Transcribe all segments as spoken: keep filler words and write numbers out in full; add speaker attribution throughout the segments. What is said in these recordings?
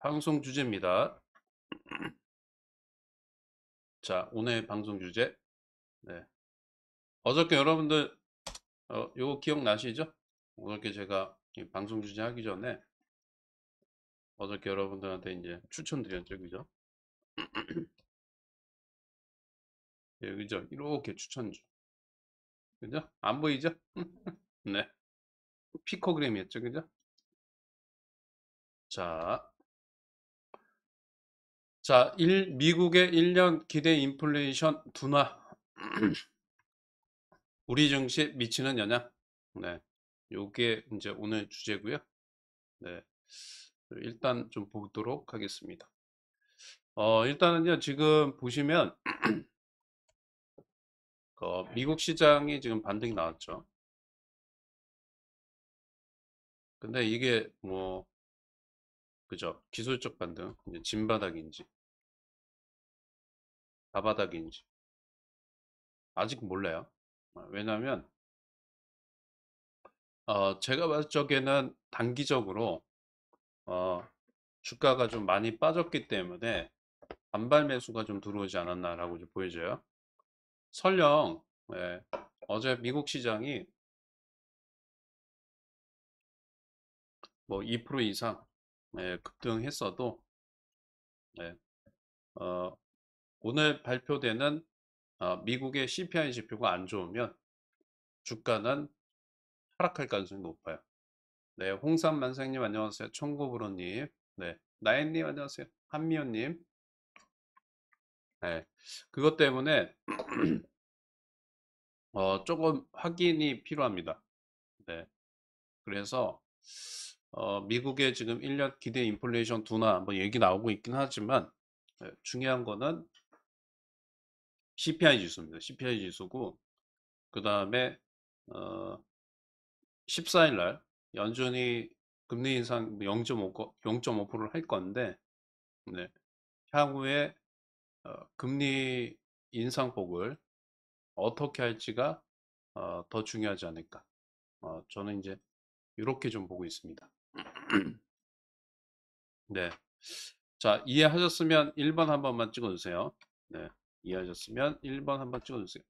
Speaker 1: 방송 주제입니다. 자, 오늘 방송 주제. 네. 어저께 여러분들, 어, 요거 기억나시죠? 어저께 제가 이 방송 주제 하기 전에 어저께 여러분들한테 이제 추천드렸죠, 그죠? 예, 그죠? 이렇게 추천주. 그죠? 안 보이죠? 네. 피코그램이었죠, 그죠? 자, 자, 일, 미국의 일 년 기대 인플레이션 둔화. 우리 증시에 미치는 영향. 네. 요게 이제 오늘 주제고요. 네. 일단 좀 보도록 하겠습니다. 어, 일단은요, 지금 보시면, 어, 미국 시장이 지금 반등이 나왔죠. 근데 이게 뭐, 그죠? 기술적 반등, 이제 진바닥인지, 바바닥인지, 아직 몰라요. 어, 왜냐면, 어, 제가 봤을 적에는 단기적으로, 어, 주가가 좀 많이 빠졌기 때문에 반발 매수가 좀 들어오지 않았나라고 좀 보여져요. 설령, 예, 어제 미국 시장이 뭐 이 퍼센트 이상, 예, 급등했어도, 예, 어, 오늘 발표되는 어, 미국의 씨피아이 지표가 안 좋으면 주가는 하락할 가능성이 높아요. 네, 홍삼만생님 안녕하세요. 청고브로님, 네, 나연님 안녕하세요. 한미연님, 네, 그것 때문에 어, 조금 확인이 필요합니다. 네, 그래서 어, 미국의 지금 일 년 기대 인플레이션 둔화 뭐 얘기 나오고 있긴 하지만 네, 중요한 거는 씨피아이 지수입니다. 씨피아이 지수고 그 다음에 어, 십사 일 날 연준이 금리 인상 영 점 오, 영 점 오 퍼센트를 할 건데 네, 향후에 어, 금리 인상폭을 어떻게 할지가 어, 더 중요하지 않을까. 어, 저는 이제 이렇게 좀 보고 있습니다. 네. 자, 이해하셨으면 일 번 한 번만 찍어주세요. 네. 이해하셨으면 일 번 한번 찍어주세요.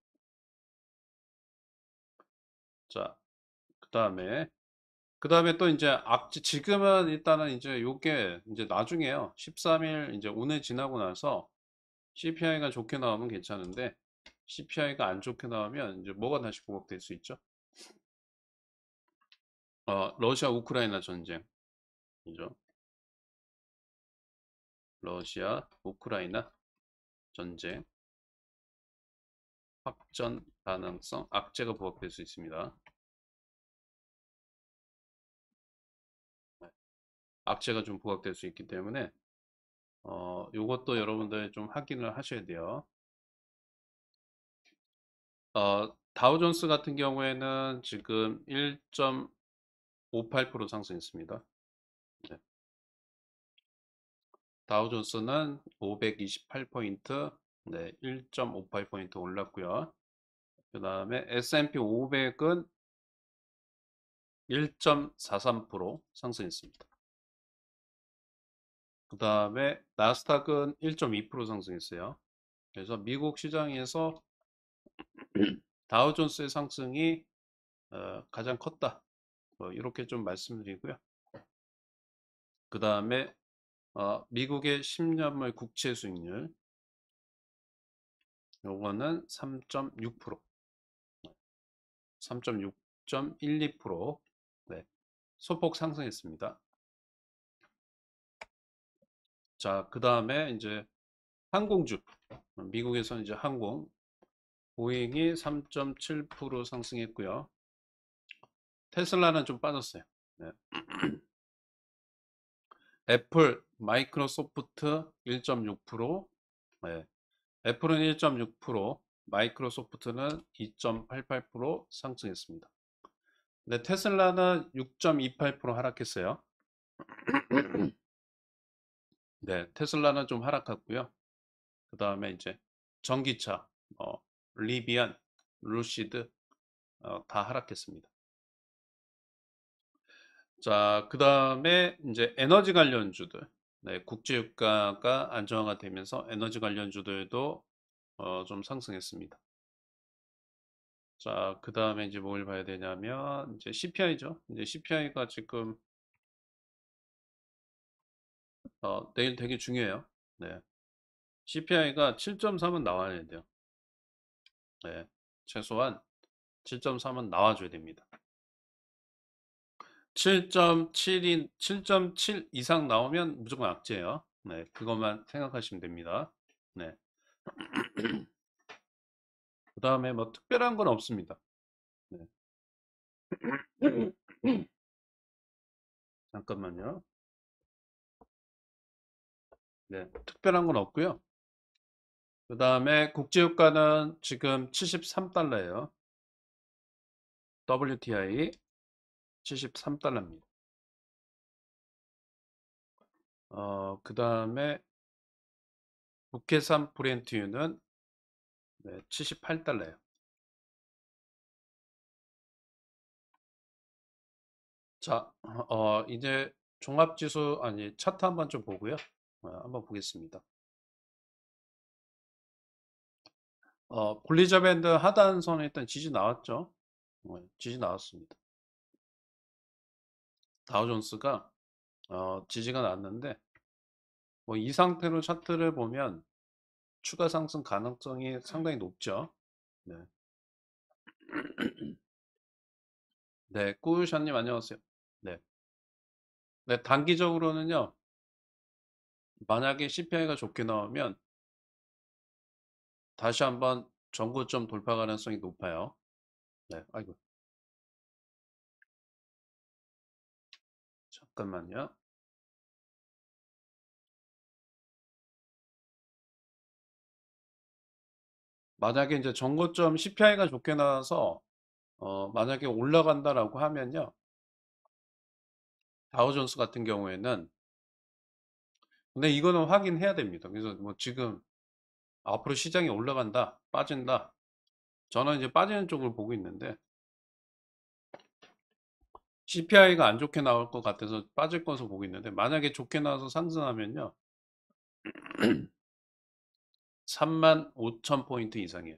Speaker 1: 자, 그 다음에 그 다음에 또 이제 악재, 지금은 일단은 이제 요게 이제 나중에요. 십삼 일 이제 오늘 지나고 나서 씨피아이가 좋게 나오면 괜찮은데 씨피아이가 안 좋게 나오면 이제 뭐가 다시 부각될 수 있죠? 어, 러시아 우크라이나 전쟁이죠. 러시아 우크라이나 전쟁 확전 가능성 악재가 부각될 수 있습니다. 네, 악재가 좀 부각될 수 있기 때문에 어, 요것도 여러분들 좀 확인을 하셔야 돼요. 어, 다우존스 같은 경우에는 지금 일 점 오팔 퍼센트 상승했습니다. 네. 다우존스는 오백이십팔 포인트, 네, 일 점 오팔 포인트 올랐고요. 그 다음에 에스 앤 피 오백은 일 점 사삼 퍼센트 상승했습니다. 그 다음에 나스닥은 일 점 이 퍼센트 상승했어요. 그래서 미국 시장에서 다우존스의 상승이 어, 가장 컸다. 뭐 이렇게 좀 말씀드리고요. 그 다음에 어, 미국의 십 년물 국채 수익률 요거는 삼 점 육 퍼센트, 삼 점 육 점 일이 퍼센트 네, 소폭 상승했습니다. 자, 그 다음에 이제 항공주 미국에서는 이제 항공 보잉이 삼 점 칠 퍼센트 상승했고요. 테슬라는 좀 빠졌어요. 네. 애플, 마이크로소프트 일 점 육 퍼센트, 네. 애플은 일 점 육 퍼센트, 마이크로소프트는 이 점 팔팔 퍼센트 상승했습니다. 네, 테슬라는 육 점 이팔 퍼센트 하락했어요. 네, 테슬라는 좀 하락했고요. 그 다음에 이제 전기차, 어, 리비안, 루시드 어, 다 하락했습니다. 자, 그 다음에 이제 에너지 관련주들. 네, 국제유가가 안정화가 되면서 에너지 관련주들도 어, 좀 상승했습니다. 자, 그 다음에 이제 뭘 봐야 되냐면, 이제 씨피아이죠. 이제 씨피아이가 지금, 어, 내일 되게 중요해요. 네. 씨피아이가 칠 점 삼은 나와야 돼요. 네. 최소한 칠 점 삼은 나와줘야 됩니다. 칠 점 칠인, 칠 점 칠 이상 나오면 무조건 악재예요. 네. 그것만 생각하시면 됩니다. 네. 그 다음에 뭐 특별한 건 없습니다. 네. 잠깐만요. 네. 특별한 건 없고요. 그 다음에 국제유가는 지금 칠십삼 달러예요. 더블유티아이 칠십삼 달러입니다. 어, 그 다음에 북해산 브렌트유는 네, 칠십팔 달러예요. 자, 어, 이제 종합지수 아니 차트 한번 좀 보고요. 어, 한번 보겠습니다. 어, 볼리저 밴드 하단선에 일단 지지 나왔죠. 어, 지지 나왔습니다. 다우존스가 어, 지지가 났는데 뭐 이 상태로 차트를 보면 추가 상승 가능성이 상당히 높죠. 네, 네, 꾸우샤님 안녕하세요. 네, 네, 단기적으로는요. 만약에 씨피아이가 좋게 나오면 다시 한번 전고점 돌파 가능성이 높아요. 네, 아이고, 잠깐만요. 만약에 이제 전고점 씨피아이가 좋게 나와서 어, 만약에 올라간다라고 하면요. 다우존스 같은 경우에는 근데 이거는 확인해야 됩니다. 그래서 뭐 지금 앞으로 시장이 올라간다, 빠진다. 저는 이제 빠지는 쪽을 보고 있는데 씨피아이가 안 좋게 나올 것 같아서 빠질 것으로 보고 있는데 만약에 좋게 나와서 상승하면요. 삼만 오천 포인트 이상이에요.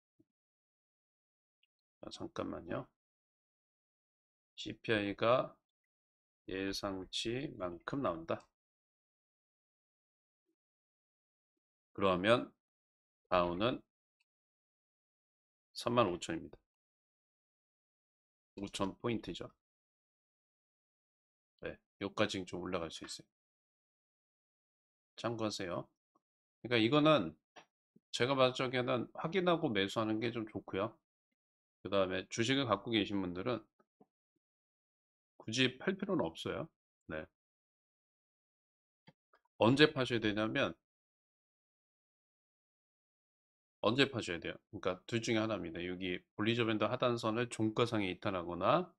Speaker 1: 자, 잠깐만요. 씨피아이가 예상치만큼 나온다. 그러면 다우는 삼만 오천입니다. 오천 포인트죠. 네, 여기까지 좀 올라갈 수 있어요. 참고하세요. 그러니까 이거는 제가 봤을 적에는 확인하고 매수하는 게 좀 좋고요. 그 다음에 주식을 갖고 계신 분들은 굳이 팔 필요는 없어요. 네. 언제 파셔야 되냐면 언제 파셔야 돼요. 그러니까 둘 중에 하나입니다. 여기 볼리저 밴드 하단선을 종가상에 이탈하거나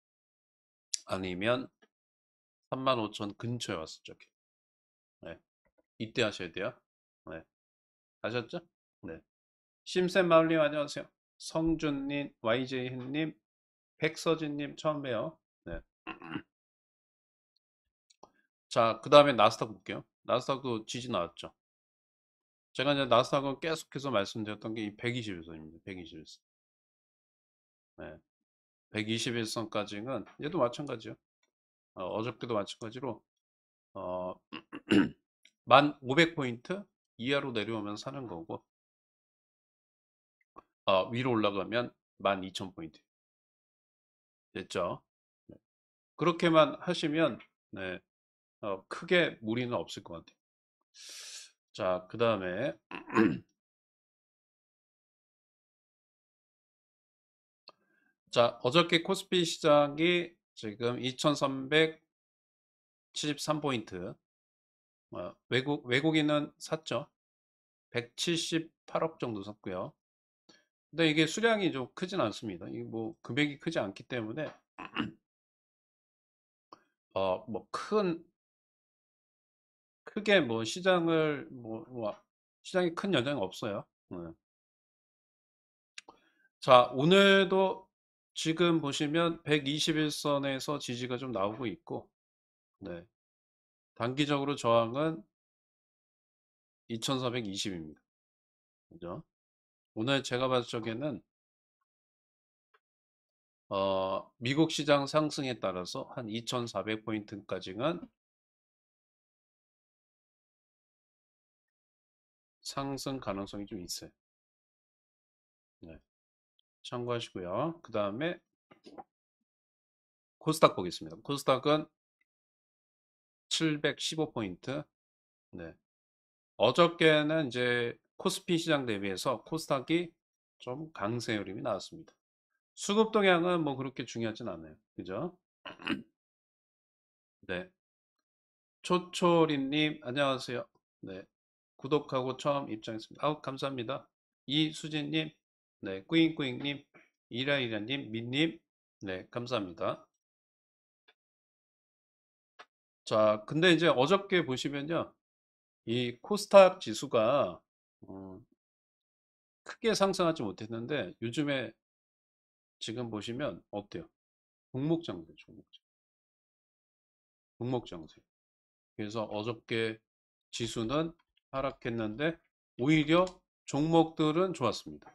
Speaker 1: 아니면 삼만 오천 근처에 왔을 적에. 네. 이때 하셔야 돼요. 네. 아셨죠? 네. 심센 마을님 안녕하세요. 성준님, 와이제이님, 백서진님 처음 봬요. 네. 자, 그 다음에 나스닥 볼게요. 나스닥도 지지 나왔죠. 제가 이제 나스닥은 계속해서 말씀드렸던 게 이 백이십일 선입니다. 백이십일 선. 네. 백이십일 선까지는 얘도 마찬가지요. 어, 어저께도 마찬가지로 어, 만 오백 포인트 이하로 내려오면 사는 거고 어, 위로 올라가면 만 이천 포인트 됐죠? 네. 그렇게만 하시면 네, 어, 크게 무리는 없을 것 같아요. 자, 그 다음에 자, 어저께 코스피 시장이 지금 이천삼백칠십삼 포인트 어, 외국, 외국인은 샀죠. 백칠십팔억 정도 샀고요. 근데 이게 수량이 좀 크진 않습니다. 이게 뭐 금액이 크지 않기 때문에 어, 뭐 큰, 크게 뭐 시장을 뭐, 뭐 시장이 큰 영향이 없어요. 네. 자, 오늘도 지금 보시면 백이십일 선에서 지지가 좀 나오고 있고, 네. 단기적으로 저항은 이천사백이십입니다. 그죠? 오늘 제가 봤을 적에는 어, 미국 시장 상승에 따라서 한 이천사백 포인트까지는 상승 가능성이 좀 있어요. 네, 참고하시고요. 그 다음에 코스닥 보겠습니다. 코스닥은 칠백십오 포인트. 네. 어저께는 이제 코스피 시장 대비해서 코스닥이 좀 강세 흐름이 나왔습니다. 수급 동향은 뭐 그렇게 중요하진 않아요. 그죠? 네. 초초리님, 안녕하세요. 네. 구독하고 처음 입장했습니다. 아우, 감사합니다. 이수진님, 네. 꾸잉꾸잉님, 이라이라님, 민님, 네. 감사합니다. 자, 근데 이제 어저께 보시면요. 이 코스닥 지수가 음, 크게 상승하지 못했는데 요즘에 지금 보시면 어때요? 종목장세, 종목장, 종목장세. 그래서 어저께 지수는 하락했는데 오히려 종목들은 좋았습니다.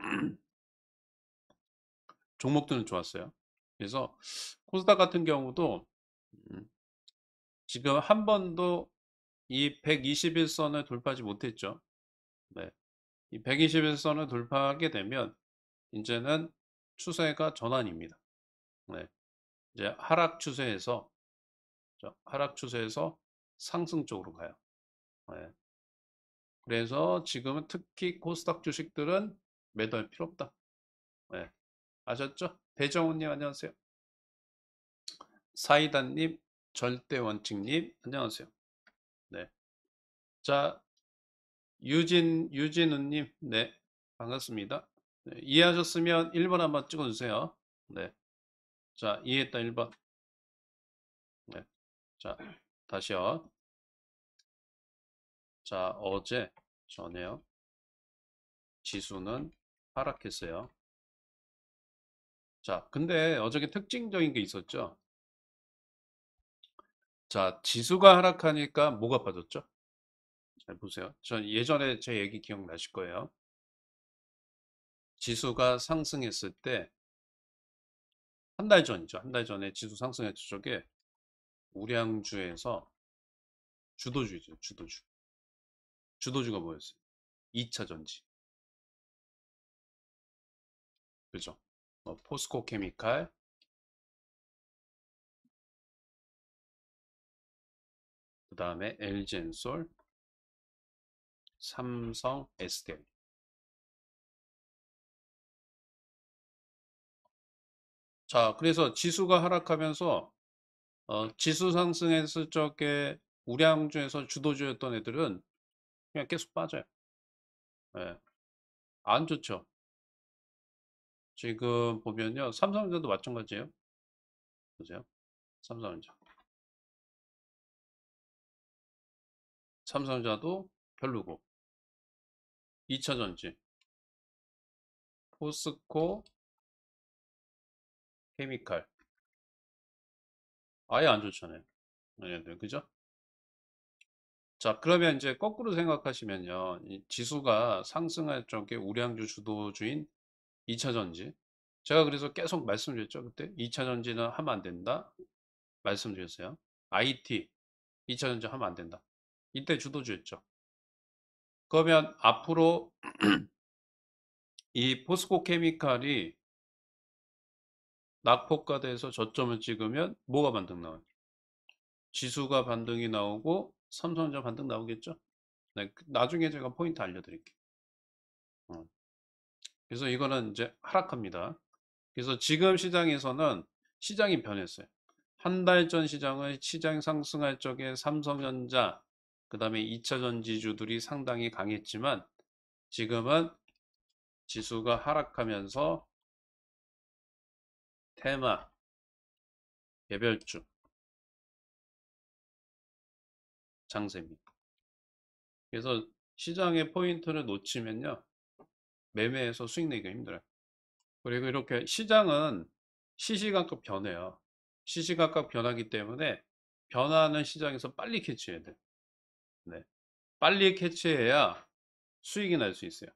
Speaker 1: 종목들은 좋았어요. 그래서 코스닥 같은 경우도 음, 지금 한 번도 이 백이십일 선을 돌파하지 못했죠. 네. 이 백이십일 선을 돌파하게 되면 이제는 추세가 전환입니다. 네. 이제 하락 추세에서 하락 추세에서 상승 쪽으로 가요. 네. 그래서 지금은 특히 코스닥 주식들은 매도할 필요 없다. 네. 아셨죠? 배정훈님 안녕하세요. 사이다님, 절대원칙님 안녕하세요. 네. 자, 유진 유진우님, 네, 반갑습니다. 네, 이해하셨으면 일 번 한번 찍어주세요. 네. 자, 이해했다 일 번. 네. 자, 다시요. 자, 어제 전에요. 지수는 하락했어요. 자, 근데 어저께 특징적인 게 있었죠. 자, 지수가 하락하니까 뭐가 빠졌죠? 잘 보세요. 전 예전에 제 얘기 기억나실 거예요. 지수가 상승했을 때 한 달 전이죠. 한 달 전에 지수 상승했을 적에 우량주에서 주도주죠. 주도주. 주도주가 뭐였어요? 이 차 전지. 그죠? 어, 포스코 케미칼, 그 다음에 엘지엔솔, 삼성, 에스디엘. 자, 그래서 지수가 하락하면서 어, 지수 상승했을 적에 우량주에서 주도주였던 애들은 그냥 계속 빠져요. 예, 안 좋죠. 지금 보면요. 삼성전자도 마찬가지예요. 보세요. 삼성전자. 삼성전자도 별로고. 이 차 전지. 포스코 케미칼. 아예 안 좋잖아요. 얘네들. 그죠? 자, 그러면 이제 거꾸로 생각하시면요. 이 지수가 상승할 적에 우량주 주도주인 이 차 전지. 제가 그래서 계속 말씀드렸죠. 그때 이 차 전지는 하면 안 된다. 말씀드렸어요. 아이티 이 차 전지 하면 안 된다. 이때 주도주였죠. 그러면 앞으로 이 포스코 케미칼이 낙폭과대에서 저점을 찍으면 뭐가 반등 나와요? 지수가 반등이 나오고 삼성전자 반등 나오겠죠? 네, 그 나중에 제가 포인트 알려드릴게요. 어. 그래서 이거는 이제 하락합니다. 그래서 지금 시장에서는 시장이 변했어요. 한 달 전 시장은 시장 상승할 적에 삼성전자, 그 다음에 이 차 전지주들이 상당히 강했지만 지금은 지수가 하락하면서 테마, 개별주, 장세입니다. 그래서 시장의 포인트를 놓치면요. 매매해서 수익 내기가 힘들어요. 그리고 이렇게 시장은 시시각각 변해요. 시시각각 변하기 때문에 변화하는 시장에서 빨리 캐치해야 돼. 네. 빨리 캐치해야 수익이 날 수 있어요.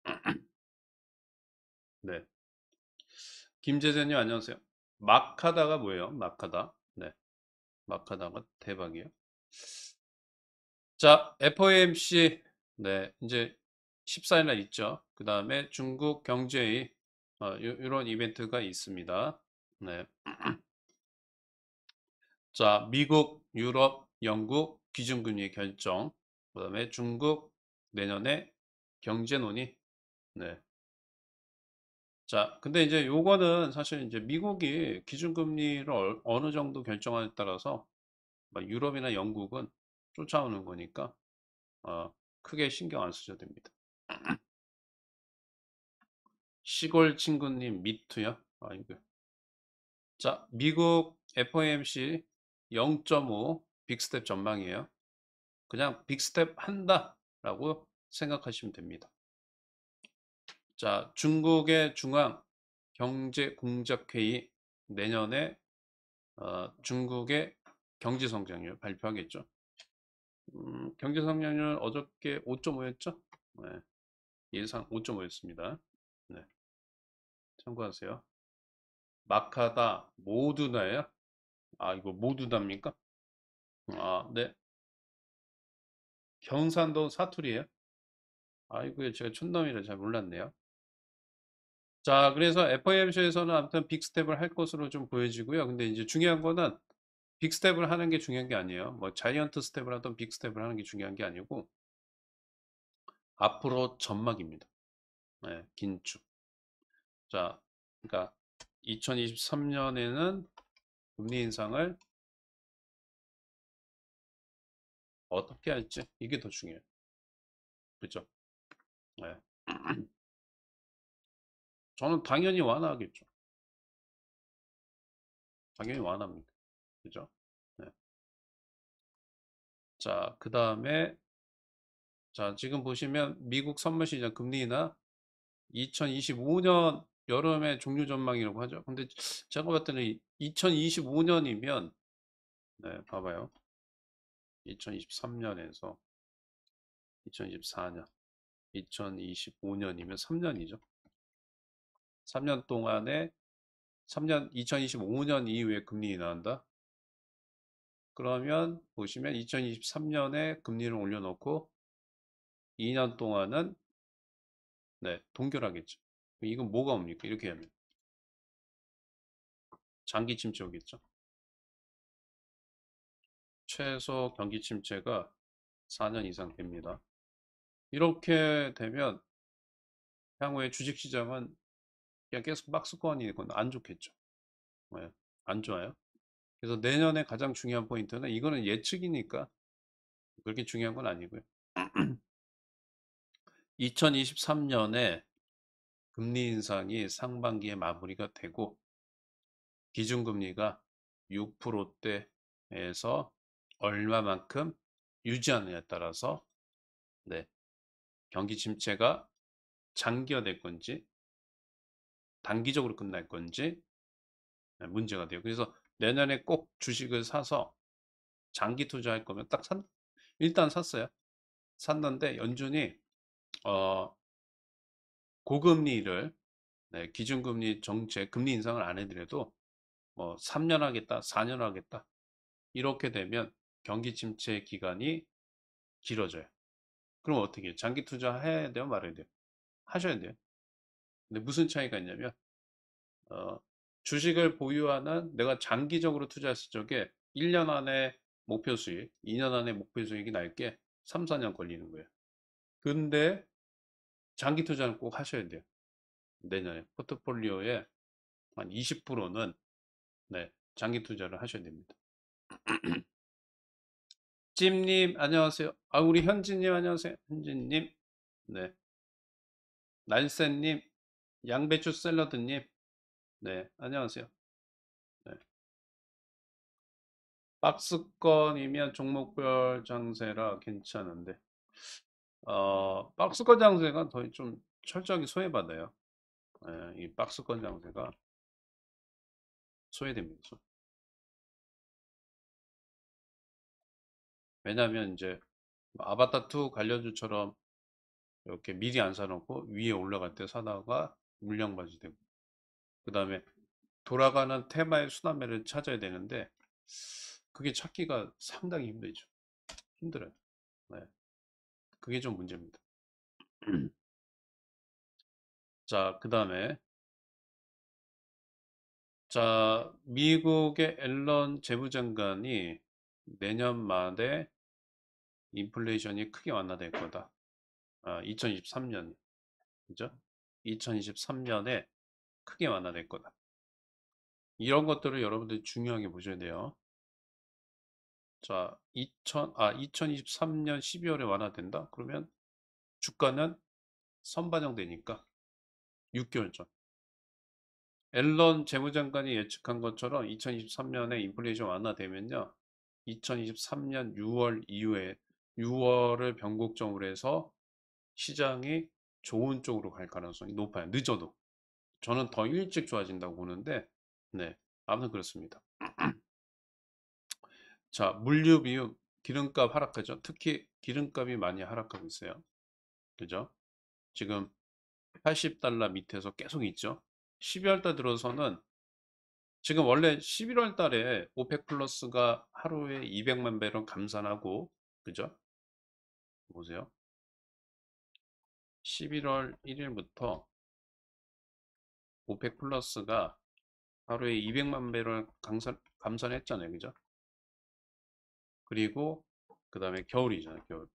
Speaker 1: 네. 김재재님 안녕하세요. 막하다가 뭐예요? 막하다. 네. 막하다가 대박이에요. 자, 에프오엠씨. 네. 이제 십사 일 날 있죠. 그 다음에 중국 경제의 어, 이런 이벤트가 있습니다. 네. 자, 미국, 유럽, 영국 기준금리 결정. 그 다음에 중국 내년에 경제 논의. 네. 자, 근데 이제 요거는 사실 이제 미국이 기준금리를 얼- 어느 정도 결정하에 따라서 막 유럽이나 영국은 쫓아오는 거니까 어, 크게 신경 안 쓰셔도 됩니다. 시골 친구님 미투요? 아이고. 자, 미국 에프오엠씨 영 점 오 빅스텝 전망이에요. 그냥 빅스텝 한다라고 생각하시면 됩니다. 자, 중국의 중앙 경제공작회의 내년에 어, 중국의 경제성장률 발표하겠죠. 음, 경제성장률 어저께 오 점 오였죠? 네, 예상 오 점 오였습니다. 네, 참고하세요. 마카다 모두다예요? 아, 이거 모두다입니까? 아, 네. 경산도 사투리예요? 아이고, 제가 촌놈이라 잘 몰랐네요. 자, 그래서 에프오엠씨에서는 아무튼 빅스텝을 할 것으로 좀 보여지고요. 근데 이제 중요한 거는 빅스텝을 하는 게 중요한 게 아니에요. 뭐 자이언트 스텝을 하던 빅스텝을 하는 게 중요한 게 아니고 앞으로 전막입니다. 네, 긴축. 자, 그러니까 이천이십삼 년에는 금리 인상을 어떻게 할지 이게 더 중요해요. 그죠? 네. 저는 당연히 완화하겠죠. 당연히 완화합니다. 그죠? 네. 자, 그 다음에 자, 지금 보시면 미국 선물 시장 금리 인하 이천이십오 년 여름에 종료 전망이라고 하죠. 근데 제가 봤을 때는 이천이십오 년이면 네, 봐봐요. 이천이십삼 년에서 이천이십사 년, 이천이십오 년이면 삼 년이죠. 삼 년 동안에 삼 년 이천이십오 년 이후에 금리 인하한다. 그러면 보시면 이천이십삼 년에 금리를 올려놓고 이 년 동안은 네, 동결하겠죠. 이건 뭐가 옵니까? 이렇게 하면 장기 침체 오겠죠. 최소 경기 침체가 사 년 이상 됩니다. 이렇게 되면 향후에 주식시장은 그냥 계속 박스권이 건 안 좋겠죠. 네, 안 좋아요. 그래서 내년에 가장 중요한 포인트는 이거는 예측이니까 그렇게 중요한 건 아니고요. 이천이십삼 년에 금리 인상이 상반기에 마무리가 되고 기준금리가 육 퍼센트대에서 얼마만큼 유지하느냐에 따라서 네, 경기 침체가 장기화될 건지 단기적으로 끝날 건지 네, 문제가 돼요. 그래서 내년에 꼭 주식을 사서 장기 투자할 거면 딱 산, 일단 샀어요. 샀는데 연준이 어, 고금리를 네, 기준금리 정책 금리 인상을 안 해더라도 뭐 삼 년 하겠다, 사 년 하겠다 이렇게 되면 경기 침체 기간이 길어져요. 그럼 어떻게 해요? 장기 투자해야 돼요, 말아야 돼요? 하셔야 돼요. 근데 무슨 차이가 있냐면 어, 주식을 보유하는 내가 장기적으로 투자했을 적에 일 년 안에 목표 수익, 이 년 안에 목표 수익이 날 게 삼, 사 년 걸리는 거예요. 근데 장기 투자는 꼭 하셔야 돼요. 내년에 포트폴리오의 한 이십 퍼센트는 네, 장기 투자를 하셔야 됩니다. 찜님 안녕하세요. 아 우리 현진님 안녕하세요. 현진님 네 날쌘님 양배추 샐러드님 네 안녕하세요. 네. 박스권이면 종목별 장세라 괜찮은데 어 박스권 장세가 더 좀 철저하게 소외받아요. 예, 이 박스권 장세가 소외됩니다. 왜냐하면 이제 아바타 투 관련주처럼 이렇게 미리 안 사놓고 위에 올라갈 때 사다가 물량 발휘되고, 그 다음에 돌아가는 테마의 순환매를 찾아야 되는데 그게 찾기가 상당히 힘들죠. 힘들어요. 네. 그게 좀 문제입니다. 자, 그 다음에 자, 미국의 앨런 재무장관이 내년 말에 인플레이션이 크게 완화될 거다. 아, 이천이십삼 년, 그죠? 이천이십삼 년에 크게 완화될 거다. 이런 것들을 여러분들이 중요하게 보셔야 돼요. 자, 이천, 아, 이천이십삼 년 십이월에 완화된다? 그러면 주가는 선반영되니까 육 개월 전. 앨런 재무장관이 예측한 것처럼 이천이십삼 년에 인플레이션 완화되면요. 이천이십삼 년 유월 이후에 유월을 변곡점으로 해서 시장이 좋은 쪽으로 갈 가능성이 높아요. 늦어도. 저는 더 일찍 좋아진다고 보는데, 네. 아무튼 그렇습니다. 자, 물류 비용, 기름값 하락하죠. 특히 기름값이 많이 하락하고 있어요. 그죠? 지금 팔십 달러 밑에서 계속 있죠. 십이월 달 들어서는 지금 원래 십일월 달에 오펙 플러스가 하루에 이백만 배럴 감산하고, 그죠? 보세요. 십일월 일 일부터 오펙 플러스가 하루에 이백만 배럴 감산, 감산했잖아요. 그죠? 그리고 그 다음에 겨울이잖아요. 겨울.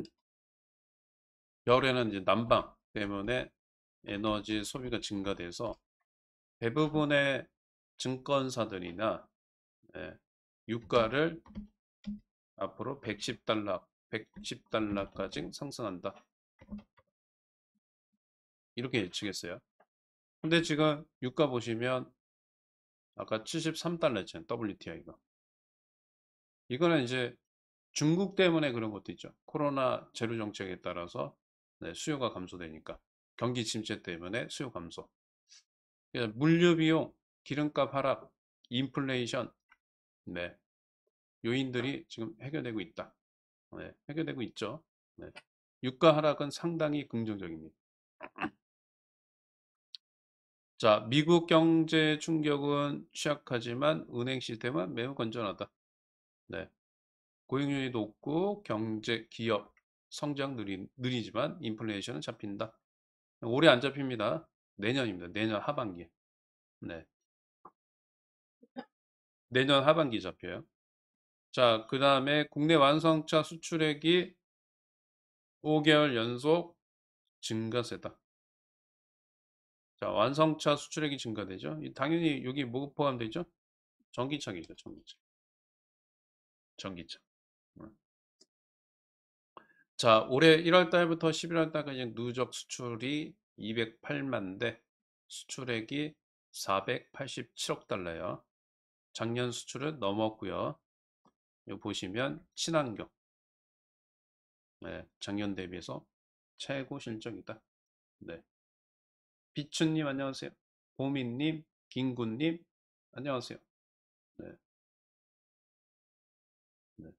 Speaker 1: 겨울에는 이제 난방 때문에 에너지 소비가 증가돼서 대부분의 증권사들이나 예, 유가를 앞으로 백십 달러, 백십 달러까지 상승한다. 이렇게 예측했어요. 근데 지금 유가 보시면 아까 칠십삼 달러 했잖아요. 더블유티아이가. 이거는 이제 중국 때문에 그런 것도 있죠. 코로나 제로 정책에 따라서 네, 수요가 감소되니까. 경기 침체 때문에 수요 감소. 물류 비용, 기름값 하락, 인플레이션, 네, 요인들이 지금 해결되고 있다. 네, 해결되고 있죠. 네. 유가 하락은 상당히 긍정적입니다. 자, 미국 경제 충격은 취약하지만 은행 시스템은 매우 건전하다. 네. 고용률이 높고 경제, 기업 성장 느리, 느리지만 인플레이션은 잡힌다. 올해 안 잡힙니다. 내년입니다. 내년 하반기에. 네. 내년 하반기 잡혀요. 자, 그 다음에 국내 완성차 수출액이 오 개월 연속 증가세다. 자, 완성차 수출액이 증가되죠. 당연히 여기 뭐 포함되죠? 전기차겠죠, 전기차. 전기차. 음. 자, 올해 일월 달부터 십일월 달까지 누적 수출이 이백팔만 대, 수출액이 사백팔십칠억 달러예요. 작년 수출은 넘었고요. 여기 보시면 친환경, 네, 작년 대비해서 최고 실적이다. 네, 비춘님 안녕하세요. 보민님, 김군님 안녕하세요. 네, 네.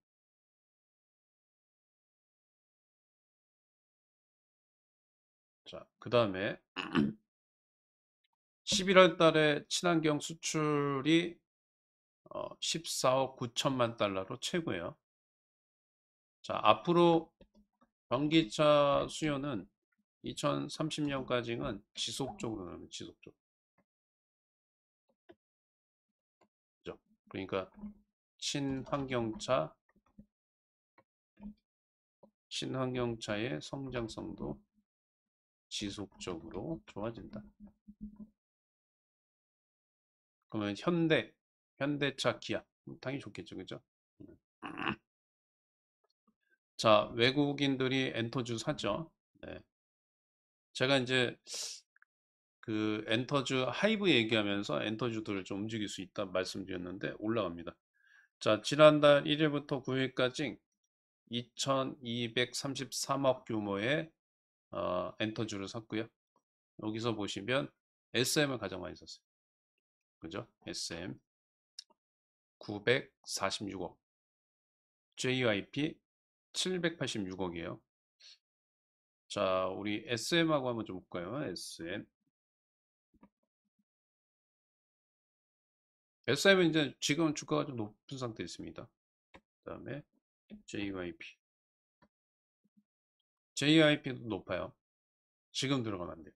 Speaker 1: 자, 그 다음에 십일월 달에 친환경 수출이 어, 십사억 구천만 달러로 최고예요. 자, 앞으로 전기차 수요는 이천삼십 년까지는 지속적으로 나옵니다. 지속적으로. 그죠? 그러니까 친환경차, 친환경차의 성장성도 지속적으로 좋아진다. 그러면 현대, 현대차, 기아 당연히 좋겠죠, 그죠? 자, 외국인들이 엔터주 사죠. 네. 제가 이제 그 엔터주 하이브 얘기하면서 엔터주들을 좀 움직일 수 있다 말씀드렸는데 올라갑니다. 자, 지난달 일 일부터 구 일까지 이천이백삼십삼억 규모의 어, 엔터주를 샀고요. 여기서 보시면 에스엠을 가장 많이 샀어요. 그죠? 에스엠 구백사십육억. 제이와이피 칠백팔십육억이에요. 자, 우리 에스엠하고 한번 좀 볼까요? 에스엠. 에스엠은 이제 지금 주가가 좀 높은 상태에 있습니다. 그 다음에 제이와이피. 제이와이피도 높아요. 지금 들어가면 안 돼요.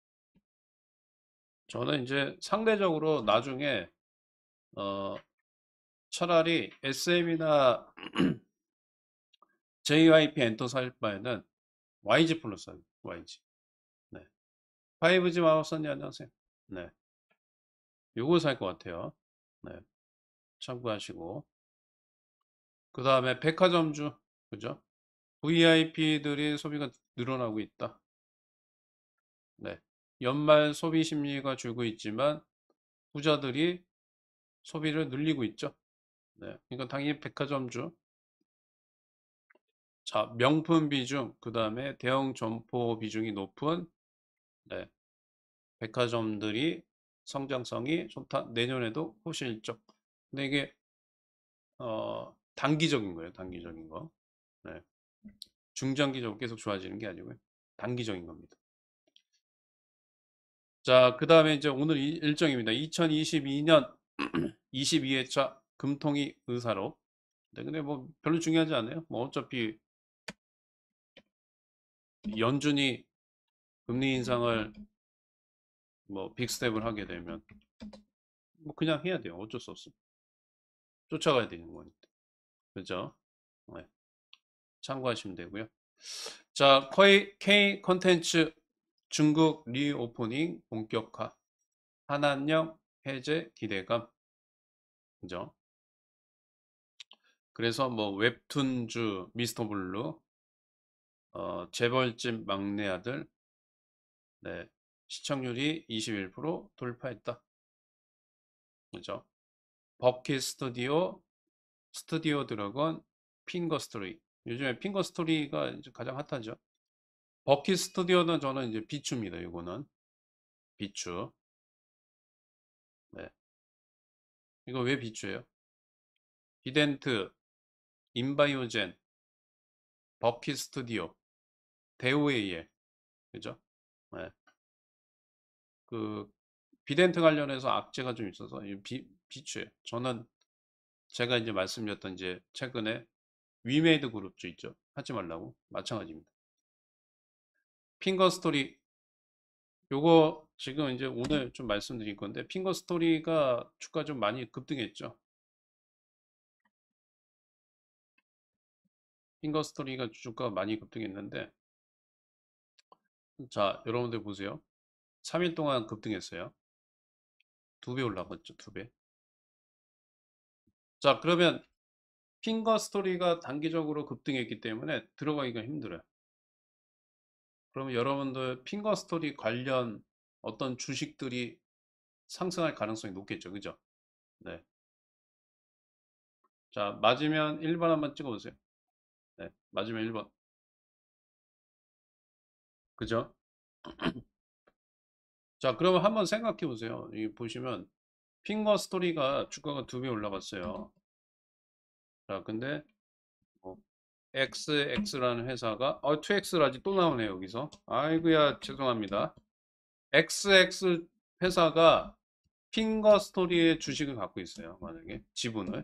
Speaker 1: 저는 이제 상대적으로 나중에 어, 차라리 에스엠이나 제이와이피 엔터 살 바에는 와이지 플러스 사요. 와이지. 네. 파이브지 마우스님 안녕하세요. 네. 요거 살 것 같아요. 네. 참고하시고. 그 다음에 백화점주. 그죠? 브이아이피들이 소비가 늘어나고 있다. 네. 연말 소비 심리가 줄고 있지만 부자들이 소비를 늘리고 있죠. 네. 그러니까 당연히 백화점주. 자, 명품 비중, 그 다음에 대형 점포 비중이 높은 네. 백화점들이 성장성이 좋다. 내년에도 호실적. 근데 이게 어, 단기적인 거예요. 단기적인 거. 네. 중장기적으로 계속 좋아지는 게 아니고요. 단기적인 겁니다. 자, 그 다음에 이제 오늘 이- 일정입니다. 이천이십이 년 이십이 회차 금통위 의사로. 네, 근데 뭐 별로 중요하지 않아요. 뭐 어차피 연준이 금리 인상을 뭐 빅스텝을 하게 되면 뭐 그냥 해야 돼요. 어쩔 수 없어. 쫓아가야 되는 거니까. 그죠? 네, 참고하시면 되고요. 자, K 컨텐츠 중국 리오프닝 본격화. 한한령 해제 기대감. 그죠? 그래서 뭐 웹툰주 미스터 블루, 어, 재벌집 막내 아들, 네, 시청률이 이십일 퍼센트 돌파했다. 그죠? 버킷 스튜디오, 스튜디오 드래곤, 핑거 스토리. 요즘에 핑거 스토리가 이제 가장 핫하죠. 버킷 스튜디오는 저는 이제 비추입니다. 이거는 비추. 네. 이거 왜 비추예요? 비덴트, 인바이오젠, 버킷 스튜디오, 데오에이에. 그죠? 네. 그 비덴트 관련해서 악재가 좀 있어서 비, 비추예요. 저는 제가 이제 말씀드렸던 이제 최근에 위메이드 그룹주 있죠. 하지 말라고. 마찬가지입니다. 핑거 스토리 요거 지금 이제 오늘 좀 말씀드릴 건데 핑거 스토리가 주가 좀 많이 급등했죠. 핑거 스토리가 주가 많이 급등했는데 자 여러분들 보세요. 삼 일 동안 급등했어요. 두 배 올라갔죠. 두 배. 자 그러면 핑거 스토리가 단기적으로 급등했기 때문에 들어가기가 힘들어요. 그러면 여러분들 핑거 스토리 관련 어떤 주식들이 상승할 가능성이 높겠죠. 그죠? 네. 자, 맞으면 일 번 한번 찍어보세요. 네. 맞으면 일 번. 그죠? 자, 그러면 한번 생각해 보세요. 이 보시면 핑거 스토리가 주가가 두 배 올라갔어요. 자, 근데 뭐 엑스엑스라는 회사가 어, 투 엑스라지 또 나오네요, 여기서. 아이고야, 죄송합니다. 엑스엑스 회사가 핑거 스토리의 주식을 갖고 있어요. 만약에 지분을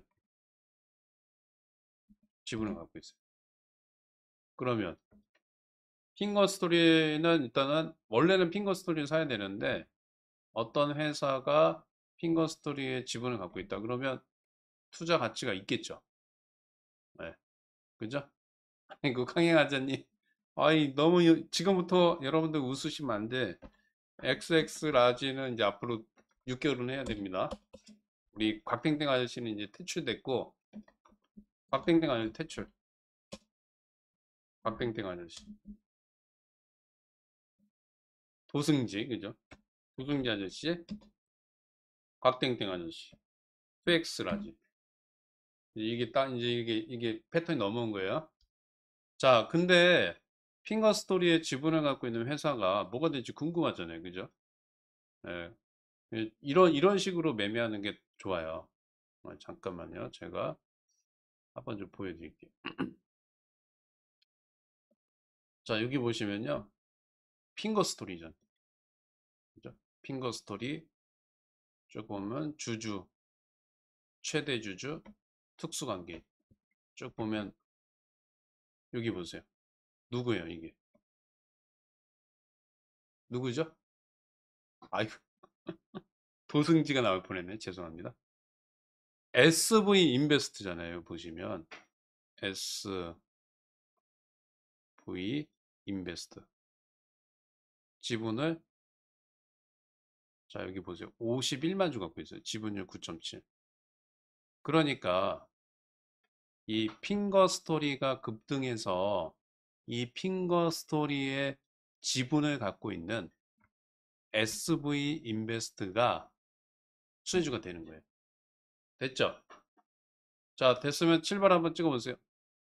Speaker 1: 지분을 갖고 있어요. 그러면 핑거 스토리는 일단은 원래는 핑거 스토리를 사야 되는데 어떤 회사가 핑거 스토리의 지분을 갖고 있다. 그러면 투자 가치가 있겠죠. 네. 그죠? 그 강행하자님. 아이, 너무 여- 지금부터 여러분들 웃으시면 안 돼. 엑스엑스 라지는 이제 앞으로 육 개월은 해야 됩니다. 우리 곽땡땡 아저씨는 이제 퇴출됐고, 곽땡땡 아저씨 퇴출. 곽땡땡 아저씨. 도승지, 그죠? 도승지 아저씨, 곽땡땡 아저씨. 투엑스 라지. 이게 딱 이제 이게 이게 패턴이 넘어온 거예요. 자, 근데 핑거 스토리의 지분을 갖고 있는 회사가 뭐가 될지 궁금하잖아요. 그죠? 예. 예, 이런 이런 식으로 매매하는 게 좋아요. 어, 잠깐만요. 제가 한번 좀 보여드릴게요. 자, 여기 보시면요. 핑거 스토리죠. 그죠? 핑거 스토리 쭉 보면 주주, 최대 주주, 특수관계 쭉 보면 여기 보세요. 누구예요, 이게? 누구죠? 아이고, 도승지가 나올 뻔했네. 죄송합니다. 에스브이 인베스트잖아요. 보시면 에스브이 인베스트 지분을 자 여기 보세요. 오십일만 주 갖고 있어요. 지분율 구 점 칠. 그러니까 이 핑거 스토리가 급등해서 이 핑거 스토리의 지분을 갖고 있는 에스브이 인베스트가 수혜주가 되는 거예요. 됐죠? 자, 됐으면 칠 번 한번 찍어보세요.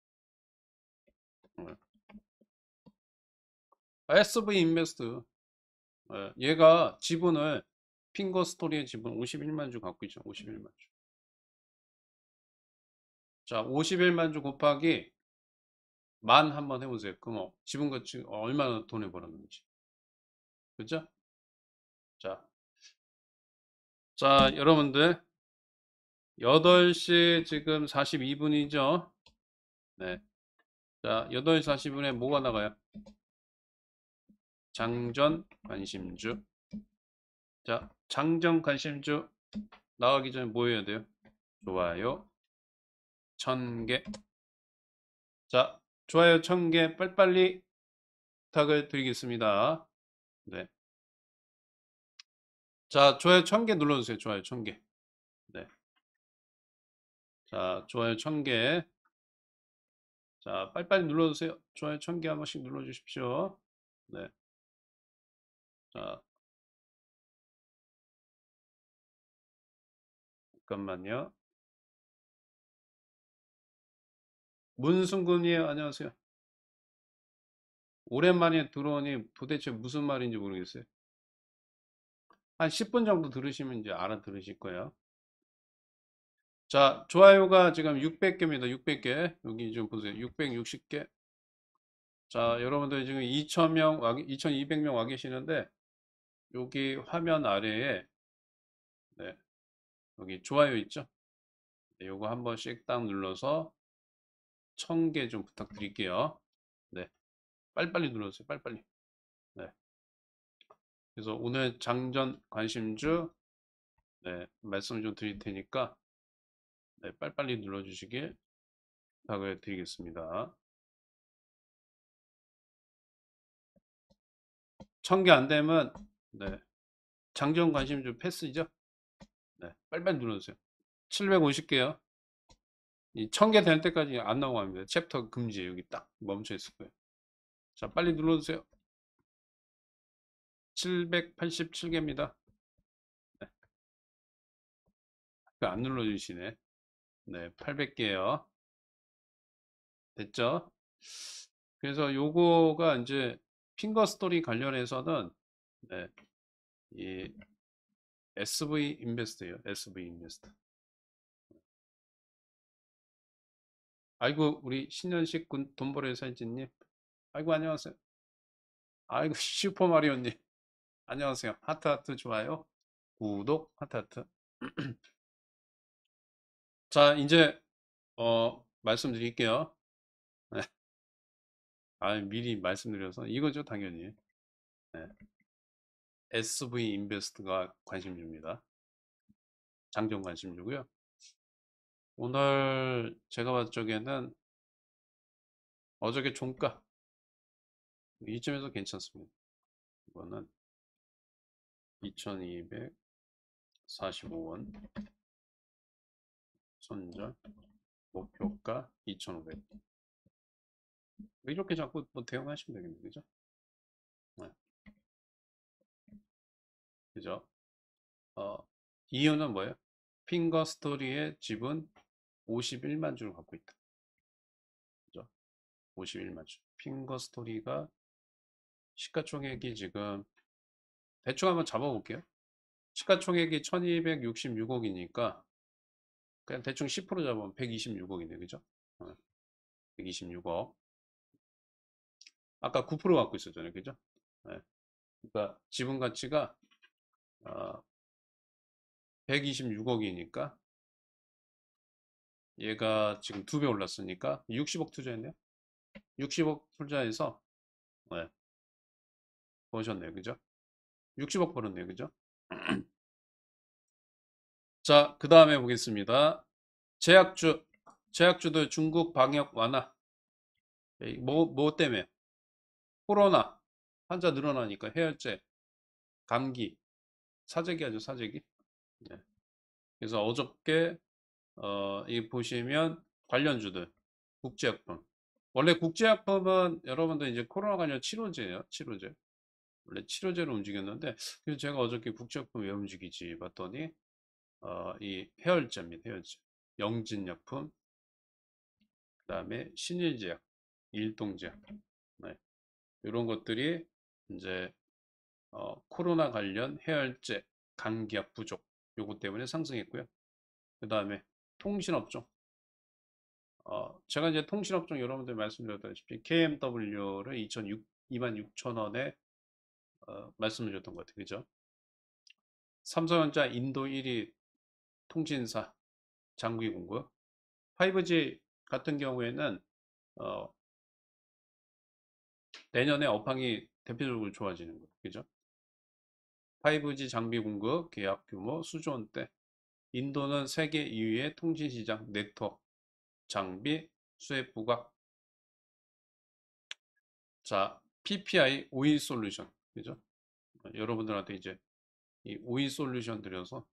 Speaker 1: 에스브이 인베스트 얘가 지분을 핑거 스토리의 지분 오십일만 주 갖고 있죠. 오십일만 주. 자, 오십일만 주 곱하기 만 한번 해보세요. 그럼 지분 가치 얼마나 돈을 벌었는지. 그죠? 자, 자, 여러분들 여덟 시 지금 사십이 분이죠? 네. 자, 여덟 시 사십 분에 뭐가 나가요? 장전 관심주. 자, 장전 관심주 나가기 전에 뭐 해야 돼요? 좋아요 천 개. 자, 좋아요 천 개 빨리빨리 부탁을 드리겠습니다. 네. 자, 좋아요 천 개 눌러주세요. 좋아요 천 개. 네. 자, 좋아요 천 개. 자, 빨리빨리 눌러주세요. 좋아요 천 개 한 번씩 눌러주십시오. 네. 자, 잠깐만요. 문승군이에요. 안녕하세요. 오랜만에 들어오니 도대체 무슨 말인지 모르겠어요. 한 십 분 정도 들으시면 이제 알아들으실 거예요. 자, 좋아요가 지금 육백 개입니다. 육백 개. 여기 좀 보세요. 육백육십 개. 자, 여러분들 지금 이천 명, 와, 이천이백 명 와 계시는데, 여기 화면 아래에, 네, 여기 좋아요 있죠? 네, 요거 한 번씩 딱 눌러서 천 개 좀 부탁드릴게요. 네, 빨리빨리 눌러주세요. 빨리빨리. 네. 그래서 오늘 장전 관심주, 네, 말씀 좀 드릴 테니까, 네, 빨리빨리 눌러주시길 부탁을 드리겠습니다. 천 개 안 되면, 네, 장전 관심주 패스죠? 네, 빨리빨리 눌러주세요. 칠백오십 개요. 이 천 개 될 때까지 안 나오고 합니다. 챕터 금지 여기 딱 멈춰 있을 거예요. 자, 빨리 눌러주세요. 칠백팔십칠 개입니다. 네, 안 눌러주시네. 네, 팔백 개요. 됐죠? 그래서 요거가 이제 핑거 스토리 관련해서는 네, 이 에스브이 인베스트예요. 에스브이 인베스트. 아이고 우리 신현식 군 돈벌이 사진님. 아이고 안녕하세요. 아이고 슈퍼마리오님. 안녕하세요. 하트 하트 좋아요. 구독 하트 하트. 자 이제 어 말씀드릴게요. 네. 아 미리 말씀드려서 이거죠 당연히. 네. 에스브이 인베스트가 관심주입니다. 장정 관심주고요. 오늘 제가 봤을 적에는 어저께 종가 이쯤에서 괜찮습니다. 이거는 이천이백사십오 원 손절 목표가 이천오백. 이렇게 자꾸 뭐 대응하시면 되겠네요. 그죠? 네. 그죠? 어, 이유는 뭐예요? 핑거 스토리의 지분 오십일만 주를 갖고 있다. 그죠? 오십일만 주. 핑거 스토리가 시가총액이 지금 대충 한번 잡아볼게요. 시가총액이 천이백육십육 억이니까 그냥 대충 십 퍼센트 잡으면 백이십육 억이네. 그죠? 백이십육억. 아까 구 퍼센트 갖고 있었잖아요. 그죠? 네. 그러니까 지분 가치가 어, 백이십육억이니까 얘가 지금 두 배 올랐으니까 육십억 투자했네요. 육십억 투자해서 네, 버셨네요. 그죠? 육십억 벌었네요. 그죠? 자, 그 다음에 보겠습니다. 제약주. 제약주도 중국 방역 완화. 뭐, 뭐 때문에? 코로나. 환자 늘어나니까 해열제, 감기, 사재기 하죠, 사재기. 네. 그래서 어저께, 어, 이 보시면 관련주들, 국제약품. 원래 국제약품은 여러분들 이제 코로나 관련 치료제예요, 치료제. 원래 치료제로 움직였는데, 그래서 제가 어저께 국제약품 왜 움직이지 봤더니, 어, 이 해열제입니다, 해열제. 영진약품, 그 다음에 신일제약, 일동제약. 네. 이런 것들이 이제 어, 코로나 관련 해열제, 감기약 부족 요거 때문에 상승했고요. 그 다음에 통신업종. 어, 제가 이제 통신업종 여러분들 말씀드렸다시피 케이엠더블유를 이만 육천 원에 어, 말씀드렸던 것 같아요. 그죠? 삼성전자 인도 일 위 통신사 장비 공급. 파이브지 같은 경우에는 어, 내년에 업황이 대표적으로 좋아지는 거예요. 그죠? 파이브지 장비 공급 계약 규모 수조 원대. 인도는 세계 이 위의 통신시장 네트워크 장비 수혜 부각. 자, 피피아이 오이 솔루션. 그죠? 여러분들한테 이제 이 오이 솔루션 드려서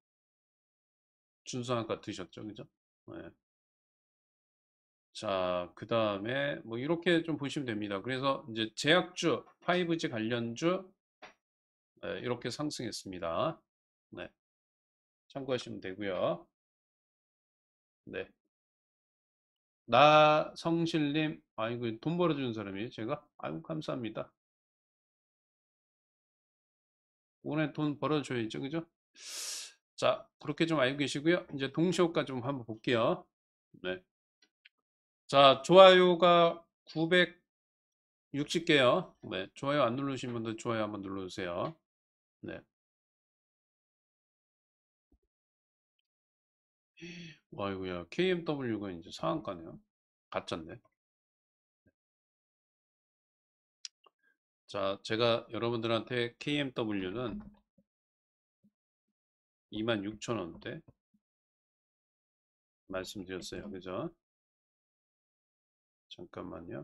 Speaker 1: 준수한가 드셨죠? 그죠? 네. 자, 그 다음에 뭐 이렇게 좀 보시면 됩니다. 그래서 이제 제약주, 파이브지 관련주 네, 이렇게 상승했습니다. 네, 참고하시면 되고요. 네, 나성실님, 아이고 돈 벌어주는 사람이에요, 제가. 아이고 감사합니다. 오늘 돈 벌어줘야죠, 그죠? 자, 그렇게 좀 알고 계시고요. 이제 동시효과 좀 한번 볼게요. 네. 자, 좋아요가 구백육십 개요. 네, 좋아요 안 누르신 분들 좋아요 한번 눌러주세요. 네. 와이구야, 케이엠더블유가 이제 상한가네요. 가짜인데. 자, 제가 여러분들한테 케이엠더블유는 이만 육천 원대 말씀드렸어요. 그죠? 잠깐만요.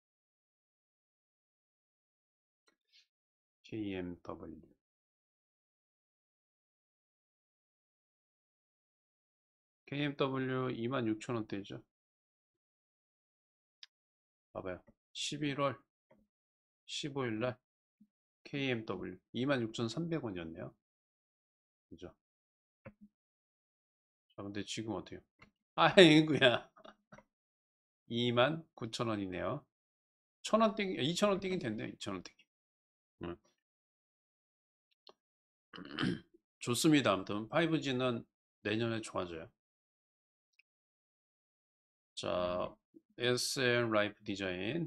Speaker 1: 케이엠더블유. 케이엠더블유 이만 육천 원대죠. 봐봐요. 십일월 십오 일 날 케이엠더블유 이만 육천삼백 원이었네요. 그죠? 자, 근데 지금 어때요? 아이고야. 이만 구천 원이네요. 천 원 띵, 이천 원 띵이 됐네요. 이천 원 띵이. 음. 좋습니다. 아무튼 파이브지는 내년에 좋아져요. 자, 에스엠 라이프 디자인,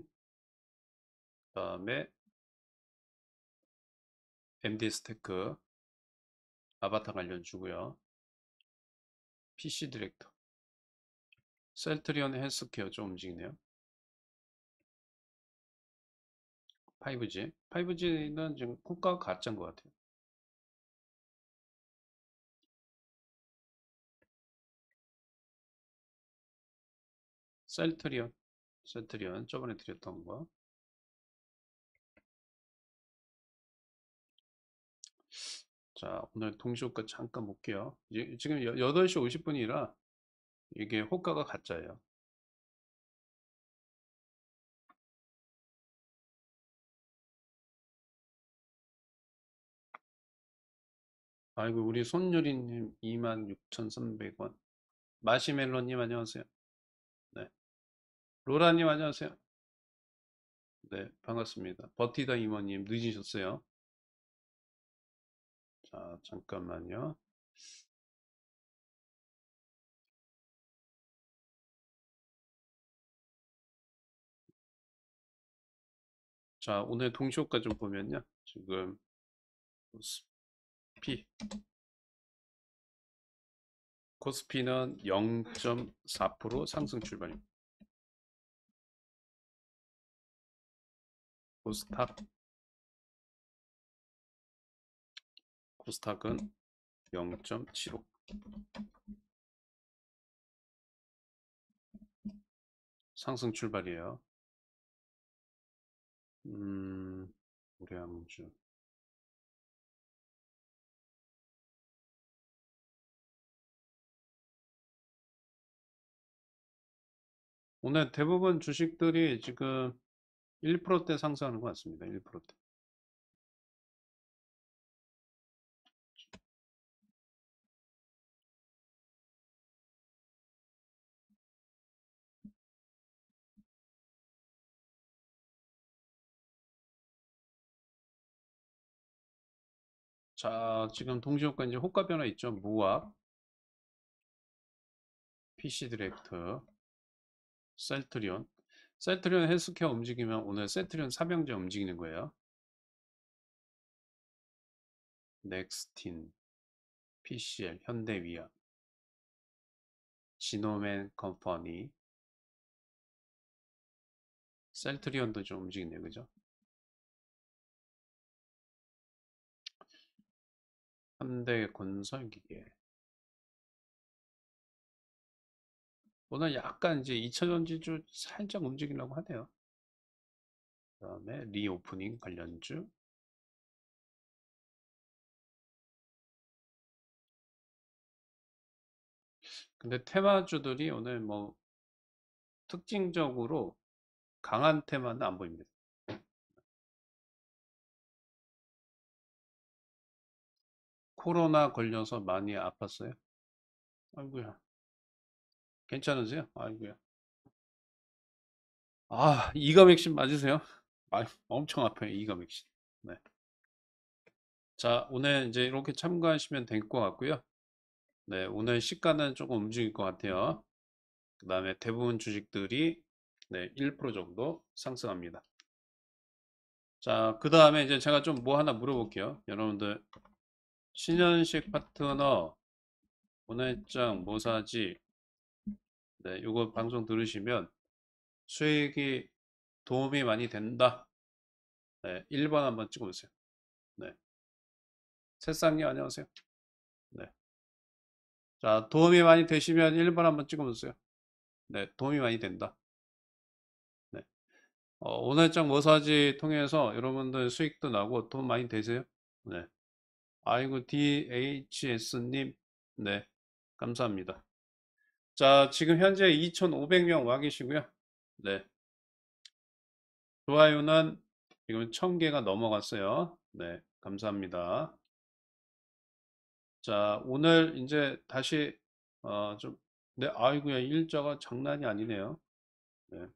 Speaker 1: 그다음에 엠디 스테크, 아바타 관련 주고요. 피씨 디렉터, 셀트리온 헬스케어 좀 움직이네요. 파이브지. 파이브지는 지금 호가가 가짜인 것 같아요. 셀트리온, 셀트리온 저번에 드렸던 거. 자, 오늘 동시호가 잠깐 볼게요. 이- 지금 여덟 시 오십 분이라 이게 호가가 가짜예요. 아이고, 우리 손유리님 이만 육천삼백 원. 마시멜로님 안녕하세요. 네. 로라님 안녕하세요. 네, 반갑습니다. 버티다 이모님 늦으셨어요. 자, 잠깐만요. 자, 오늘 동시효과 좀 보면요. 지금 코스피, 코스피는 영 점 사 퍼센트 상승 출발입니다. 코스닥, 코스닥은 영 점 칠오. 상승 출발이에요. 음, 우량주. 오늘 대부분 주식들이 지금 일 퍼센트대 상승하는 것 같습니다. 일 퍼센트. 자, 지금 동시효과 이제 호가 변화 있죠. 무압, 피씨디렉트, 셀트리온. 셀트리온 헬스케어 움직이면 오늘 셀트리온 삼형제 움직이는 거예요. 넥스틴, 피씨엘, 현대위아, 지노맨 컴퍼니, 셀트리온도 좀 움직이네요. 그죠? 현대건설기계. 오늘 약간 이제 이차전지주 살짝 움직이려고 하네요. 그 다음에 리오프닝 관련주. 근데 테마주들이 오늘 뭐 특징적으로 강한 테마는 안 보입니다. 코로나 걸려서 많이 아팠어요? 아이고야. 괜찮으세요? 아이고야. 아, 이가 맥신 맞으세요? 아, 엄청 아파요, 이가 맥신. 네. 자, 오늘 이제 이렇게 참고하시면 될 것 같고요. 네, 오늘 시가는 조금 움직일 것 같아요. 그 다음에 대부분 주식들이 네, 일 퍼센트 정도 상승합니다. 자, 그 다음에 이제 제가 좀 뭐 하나 물어볼게요. 여러분들, 신현식 파트너, 오늘장 뭐 사지? 네, 요거 방송 들으시면 수익이 도움이 많이 된다. 네, 일 번 한번 찍어보세요. 네. 새싹님 안녕하세요. 네. 자, 도움이 많이 되시면 일 번 한번 찍어보세요. 네, 도움이 많이 된다. 네. 어, 오늘장 뭐 사지 통해서 여러분들 수익도 나고 돈 많이 되세요? 네. 아이고, 디에이치에스님. 네. 감사합니다. 자, 지금 현재 이천오백 명 와 계시고요. 네. 좋아요는 지금 천 개가 넘어갔어요. 네. 감사합니다. 자, 오늘 이제 다시, 어, 좀, 네, 아이고야, 일자가 장난이 아니네요. 네.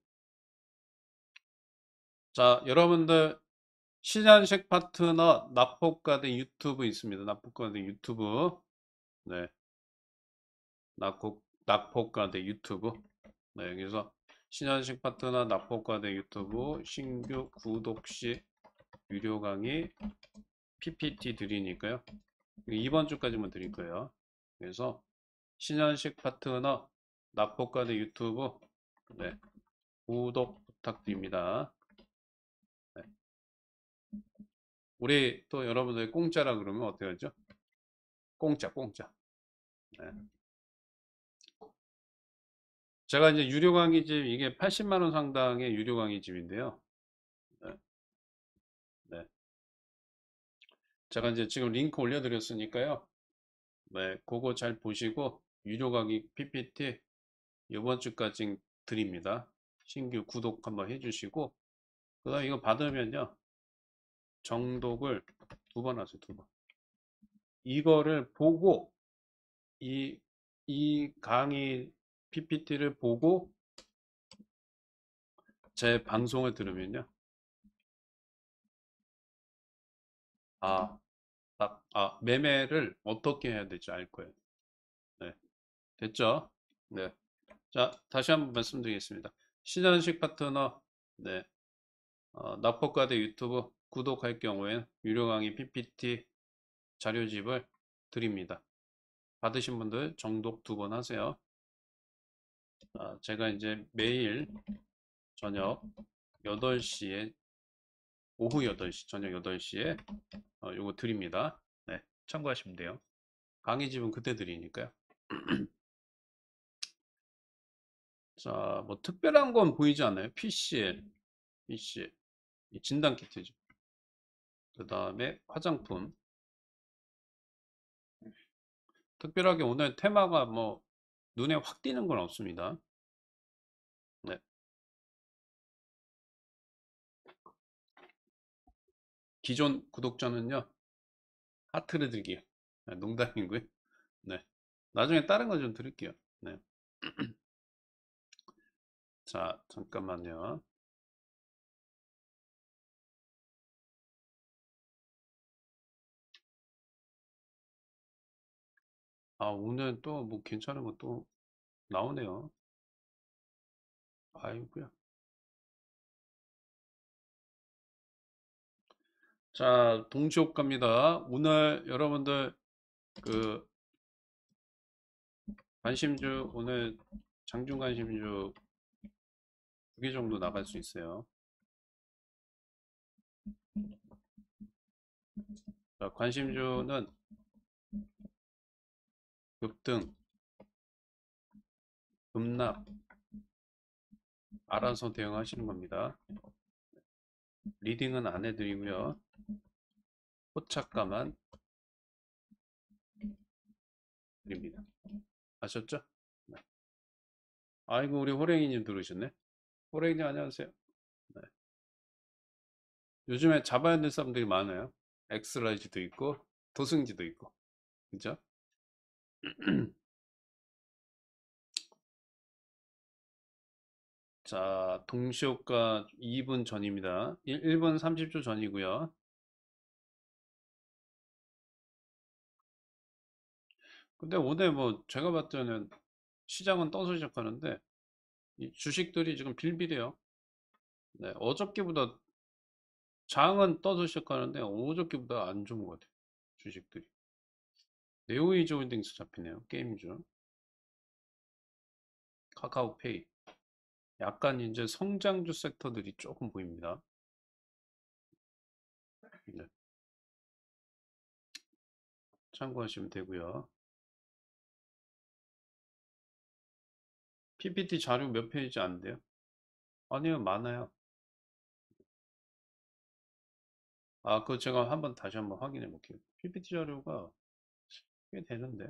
Speaker 1: 자, 여러분들, 신한식 파트너 납폭가든 유튜브 있습니다. 납폭가든 유튜브. 네. 납폭, 납폭가든 유튜브. 네. 그래서 신한식 파트너 납폭가든 유튜브 신규 구독 시 유료 강의 피피티 드리니까요. 이번 주까지만 드릴 거예요. 그래서 신현식 파트너 납폭가든 유튜브 네, 구독 부탁드립니다. 네. 우리 또 여러분들 공짜라 그러면 어떻게 하죠? 공짜 공짜. 네. 제가 이제 유료 강의집 이게 팔십만 원 상당의 유료 강의집인데요. 네. 네. 제가 이제 지금 링크 올려드렸으니까요. 네, 그거 잘 보시고 유료 강의 피피티 이번 주까지 드립니다. 신규 구독 한번 해주시고 그 다음 이거 받으면요. 정독을 두 번 하세요. 두 번. 이거를 보고 이, 이 강의 피피티를 보고 제 방송을 들으면요. 아, 딱, 아, 매매를 어떻게 해야 될지 알 거예요. 네. 됐죠? 네. 자, 다시 한번 말씀드리겠습니다. 신현식 파트너, 네. 어, 낙법과대 유튜브 구독할 경우엔 유료 강의 피피티 자료집을 드립니다. 받으신 분들 정독 두 번 하세요. 아, 제가 이제 매일 저녁 여덟 시에 오후 여덟 시 저녁 여덟 시에 어, 요거 드립니다. 네, 참고하시면 돼요. 강의집은 그때 드리니까요. 자, 뭐 특별한 건 보이지 않아요? 피씨엘, 피씨엘 이 진단 키트죠. 그 다음에 화장품. 특별하게 오늘 테마가 뭐 눈에 확 띄는 건 없습니다. 네. 기존 구독자는요, 하트를 드릴게요. 네, 농담이고요. 네. 나중에 다른 거 좀 드릴게요. 네. 자, 잠깐만요. 아, 오늘 또 뭐 괜찮은 거 또 나오네요. 아이고야. 자, 동시효과입니다. 오늘 여러분들 그 관심주 오늘 장중 관심주 두 개 정도 나갈 수 있어요. 자, 관심주는 급등, 급락 알아서 대응하시는 겁니다. 리딩은 안 해드리고요. 호착가만 드립니다. 아셨죠? 네. 아이고 우리 호랭이님 들으셨네. 호랭이님 안녕하세요. 네. 요즘에 잡아야 될 사람들이 많아요. 엑스라이즈도 있고 도승지도 있고 그죠? 자, 동시효과 이 분 전입니다. 일 분 삼십 초 전이고요. 근데 오늘 뭐 제가 봤을 때는 시장은 떠서 시작하는데 이 주식들이 지금 빌빌해요. 네, 어저께보다 장은 떠서 시작하는데 어저께보다 안 좋은 것 같아요. 주식들이. 네오이즈 홀딩스 잡히네요. 게임주. 카카오페이. 약간 이제 성장주 섹터들이 조금 보입니다. 네, 참고하시면 되고요. 피피티 자료 몇 페이지 안 돼요? 아니요, 많아요. 아, 그거 제가 한번 다시 한번 확인해 볼게요. 피피티 자료가 꽤 되는데.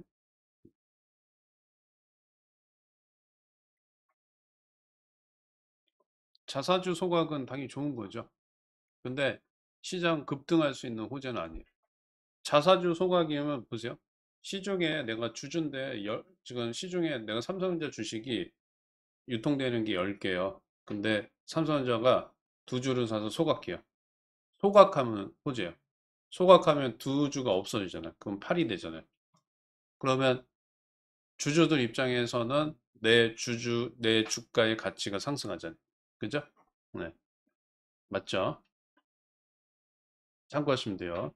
Speaker 1: 자사주 소각은 당연히 좋은 거죠. 근데 시장 급등할 수 있는 호재는 아니에요. 자사주 소각이면 보세요. 시중에 내가 주주인데 열- 지금 시중에 내가 삼성전자 주식이 유통되는 게 열 개요. 근데 삼성전자가 두 주를 사서 소각해요. 소각하면 호재예요. 소각하면 두 주가 없어지잖아요. 그럼 팔이 되잖아요. 그러면 주주들 입장에서는 내 주주, 내 주가의 가치가 상승하잖아요. 그죠? 네. 맞죠? 참고하시면 돼요.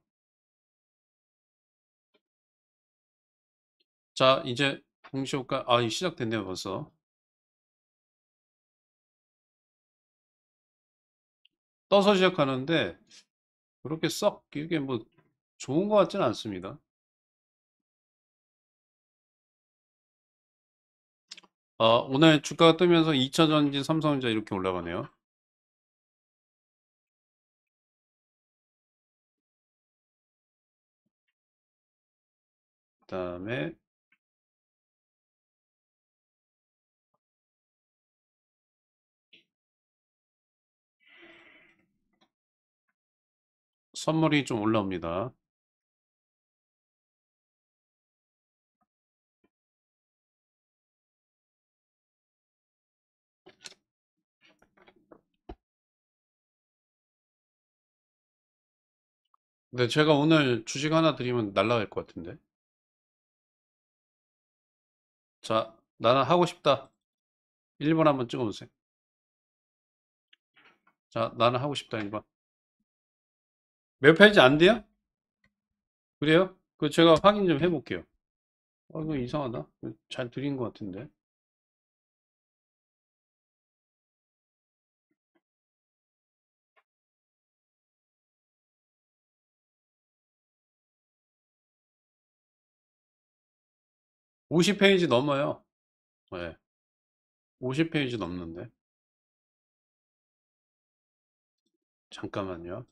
Speaker 1: 자, 이제 공시효과, 아, 이 시작됐네요, 벌써. 떠서 시작하는데, 그렇게 썩, 이게 뭐, 좋은 것 같지는 않습니다. 어, 오늘 주가가 뜨면서 이 차 전지, 삼성전자 이렇게 올라가네요. 그 다음에, 선물이 좀 올라옵니다. 근데 제가 오늘 주식 하나 드리면 날라갈 것 같은데. 자, 나는 하고 싶다. 일 번 한번 찍어보세요. 자, 나는 하고 싶다, 일 번. 몇 페이지 안 돼요? 그래요? 그 제가 확인 좀 해볼게요. 어, 이거 이상하다. 잘 드린 것 같은데. 오십 페이지 넘어요. 네. 오십 페이지 넘는데. 잠깐만요.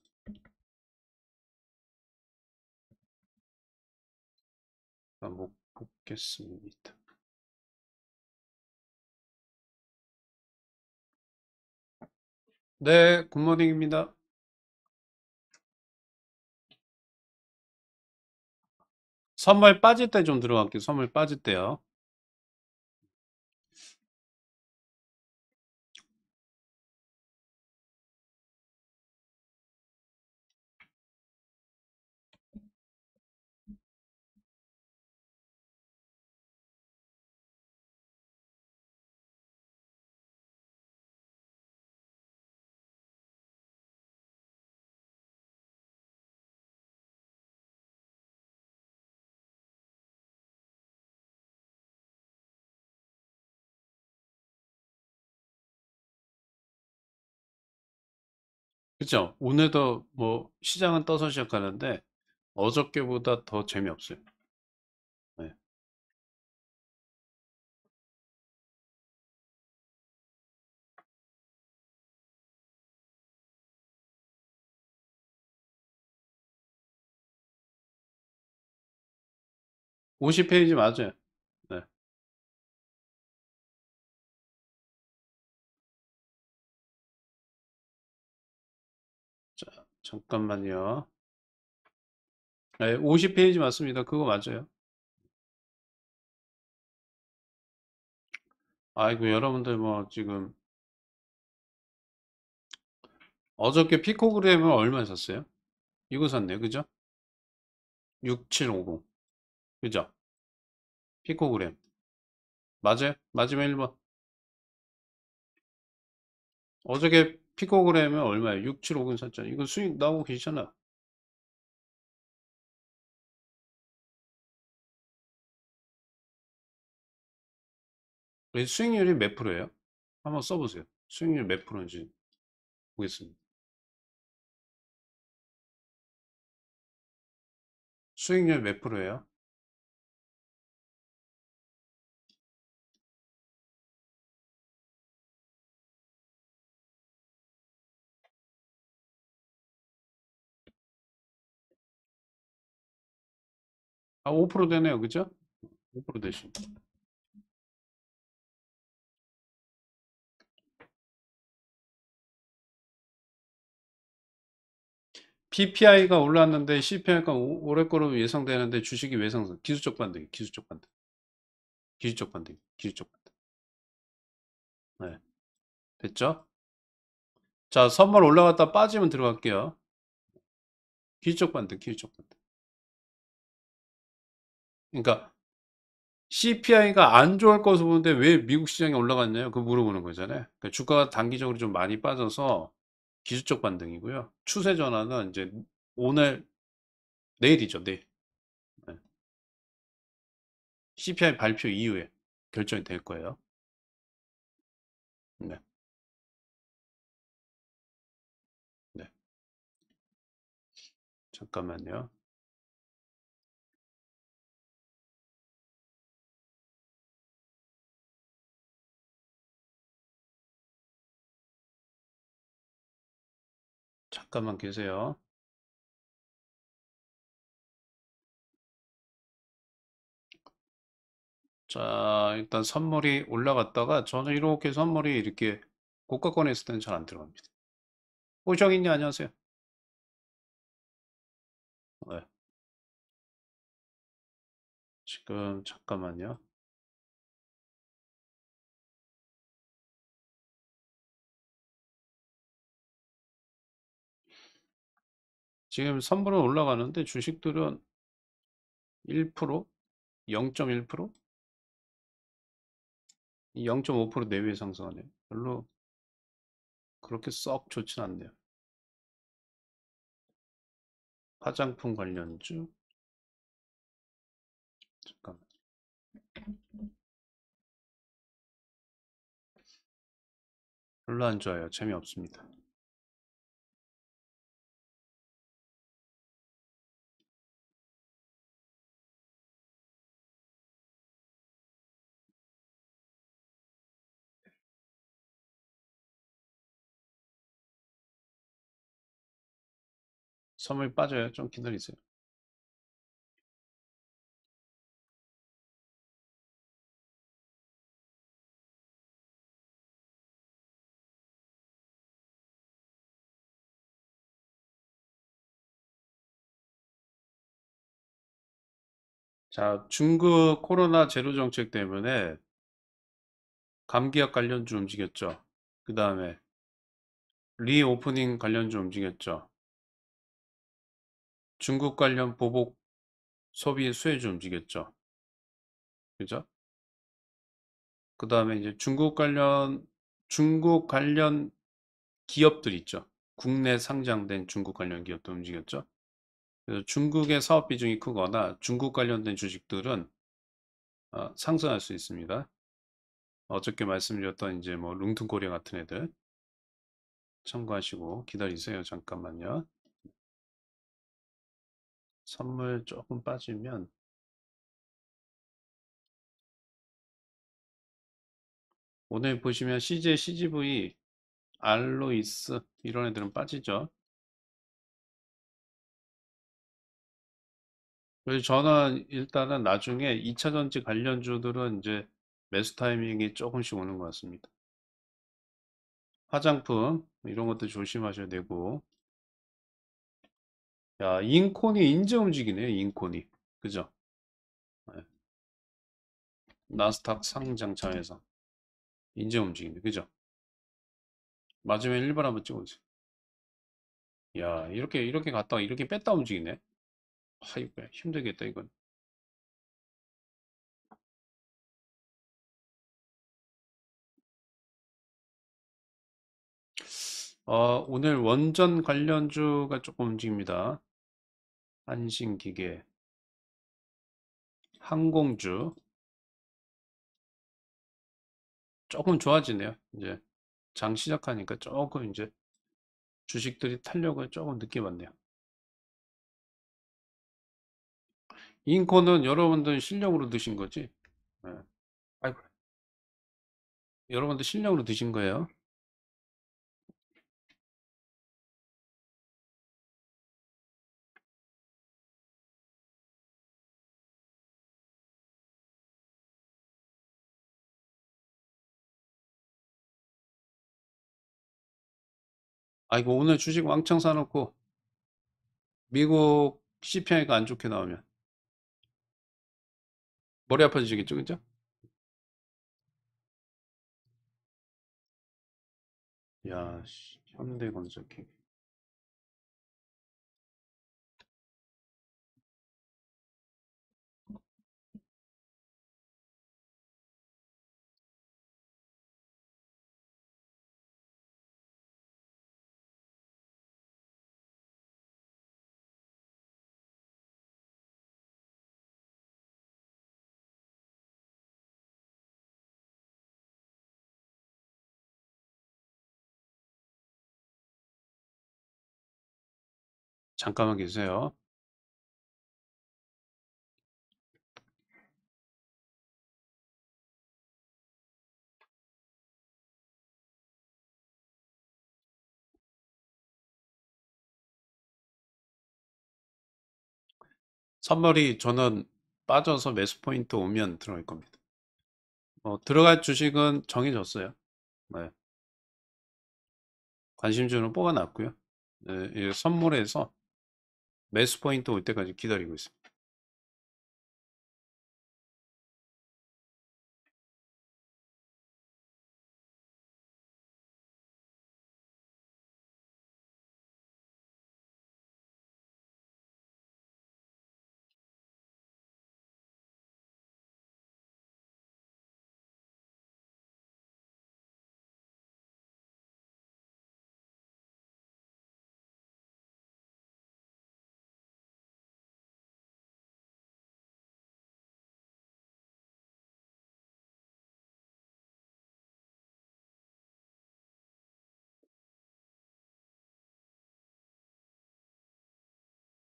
Speaker 1: 한번 보겠습니다. 네, 굿모닝입니다. 선물 빠질 때 좀 들어갈게요. 선물 빠질 때요. 그죠? 오늘도 뭐 시장은 떠서 시작하는데 어저께보다 더 재미없어요. 네. 오십 페이지 맞아요. 네. 자, 잠깐만요. 네, 오십 페이지 맞습니다. 그거 맞아요. 아이고, 여러분들 뭐 지금 어저께 피코그램을 얼마 샀어요? 이거 샀네요. 그죠? 육칠오공. 그죠? 피코그램. 맞아요? 맞으면 일 번. 어저께 피코그램은 얼마예요? 육칠오공 샀잖아요. 이거 수익 나오고 계시잖아. 수익률이 몇 프로예요? 한번 써보세요. 수익률 몇 프로인지 보겠습니다. 수익률 몇 프로예요? 아, 오 퍼센트 되네요. 그죠? 오 퍼센트 되시. 피피아이가 올랐는데 씨피아이가 올해 거로 예상되는데 주식이 왜 상승? 기술적 반등, 기술적 반등, 기술적 반등, 기술적 반등. 네, 됐죠? 자, 선물 올라갔다 빠지면 들어갈게요. 기술적 반등, 기술적 반등. 그러니까 씨피아이가 안 좋을 것으로 보는데 왜 미국 시장이 올라갔냐요? 그거 물어보는 거잖아요. 그러니까 주가가 단기적으로 좀 많이 빠져서 기술적 반등이고요. 추세 전환은 이제 오늘, 내일이죠, 내일. 네. 씨피아이 발표 이후에 결정이 될 거예요. 네, 네. 잠깐만요. 잠깐만 계세요. 자, 일단 선물이 올라갔다가 저는 이렇게 선물이 이렇게 고가권에 있을 때는 잘 안 들어갑니다. 호정이님 안녕하세요. 네, 지금 잠깐만요. 지금 선물은 올라가는데 주식들은 일 퍼센트, 영 점 일 퍼센트, 영 점 오 퍼센트 내외 상승하네요. 별로 그렇게 썩 좋진 않네요. 화장품 관련주. 잠깐만. 별로 안 좋아요. 재미없습니다. 선물 빠져요. 좀 기다리세요. 자, 중국 코로나 제로 정책 때문에 감기약 관련주 움직였죠. 그 다음에 리오프닝 관련주 움직였죠. 중국 관련 보복 소비 수혜주 움직였죠. 그죠? 그 다음에 이제 중국 관련, 중국 관련 기업들 있죠. 국내 상장된 중국 관련 기업도 움직였죠. 그래서 중국의 사업 비중이 크거나 중국 관련된 주식들은 어, 상승할 수 있습니다. 어저께 말씀드렸던 이제 뭐 룽퉁코리아 같은 애들 참고하시고 기다리세요. 잠깐만요. 선물 조금 빠지면 오늘 보시면 씨제이, 씨지브이, 알로이스 이런 애들은 빠지죠. 그래서 저는 일단은 나중에 이 차 전지 관련주들은 이제 매수 타이밍이 조금씩 오는 것 같습니다. 화장품 이런 것도 조심하셔야 되고. 야, 인콘이 인제 움직이네요. 인콘이. 그죠? 네. 나스닥 상장 차에서 인제 움직이네. 그죠? 마지막에 일번 한번 찍어보세요. 야, 이렇게 이렇게 갔다가 이렇게 뺐다 움직이네. 아이고 힘들겠다 이건. 어, 오늘 원전 관련주가 조금 움직입니다. 한신기계, 항공주 조금 좋아지네요. 이제 장 시작하니까 조금 이제 주식들이 탄력을 조금 늦게 받네요. 인코는 여러분들 실력으로 드신 거지? 네. 아이고, 여러분들 실력으로 드신 거예요. 아이고, 오늘 주식 왕창 사놓고 미국 씨피아이가 안 좋게 나오면 머리 아파지겠죠, 그죠? 야, 씨, 현대건설 기 잠깐만 계세요. 선물이 저는 빠져서 매수 포인트 오면 들어갈 겁니다. 어, 들어갈 주식은 정해졌어요. 네. 관심주는 뽑아놨고요. 네, 이 선물에서 매수 포인트 올 때까지 기다리고 있습니다.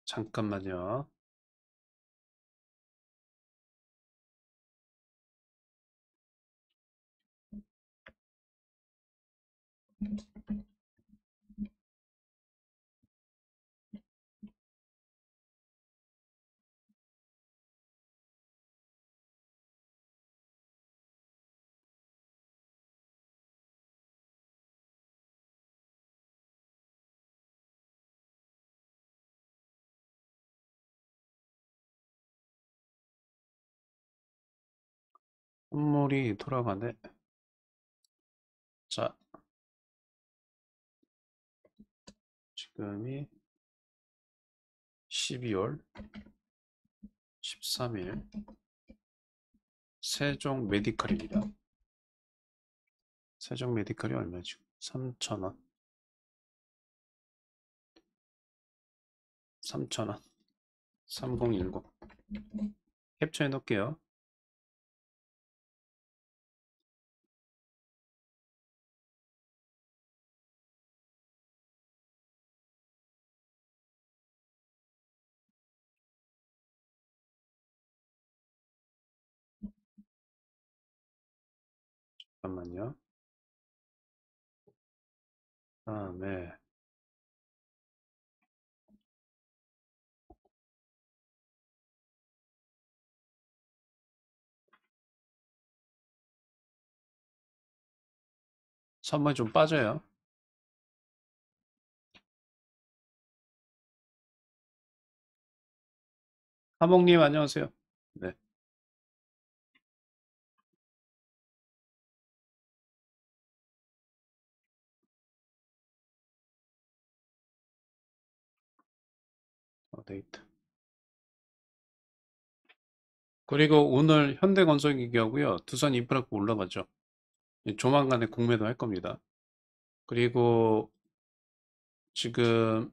Speaker 1: 잠깐만요. 선물이 돌아가네. 자, 지금이 십이월 십삼 일 세종 메디칼입니다. 세종 메디칼이 얼마죠? 삼천 원. 삼천 원. 삼천십. 캡처해 놓을게요. 잠깐만요. 다음에 선물 좀 빠져요. 하몽님 안녕하세요. 네, 업데이트. 그리고 오늘 현대건설기기하고요. 두산 인프라가 올라가죠. 조만간에 공매도 할 겁니다. 그리고 지금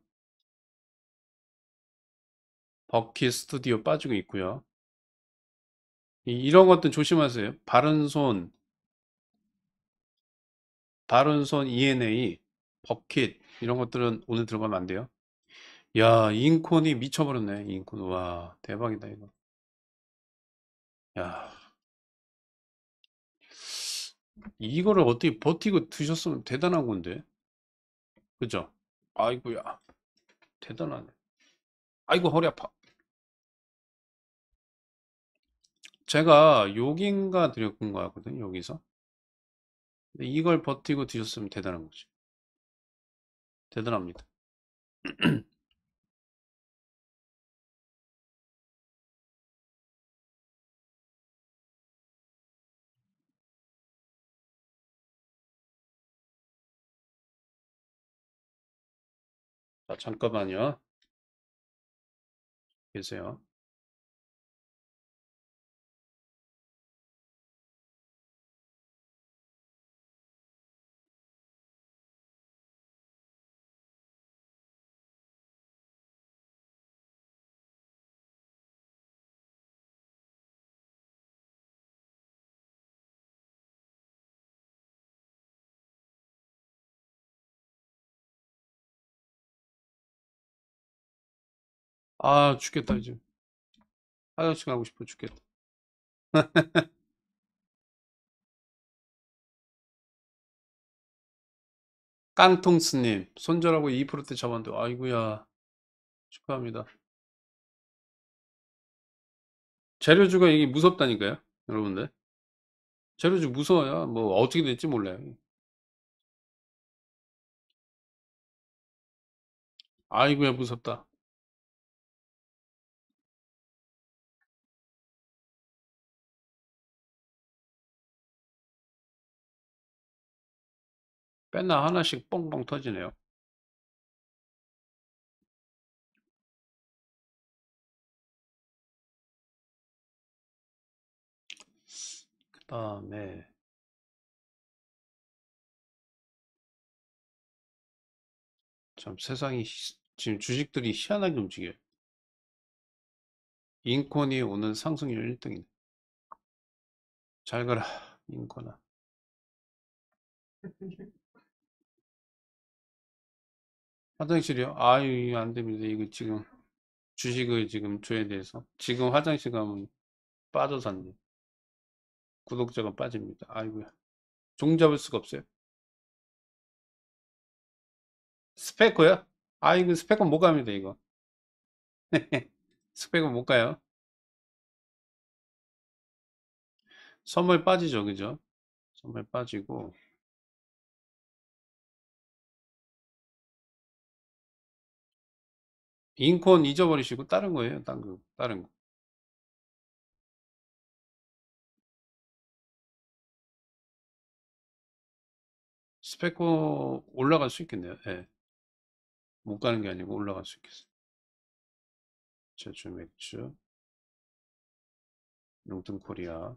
Speaker 1: 버킷 스튜디오 빠지고 있고요. 이- 이런 것들 조심하세요. 바른손, 바른손 이엔에이, 버킷 이런 것들은 오늘 들어가면 안 돼요. 야, 인콘이 미쳐버렸네. 인콘. 와, 대박이다 이거. 야, 이거를 어떻게 버티고 드셨으면 대단한 건데. 그죠? 아이고야, 대단하네. 아이고, 허리 아파. 제가 욕인가 드렸던 거 같거든요, 여기서. 근데 이걸 버티고 드셨으면 대단한 거지. 대단합니다. 자, 잠깐만요. 계세요. 아, 죽겠다, 이제. 화장실 가고 싶어 죽겠다. 깡통스님, 손절하고 이 퍼센트 잡았는데, 아이고야, 축하합니다. 재료주가 이게 무섭다니까요, 여러분들. 재료주 무서워요. 뭐, 어떻게 될지 몰라요. 아이고야, 무섭다. 빼나 하나씩 뻥뻥 터지네요. 그 다음에, 참 세상이, 희- 지금 주식들이 희한하게 움직여요. 인콘이 오늘 상승률 일 등이네. 잘 가라, 인콘아. 화장실이요? 아유, 안 됩니다. 이거 지금. 주식을 지금 줘야 돼서 지금 화장실 가면 빠져 산대. 구독자가 빠집니다. 아이고야. 종 잡을 수가 없어요. 스페커요? 아이고 스페커 못 갑니다 이거. 스페커 못 가요. 선물 빠지죠, 그죠? 선물 빠지고 인콘 잊어버리시고 다른 거예요. 다른 거, 다른 거. 스페커 올라갈 수 있겠네요. 예. 못 가는 게 아니고 올라갈 수 있겠어요. 제주 맥주, 용튼 코리아.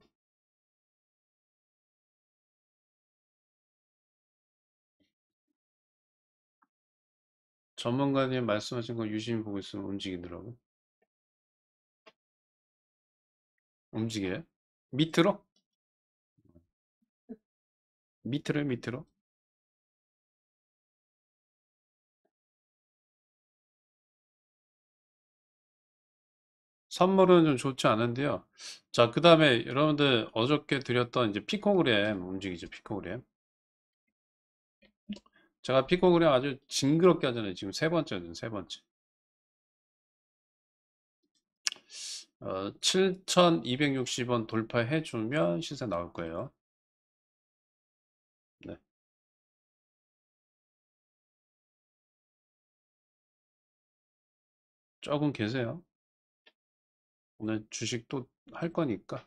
Speaker 1: 전문가님 말씀하신 거 유심히 보고 있으면 움직이더라고. 움직여요? 밑으로? 밑으로, 밑으로? 선물은 좀 좋지 않은데요. 자, 그 다음에 여러분들 어저께 드렸던 이제 피코그램 움직이죠, 피코그램. 제가 피코그램 아주 징그럽게 하잖아요. 지금 세 번째는 세 번째. 어, 칠천이백육십 원 돌파해주면 시세 나올 거예요. 네. 조금 계세요. 오늘 주식 또 할 거니까.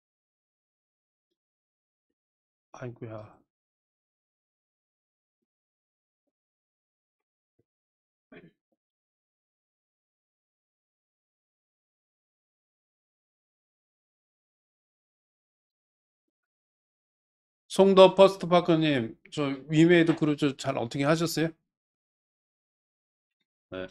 Speaker 1: 아이고야. 송도 퍼스트파크님, 저 위메이드 그룹 저잘 어떻게 하셨어요? 네.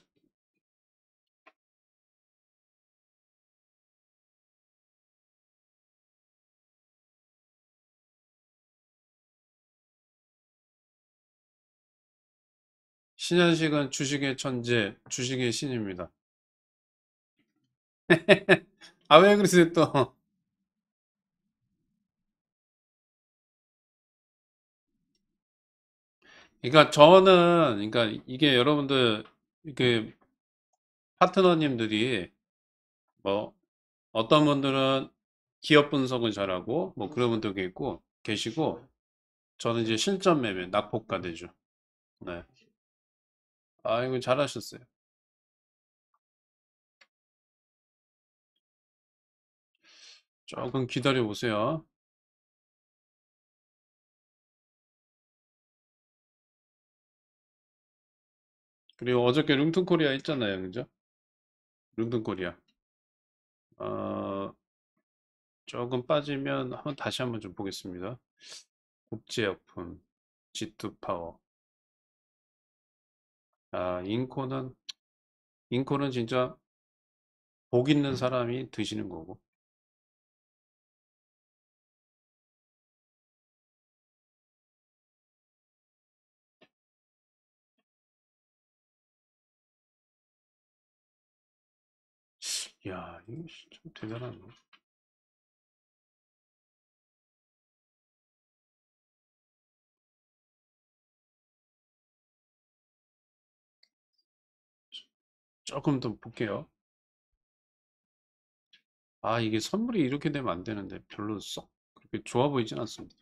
Speaker 1: 신현식은 주식의 천재, 주식의 신입니다. 아, 왜 그러세요, 또? 그러니까 저는, 그러니까 이게 여러분들, 이게 파트너님들이 뭐, 어떤 분들은 기업 분석을 잘하고, 뭐 그런 분도 있고, 계시고, 저는 이제 실전 매매, 낙폭가 되죠. 네. 아이고, 잘하셨어요. 조금 기다려 보세요. 그리고 어저께 룽튼 코리아 했잖아요. 그죠? 룽튼 코리아. 어, 조금 빠지면 한번 다시 한번 좀 보겠습니다. 국제약품, 지투 파워. 아, 인코는, 인코는 진짜 복 있는 사람이 드시는 거고. 야, 이거 참 대단하네. 조금 더 볼게요. 아, 이게 선물이 이렇게 되면 안 되는데 별로 썩 그렇게 좋아 보이진 않습니다.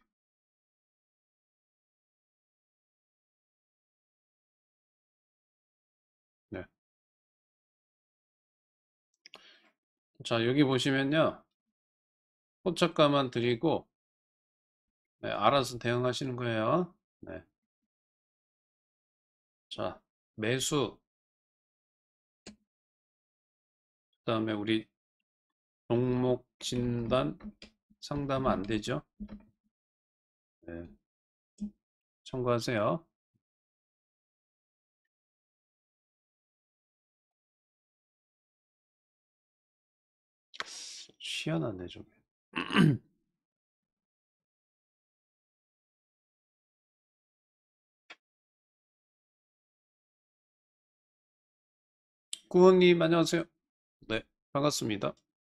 Speaker 1: 네. 자, 여기 보시면요. 호착가만 드리고, 네, 알아서 대응하시는 거예요. 네. 자, 매수, 그다음에 우리 종목 진단 상담은 안 되죠? 네. 참고하세요. 희한하네, 좀. 구원님, 안녕하세요. 네, 반갑습니다.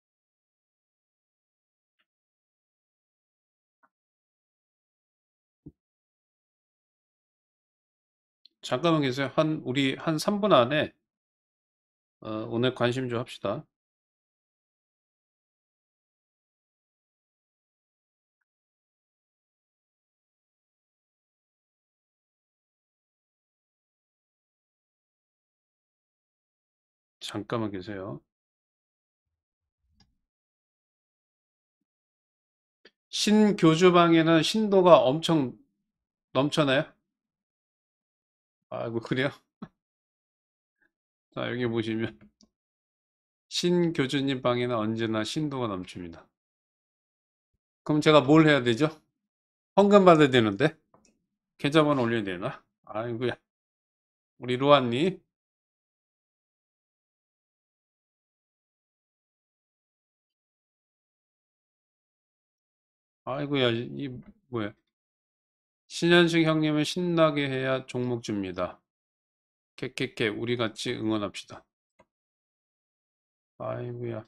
Speaker 1: 잠깐만 계세요. 한, 우리 한 삼 분 안에, 어, 오늘 관심 좀 합시다. 잠깐만 계세요. 신교주방에는 신도가 엄청 넘쳐나요? 아이고, 그래요? 자, 여기 보시면, 신교주님 방에는 언제나 신도가 넘칩니다. 그럼 제가 뭘 해야 되죠? 헌금 받아야 되는데? 계좌번호 올려야 되나? 아이고야. 우리 로아님. 아이고야, 이, 이 뭐야. 신현식 형님은 신나게 해야 종목 줍니다. 캐캐캐, 우리 같이 응원합시다. 아이고야.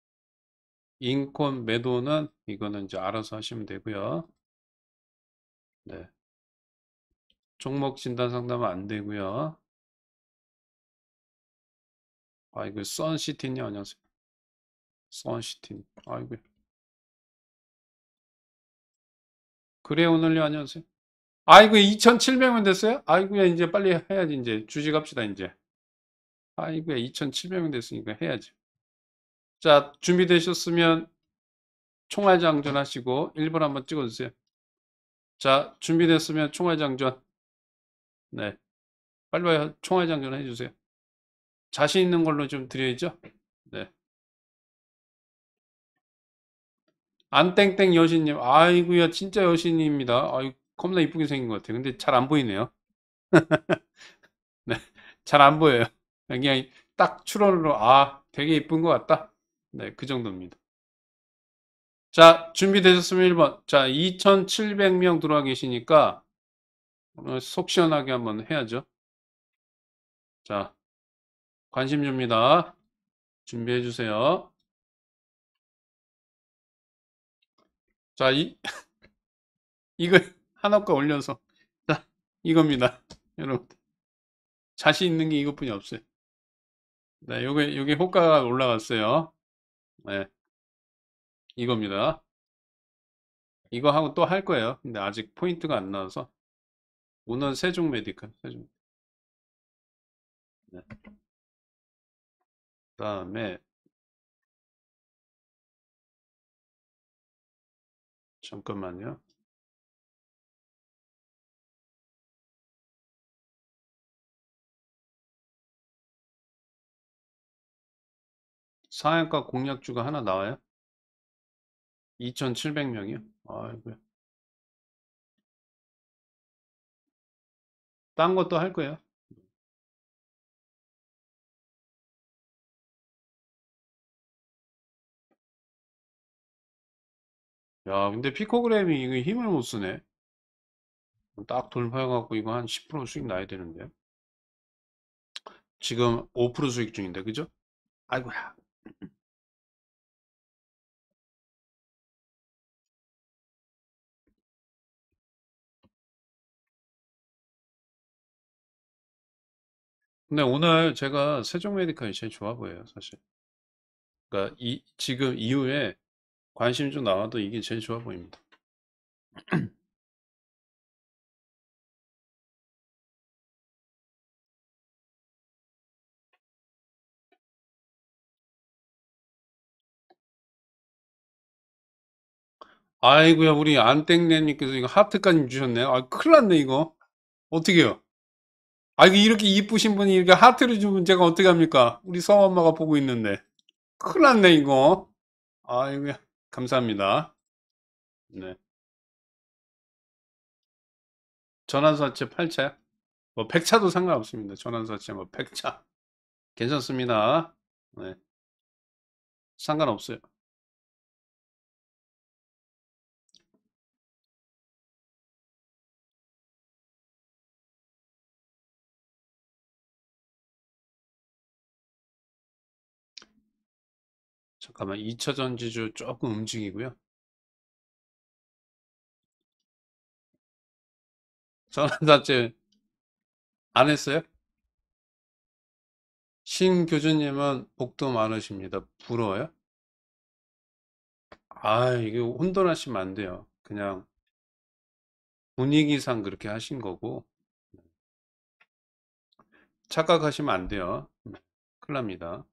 Speaker 1: 인권 매도는 이거는 이제 알아서 하시면 되고요. 네. 종목 진단 상담은 안 되고요. 아이고, 선시티님 안녕하세요. 선시티. 아이고. 그래 오늘요 안녕하세요. 아이고 이천칠백 명 됐어요? 아이고야 이제 빨리 해야지 이제 주식합시다 이제. 아이고야 이천칠백 명 됐으니까 해야지. 자 준비되셨으면 총알장전 하시고 일 분 한번 찍어주세요. 자 준비됐으면 총알장전. 네. 빨리 와요. 총알장전 해주세요. 자신 있는 걸로 좀 드려야죠. 네. 안땡땡 여신님, 아이고야, 진짜 여신입니다. 아이, 겁나 이쁘게 생긴 것 같아요. 근데 잘 안 보이네요. 네, 잘 안 보여요. 그냥 딱 추론으로, 아, 되게 이쁜 것 같다. 네, 그 정도입니다. 자, 준비되셨으면 일 번. 자, 이천칠백 명 들어와 계시니까, 오늘 속 시원하게 한번 해야죠. 자, 관심 줍니다. 준비해 주세요. 자, 이, 이거 하나 거 올려서. 자, 이겁니다. 여러분, 자신 있는 게 이것뿐이 없어요. 네, 요게, 요게 호가가 올라갔어요. 네, 이겁니다. 이거 하고 또 할 거예요. 근데 아직 포인트가 안 나와서. 오늘 세종 메디칼, 세종. 네. 그다음에, 잠깐만요. 상한가 공략주가 하나 나와요? 이천칠백 명이요? 아이고. 딴 것도 할 거예요. 야, 근데 피코그램이 이거 힘을 못 쓰네. 딱 돌파해갖고 이거 한 십 퍼센트 수익 나야 되는데. 지금 오 퍼센트 수익 중인데, 그죠? 아이고야. 근데 오늘 제가 세종 메디칼이 제일 좋아 보여요, 사실. 그러니까 이, 지금 이후에 관심 좀 나와도 이게 제일 좋아 보입니다. 아이고야, 우리 안땡네님께서 이거 하트까지 주셨네. 아, 큰일 났네, 이거. 어떻게요? 아, 이거 이렇게 이쁘신 분이 이렇게 하트를 주면 제가 어떻게 합니까? 우리 성엄마가 보고 있는데. 큰일 났네, 이거. 아이고야, 감사합니다. 네. 전환사채 팔 차요? 뭐, 백 차도 상관없습니다. 전환사채, 뭐, 백 차. 괜찮습니다. 네. 상관없어요. 잠깐만, 이 차 전지주 조금 움직이고요. 전환사채 안 했어요? 신 교주님은 복도 많으십니다. 부러워요? 아, 이게 혼돈하시면 안 돼요. 그냥 분위기상 그렇게 하신 거고, 착각하시면 안 돼요. 큰일 납니다.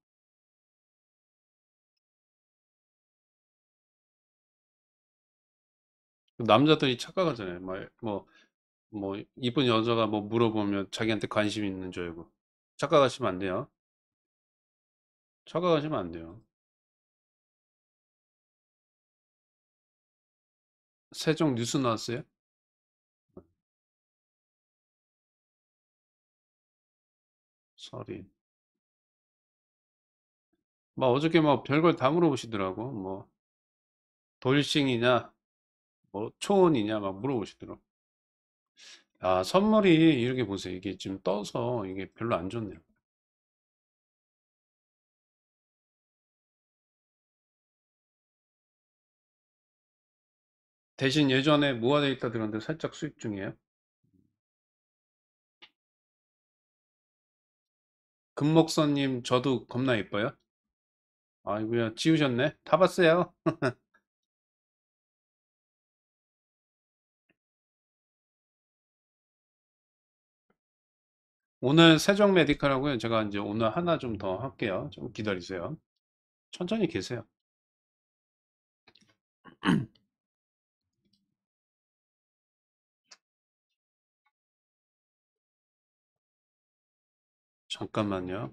Speaker 1: 남자들이 착각하잖아요. 막, 뭐, 뭐, 이쁜 여자가 뭐 물어보면 자기한테 관심 있는 줄 알고. 착각하시면 안 돼요. 착각하시면 안 돼요. 세종 뉴스 나왔어요? 설이. 막 어저께 뭐 별걸 다 물어보시더라고. 뭐, 돌싱이냐, 뭐, 초혼이냐, 막 물어보시더라고. 아, 선물이 이렇게 보세요. 이게 지금 떠서 이게 별로 안 좋네요. 대신 예전에 모아돼 있다 들었는데 살짝 수익 중이에요. 금목서님, 저도 겁나 이뻐요. 아이고야, 지우셨네. 다 봤어요. 오늘 세종 메디칼하고요. 제가 이제 오늘 하나 좀 더 할게요. 좀 기다리세요. 천천히 계세요. 잠깐만요.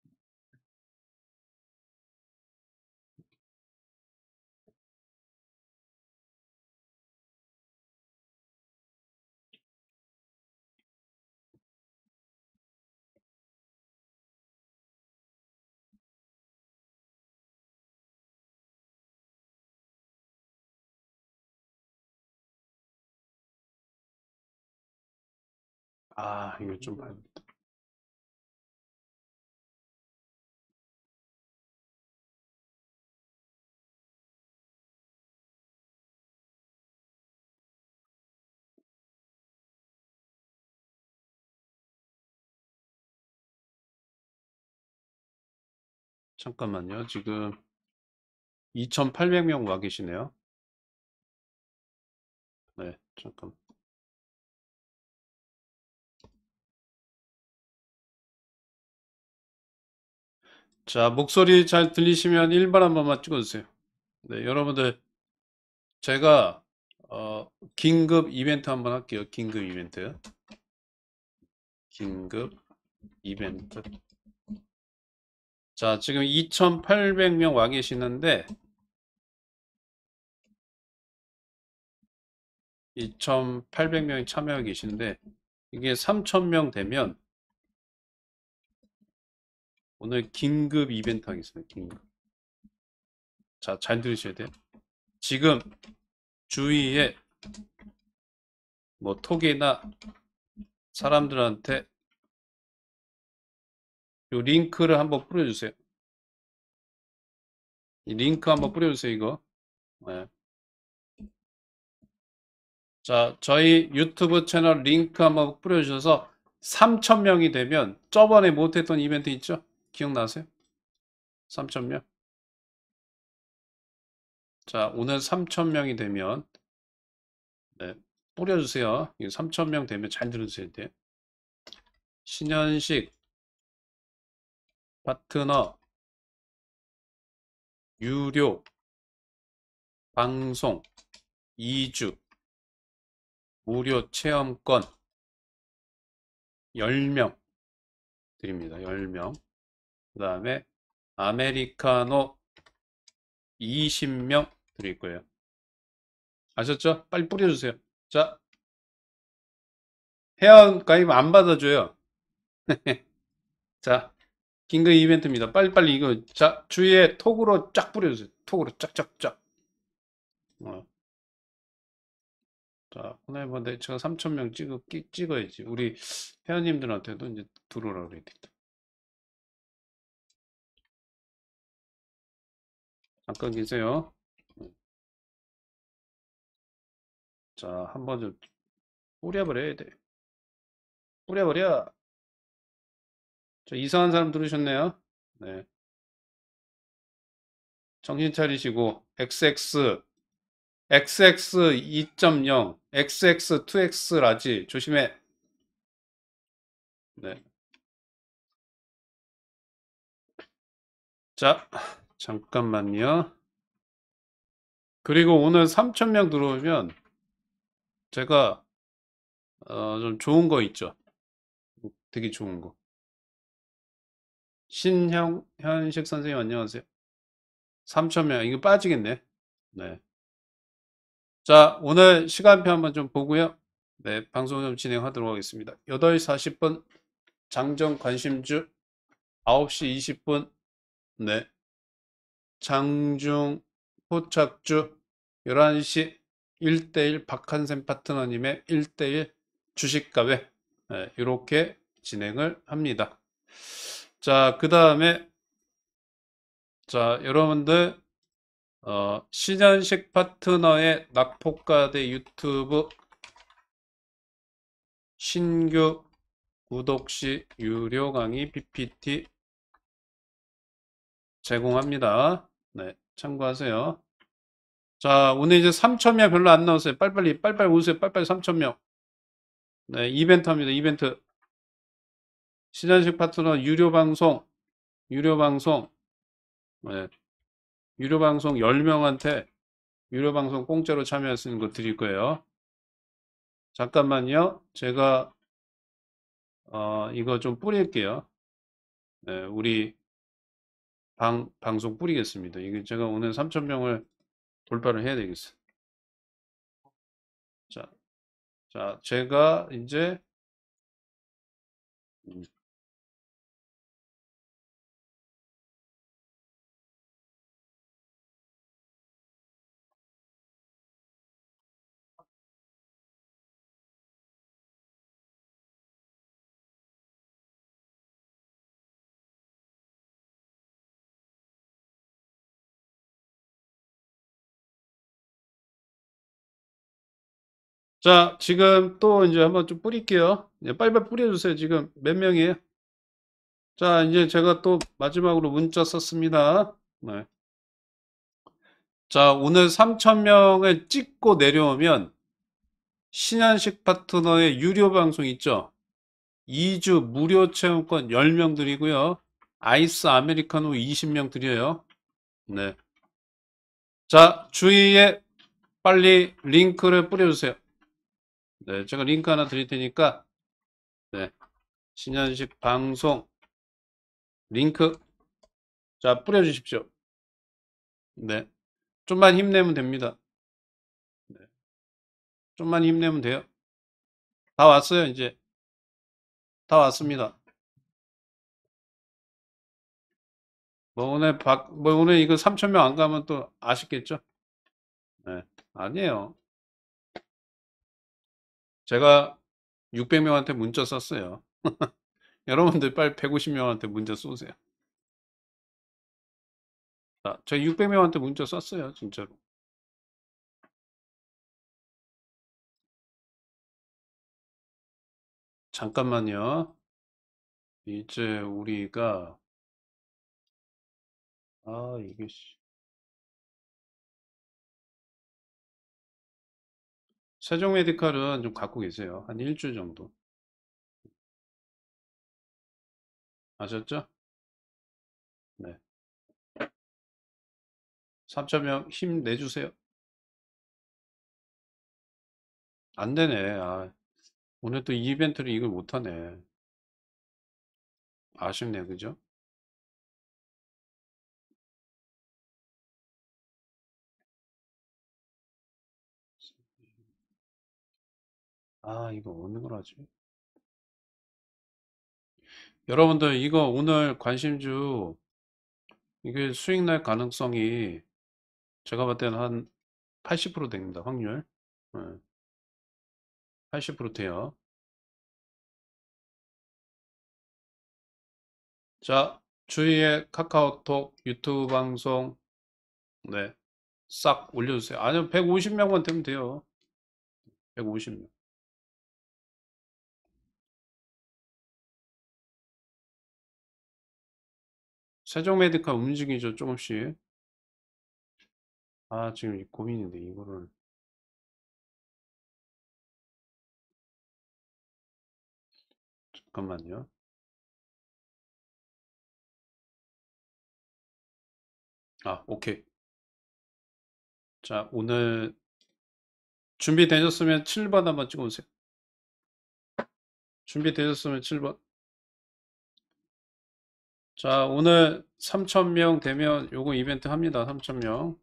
Speaker 1: 아, 이거 좀 봐요. 잠깐만요. 지금 이천팔백 명 와 계시네요. 네, 잠깐. 자, 목소리 잘 들리시면 일 번 한 번만 찍어주세요. 네, 여러분들, 제가, 어, 긴급 이벤트 한번 할게요. 긴급 이벤트. 긴급 이벤트. 자, 지금 이천팔백 명 와 계시는데, 이천팔백 명이 참여하고 계시는데, 이게 삼천 명 되면, 오늘 긴급 이벤트 하겠습니다. 긴급. 자, 잘 들으셔야 돼요. 지금 주위에 뭐 톡이나 사람들한테 이 링크를 한번 뿌려주세요. 이 링크 한번 뿌려주세요, 이거. 네. 자, 저희 유튜브 채널 링크 한번 뿌려주셔서 삼천 명이 되면 저번에 못했던 이벤트 있죠? 기억나세요? 삼천 명? 자, 오늘 삼천 명이 되면 네, 뿌려주세요. 삼천 명 되면 잘 들어주셔야 돼요. 신현식 파트너 유료 방송 이 주 무료 체험권 열 명 드립니다. 열 명. 그 다음에 아메리카노 이십 명 드릴 거예요. 아셨죠? 빨리 뿌려주세요. 자, 회원 가입 안 받아줘요. 자, 긴급 이벤트입니다. 빨리빨리 이거, 자, 주위에 톡으로 쫙 뿌려주세요. 톡으로 쫙쫙쫙. 어, 자, 오늘 뭐, 내, 제가 삼천 명 찍어, 끼- 찍어야지. 우리 회원님들한테도 이제 들어오라 그래야 겠다. 잠깐 계세요. 자, 한번 좀 뿌려버려야 돼. 뿌려버려. 저 이상한 사람 들으셨네요. 네. 정신 차리시고, 엑스엑스, 엑스엑스 이 점 영, 엑스엑스 투 엑스라지. 조심해. 네. 자, 잠깐만요. 그리고 오늘 삼천 명 들어오면 제가 어, 좀 좋은 거 있죠. 되게 좋은 거. 신형 현식 선생님 안녕하세요. 삼천 명 이거 빠지겠네. 네. 자, 오늘 시간표 한번 좀 보고요. 네, 방송 좀 진행하도록 하겠습니다. 여덟 시 사십 분 장정 관심주, 아홉 시 이십 분 네, 장중 포착주, 열한 시 일 대일 박한샘 파트너님의 일 대일 주식값에 네, 이렇게 진행을 합니다. 자, 그 다음에 자, 여러분들 어, 신현식 파트너의 낙폭과대 유튜브 신규 구독 시 유료 강의 피피티 제공합니다. 네, 참고하세요. 자, 오늘 이제 삼천 명 별로 안 나왔어요. 빨리빨리, 빨리빨리 오세요. 빨리빨리 삼천 명. 네, 이벤트 합니다. 이벤트. 신현식 파트너 유료 방송, 유료 방송, 네, 유료 방송 열 명한테 유료 방송 공짜로 참여할 수 있는 거 드릴 거예요. 잠깐만요. 제가 어, 이거 좀 뿌릴게요. 네, 우리 방, 방송 뿌리겠습니다. 이게 제가 오늘 삼천 명을 돌파를 해야 되겠어. 자, 자, 제가 이제 음, 자, 지금 또 이제 한번 좀 뿌릴게요. 네, 빨리빨리 뿌려주세요. 지금 몇 명이에요? 자, 이제 제가 또 마지막으로 문자 썼습니다. 네. 자, 오늘 삼천 명을 찍고 내려오면 신한식 파트너의 유료 방송 있죠? 이 주 무료 체험권 열 명 드리고요. 아이스 아메리카노 이십 명 드려요. 네. 자, 주위에 빨리 링크를 뿌려주세요. 네, 제가 링크 하나 드릴 테니까, 네. 신현식 방송 링크, 자, 뿌려주십시오. 네. 좀만 힘내면 됩니다. 네. 좀만 힘내면 돼요. 다 왔어요, 이제. 다 왔습니다. 뭐 오늘 박, 뭐 오늘 이거 삼천 명 안 가면 또 아쉽겠죠? 네. 아니에요. 제가 육백 명한테 문자 썼어요. 여러분들 빨리 백오십 명한테 문자 쏘세요. 자, 저 육백 명한테 문자 썼어요, 진짜로. 잠깐만요. 이제 우리가, 아, 이게, 씨. 세종 메디칼은 좀 갖고 계세요. 한 일주일 정도. 아셨죠? 네. 삼천 명 힘내주세요. 안 되네. 아, 오늘 또 이 이벤트를 이걸 못하네. 아쉽네, 그죠? 아, 이거 어느 걸 하지? 여러분들, 이거 오늘 관심주, 이게 수익 날 가능성이 제가 봤을 때는 한 팔십 퍼센트 됩니다, 확률. 네, 팔십 퍼센트 돼요. 자, 주위에 카카오톡, 유튜브 방송, 네. 싹 올려주세요. 아니면 백오십 명만 되면 돼요. 백오십 명. 세종 메디칼 움직이죠, 조금씩. 아, 지금 고민인데, 이거를. 잠깐만요. 아, 오케이. 자, 오늘 준비되셨으면 칠 번 한번 찍어보세요. 준비되셨으면 칠 번. 자, 오늘 삼천 명 되면 요거 이벤트 합니다. 삼천 명.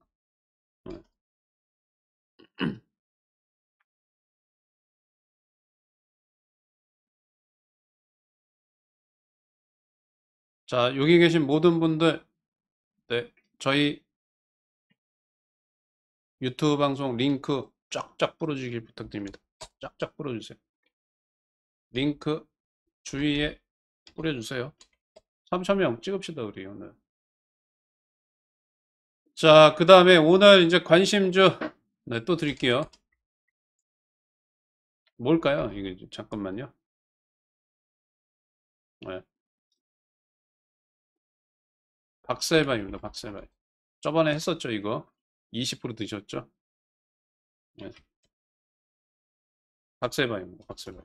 Speaker 1: 자, 여기 계신 모든 분들, 네, 저희 유튜브 방송 링크 쫙쫙 뿌려주길 부탁드립니다. 쫙쫙 뿌려주세요. 링크 주위에 뿌려주세요. 삼천 명 찍읍시다, 우리 오늘. 자, 그 다음에 오늘 이제 관심주, 네, 또 드릴게요. 뭘까요? 이게 잠깐만요. 네. 박셀바입니다. 박셀바. 저번에 했었죠, 이거. 이십 퍼센트 드셨죠? 네. 박셀바입니다. 박셀바.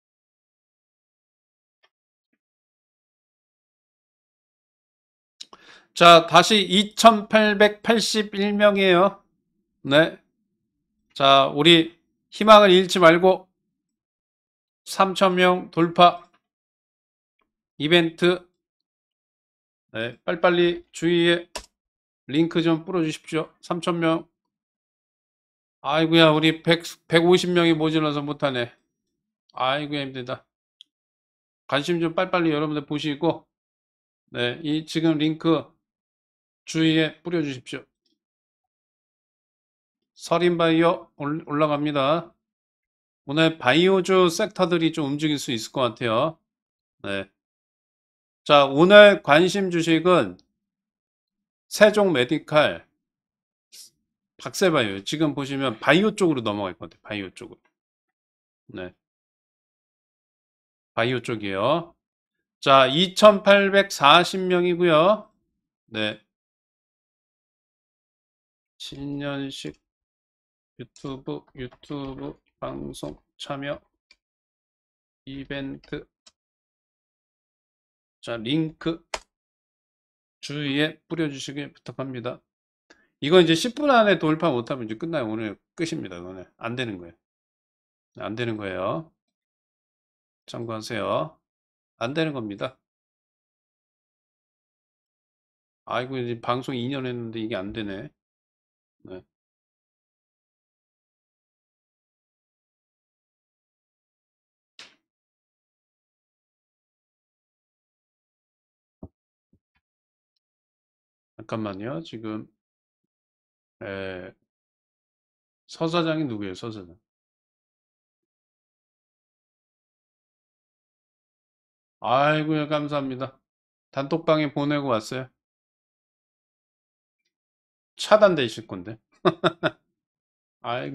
Speaker 1: 자, 다시 이천팔백팔십일 명이에요. 네. 자, 우리 희망을 잃지 말고 삼천 명 돌파 이벤트, 네, 빨리빨리 주위에 링크 좀 뿌려주십시오. 삼천 명. 아이고야, 우리 백, 백오십 명이 모자라서 못하네. 아이고야, 힘들다. 관심 좀 빨리빨리 여러분들 보시고, 네, 이 지금 링크 주위에 뿌려주십시오. 서린바이오 올라갑니다. 오늘 바이오주 섹터들이 좀 움직일 수 있을 것 같아요. 네. 자, 오늘 관심 주식은 세종 메디칼, 박세바이오. 지금 보시면 바이오 쪽으로 넘어갈 것 같아요. 바이오 쪽으로. 네. 바이오 쪽이에요. 자, 이천팔백사십 명이고요. 네. 신년식 유튜브, 유튜브 방송 참여 이벤트. 자, 링크 주위에 뿌려주시길 부탁합니다. 이거 이제 십 분 안에 돌파 못하면 이제 끝나요. 오늘 끝입니다. 오늘 안 되는 거예요. 안 되는 거예요. 참고하세요. 안 되는 겁니다. 아이고, 이제 방송 이 년 했는데 이게 안 되네. 네. 잠깐만요. 지금 에, 서 사장이 누구예요? 서 사장. 아이고요, 감사합니다. 단톡방에 보내고 왔어요. 차단돼 있을 건데. 아이고.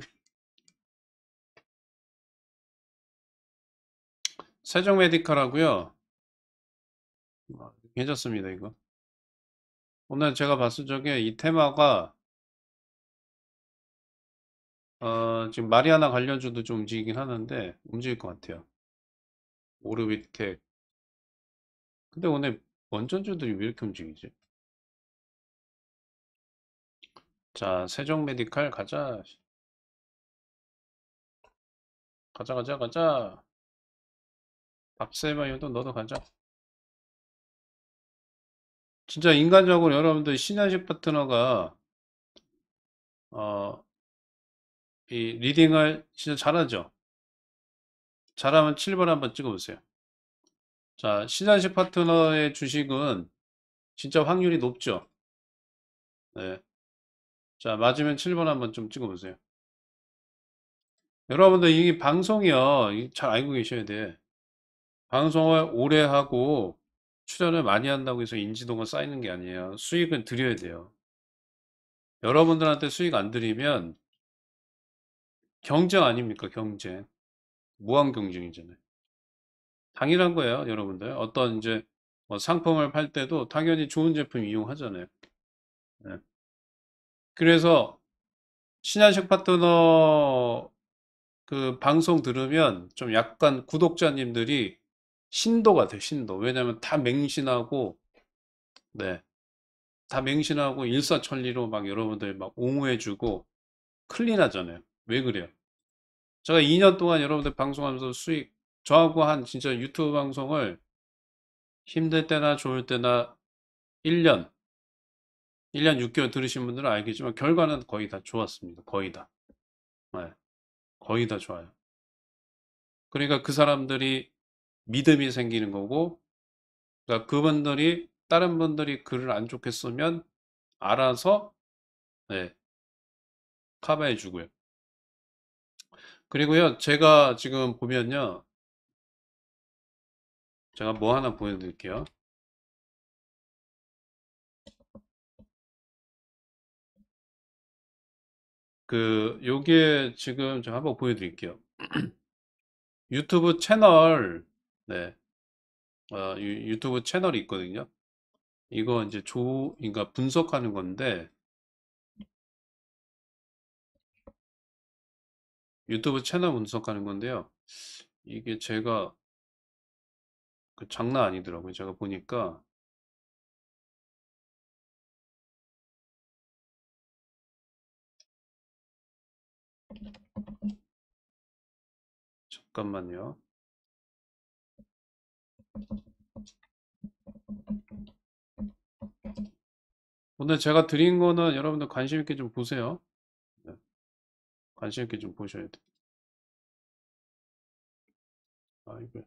Speaker 1: 세종 메디컬하고요. 어, 괜찮습니다, 이거. 오늘 제가 봤을 적에 이 테마가 어, 지금 마리아나 관련주도 좀 움직이긴 하는데 움직일 것 같아요. 오르비텍. 근데 오늘 원전주들이 왜 이렇게 움직이지? 자, 세종 메디칼 가자. 가자, 가자, 가자. 박세마이도 너도 가자. 진짜 인간적으로 여러분들 신한식 파트너가 어, 이 리딩을 진짜 잘하죠. 잘하면 칠 번 한번 찍어보세요. 자, 신한식 파트너의 주식은 진짜 확률이 높죠. 네. 자, 맞으면 칠 번 한번 좀 찍어보세요. 여러분들 이 방송이요. 이 잘 알고 계셔야 돼. 방송을 오래 하고 출연을 많이 한다고 해서 인지도가 쌓이는 게 아니에요. 수익은 드려야 돼요. 여러분들한테 수익 안 드리면 경쟁 아닙니까? 경쟁. 무한 경쟁이잖아요. 당연한 거예요, 여러분들. 어떤 이제 뭐 상품을 팔 때도 당연히 좋은 제품 이용하잖아요. 네. 그래서 신한식 파트너 그 방송 들으면 좀 약간 구독자님들이 신도가 돼, 신도. 왜냐면 다 맹신하고, 네. 다 맹신하고 일사천리로 막 여러분들 막 옹호해주고 클린하잖아요. 왜 그래요? 제가 이 년 동안 여러분들 방송하면서 수익, 저하고 한 진짜 유튜브 방송을 힘들 때나 좋을 때나 일 년, 일 년 육 개월 들으신 분들은 알겠지만 결과는 거의 다 좋았습니다. 거의 다. 네, 거의 다 좋아요. 그러니까 그 사람들이 믿음이 생기는 거고, 그러니까 그분들이 다른 분들이 글을 안 좋게 쓰면 알아서 네, 커버해 주고요. 그리고요, 제가 지금 보면요, 제가 뭐 하나 보여드릴게요. 그 요게 지금 제가 한번 보여드릴게요. 유튜브 채널, 네, 어, 유, 유튜브 채널이 있거든요. 이거 이제 조, 그러니까 분석하는 건데, 유튜브 채널 분석하는 건데요. 이게 제가 그 장난 아니더라고요. 제가 보니까, 잠깐만요. 오늘 제가 드린 거는 여러분들 관심 있게 좀 보세요. 네, 관심 있게 좀 보셔야 돼요. 아, 이거.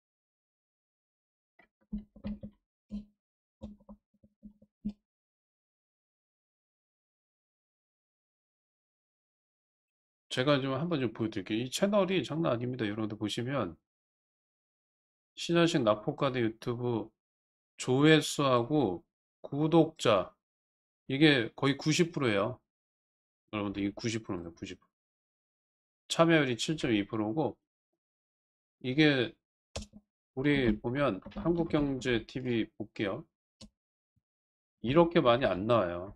Speaker 1: 제가 좀 한번 좀 보여드릴게요. 이 채널이 장난 아닙니다. 여러분들 보시면, 신하식 나포카드 유튜브 조회수하고 구독자, 이게 거의 구십 퍼센트예요. 여러분들 이게 구십 퍼센트입니다. 구십 퍼센트. 참여율이 칠 점 이 퍼센트고, 이게 우리 보면 한국경제티비 볼게요. 이렇게 많이 안 나와요.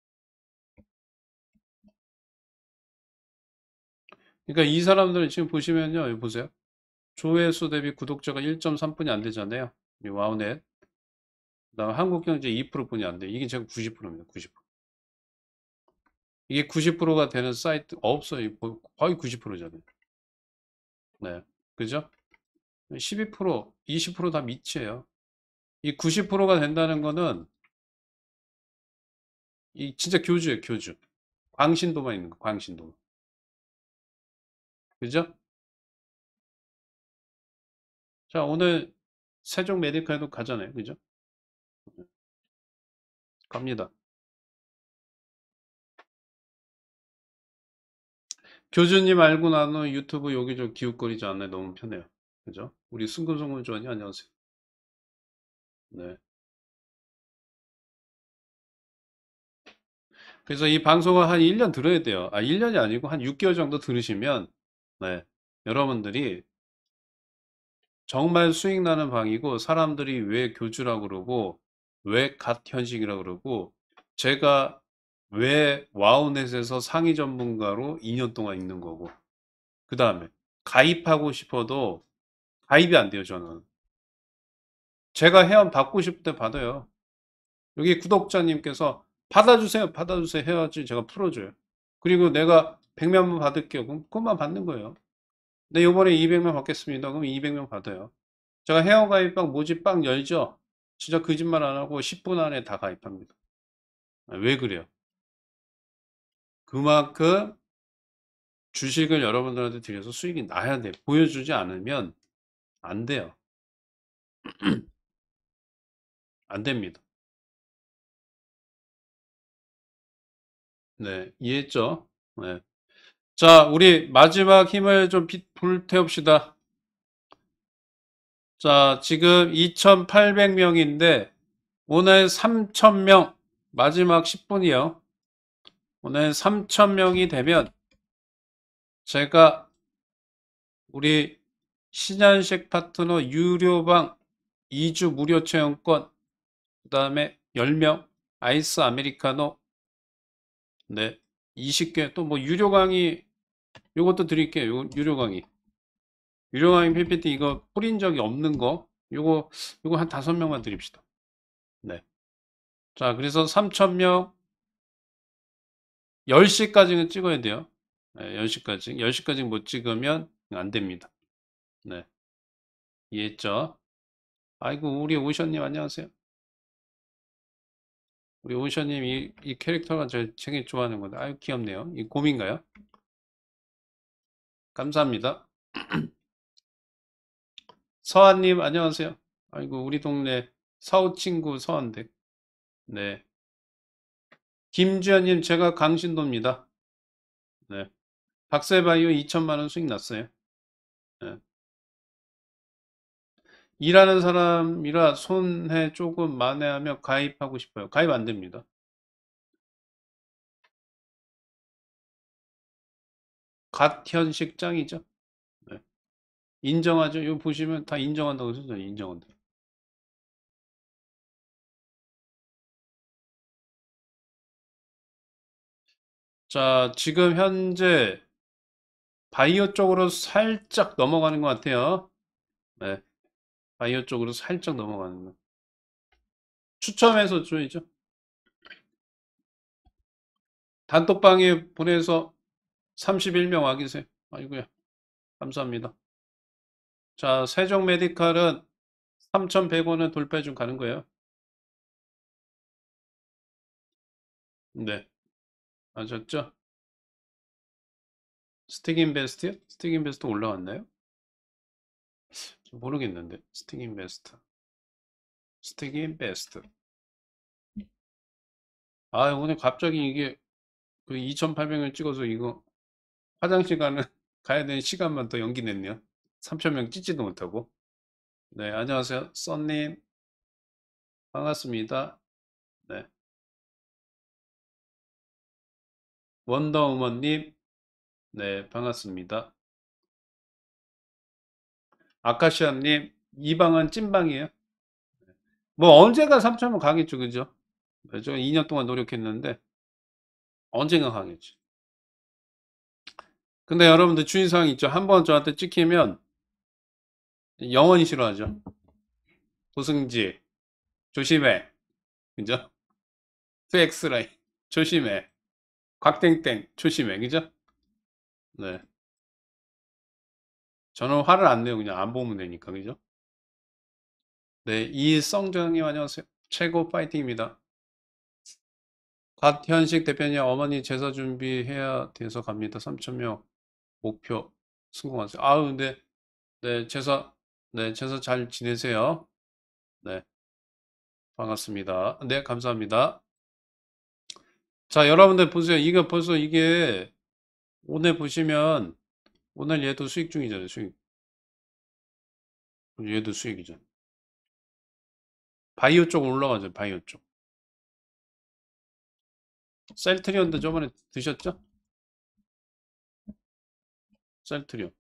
Speaker 1: 그러니까 이 사람들은 지금 보시면요. 여기 보세요. 조회수 대비 구독자가 일 점 삼 분이 안 되잖아요. 이 와우넷. 그다음 한국경제 이 퍼센트뿐이 안 돼요. 이게 제가 구십 퍼센트입니다. 구십 퍼센트. 이게 구십 퍼센트가 되는 사이트 없어요. 거의 구십 퍼센트잖아요. 네. 그죠? 십이 퍼센트, 이십 퍼센트 다 미치예요. 이 구십 퍼센트가 된다는 거는 이 진짜 교주예요, 교주. 광신도만 있는 거, 광신도. 그죠? 자, 오늘 세종 메디칼도 가잖아요. 그죠? 갑니다. 교주님 알고 나는 유튜브 여기저기 기웃거리지 않아요. 너무 편해요. 그죠? 우리 승근성근 조원이 안녕하세요. 네. 그래서 이 방송을 한 일 년 들어야 돼요. 아, 일 년이 아니고 한 육 개월 정도 들으시면, 네. 여러분들이 정말 수익 나는 방이고, 사람들이 왜 교주라고 그러고, 왜 갓 현식이라고 그러고, 제가 왜 와우넷에서 상위 전문가로 이 년 동안 있는 거고, 그 다음에 가입하고 싶어도 가입이 안 돼요, 저는. 제가 회원 받고 싶을 때 받아요. 여기 구독자님께서 받아주세요, 받아주세요 해야지 제가 풀어줘요. 그리고 내가 백만 원 받을게요. 그럼 그것만 받는 거예요. 네, 요번에 이백 명 받겠습니다. 그럼 이백 명 받아요. 제가 회원 가입방 모집 빵 열죠? 진짜 거짓말 안 하고 십 분 안에 다 가입합니다. 아, 왜 그래요? 그만큼 주식을 여러분들한테 드려서 수익이 나야 돼. 보여주지 않으면 안 돼요. 안 됩니다. 네, 이해했죠? 네. 자, 우리 마지막 힘을 좀 빛- 불태웁시다. 자, 지금 이천팔백 명인데 오늘 삼천 명 마지막 십 분이요. 오늘 삼천 명이 되면 제가 우리 신현식 파트너 유료방 이 주 무료 체험권, 그 다음에 열 명 아이스 아메리카노, 네, 이십 개, 또 뭐 유료 강의, 요것도 드릴게요. 요, 유료 강의. 유료 강의 피피티 이거 뿌린 적이 없는 거, 요거, 요거 한 다섯 명만 드립시다. 네. 자, 그래서 삼천 명, 열 시까지는 찍어야 돼요. 네, 열 시까지. 열 시까지 못 찍으면 안 됩니다. 네. 이해했죠? 아이고, 우리 오션님 안녕하세요. 우리 오션님 이, 이 캐릭터가 저 되게 좋아하는 건데, 아유, 귀엽네요. 이 곰인가요? 감사합니다. 서한님 안녕하세요. 아이고, 우리 동네 서우 친구 서한댁. 네. 김주현님 제가 강신도입니다. 네. 박세바이오 이천만 원 수익 났어요. 네. 일하는 사람이라 손해 조금 만회하며 가입하고 싶어요. 가입 안 됩니다. 갓현식 짱이죠. 네. 인정하죠. 이거 보시면 다 인정한다고 써져 인정한다. 자, 지금 현재 바이오 쪽으로 살짝 넘어가는 것 같아요. 네. 바이오 쪽으로 살짝 넘어가는 거. 추첨해서 줘야죠. 단톡방에 보내서 삼십일 명 와 계세요. 아이고야. 감사합니다. 자, 세종 메디칼은 삼천백 원은 돌파해 좀 가는 거예요. 네. 아셨죠? 스틱 인베스트요? 스틱 인베스트 올라왔나요? 모르겠는데. 스틱 인베스트. 스틱 인베스트. 아, 오늘 갑자기 이게 그 이천팔백 원 찍어서 이거 화장실 가는 가야 되는 시간만 더 연기 냈네요. 삼천 명 찍지도 못하고. 네, 안녕하세요. 썬님. 반갑습니다. 네. 원더우먼님. 네, 반갑습니다. 아카시아님. 이 방은 찐방이에요. 뭐 언젠가 삼천 명 가겠죠, 그죠? 네, 저 이 년 동안 노력했는데 언젠가 가겠지. 근데 여러분들 주의사항 있죠. 한번 저한테 찍히면 영원히 싫어하죠. 도승지 조심해. 그죠? 투엑스라인 조심해. 곽땡땡 조심해. 그죠? 네. 저는 화를 안 내요. 그냥 안 보면 되니까. 그죠? 네. 이성정님 안녕하세요. 최고 파이팅입니다. 곽현식 대표님 어머니 제사 준비해야 돼서 갑니다. 삼천 명 목표 성공하세요. 아우 근데 네 제사 네 제사 잘 지내세요. 네 반갑습니다. 네 감사합니다. 자 여러분들 보세요. 이거 벌써 이게 오늘 보시면 오늘 얘도 수익 중이잖아요. 수익 얘도 수익이죠. 바이오 쪽 올라가죠. 바이오 쪽. 셀트리온도 저번에 드셨죠? 셀트리온.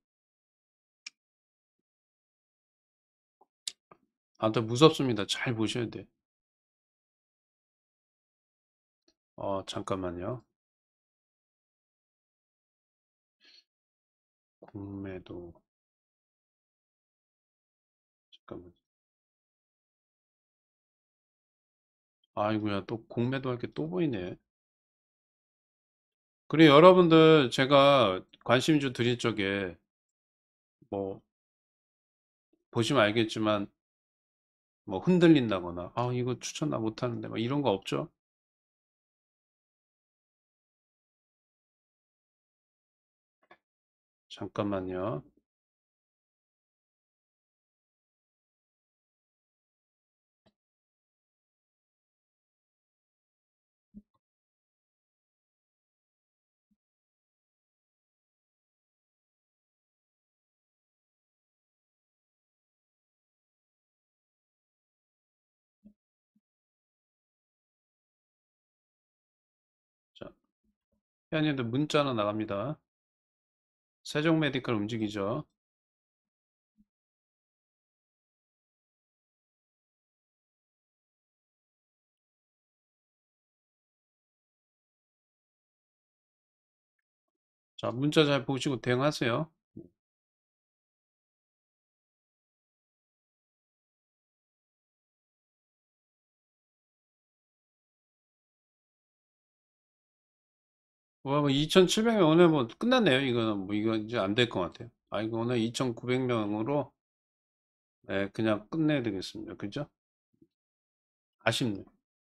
Speaker 1: 아무튼 무섭습니다. 잘 보셔야 돼. 어 잠깐만요. 공매도 잠깐만. 아이고야 또 공매도 할 게 또 보이네. 그리고 여러분들 제가 관심주 드릴 적에 뭐 보시면 알겠지만 뭐 흔들린다거나 아 이거 추천 나 못하는데 막 이런 거 없죠? 잠깐만요. 자, 회원님들 문자 하나 나갑니다. 세종 메디컬 움직이죠. 자, 문자 잘 보시고 대응하세요. 와, 뭐 이천칠백 명 오늘 뭐 끝났네요. 이거는 뭐 이거 이제 안 될 것 같아요. 아, 이거 오늘 이천구백 명으로 네, 그냥 끝내야 되겠습니다. 그죠? 아쉽네.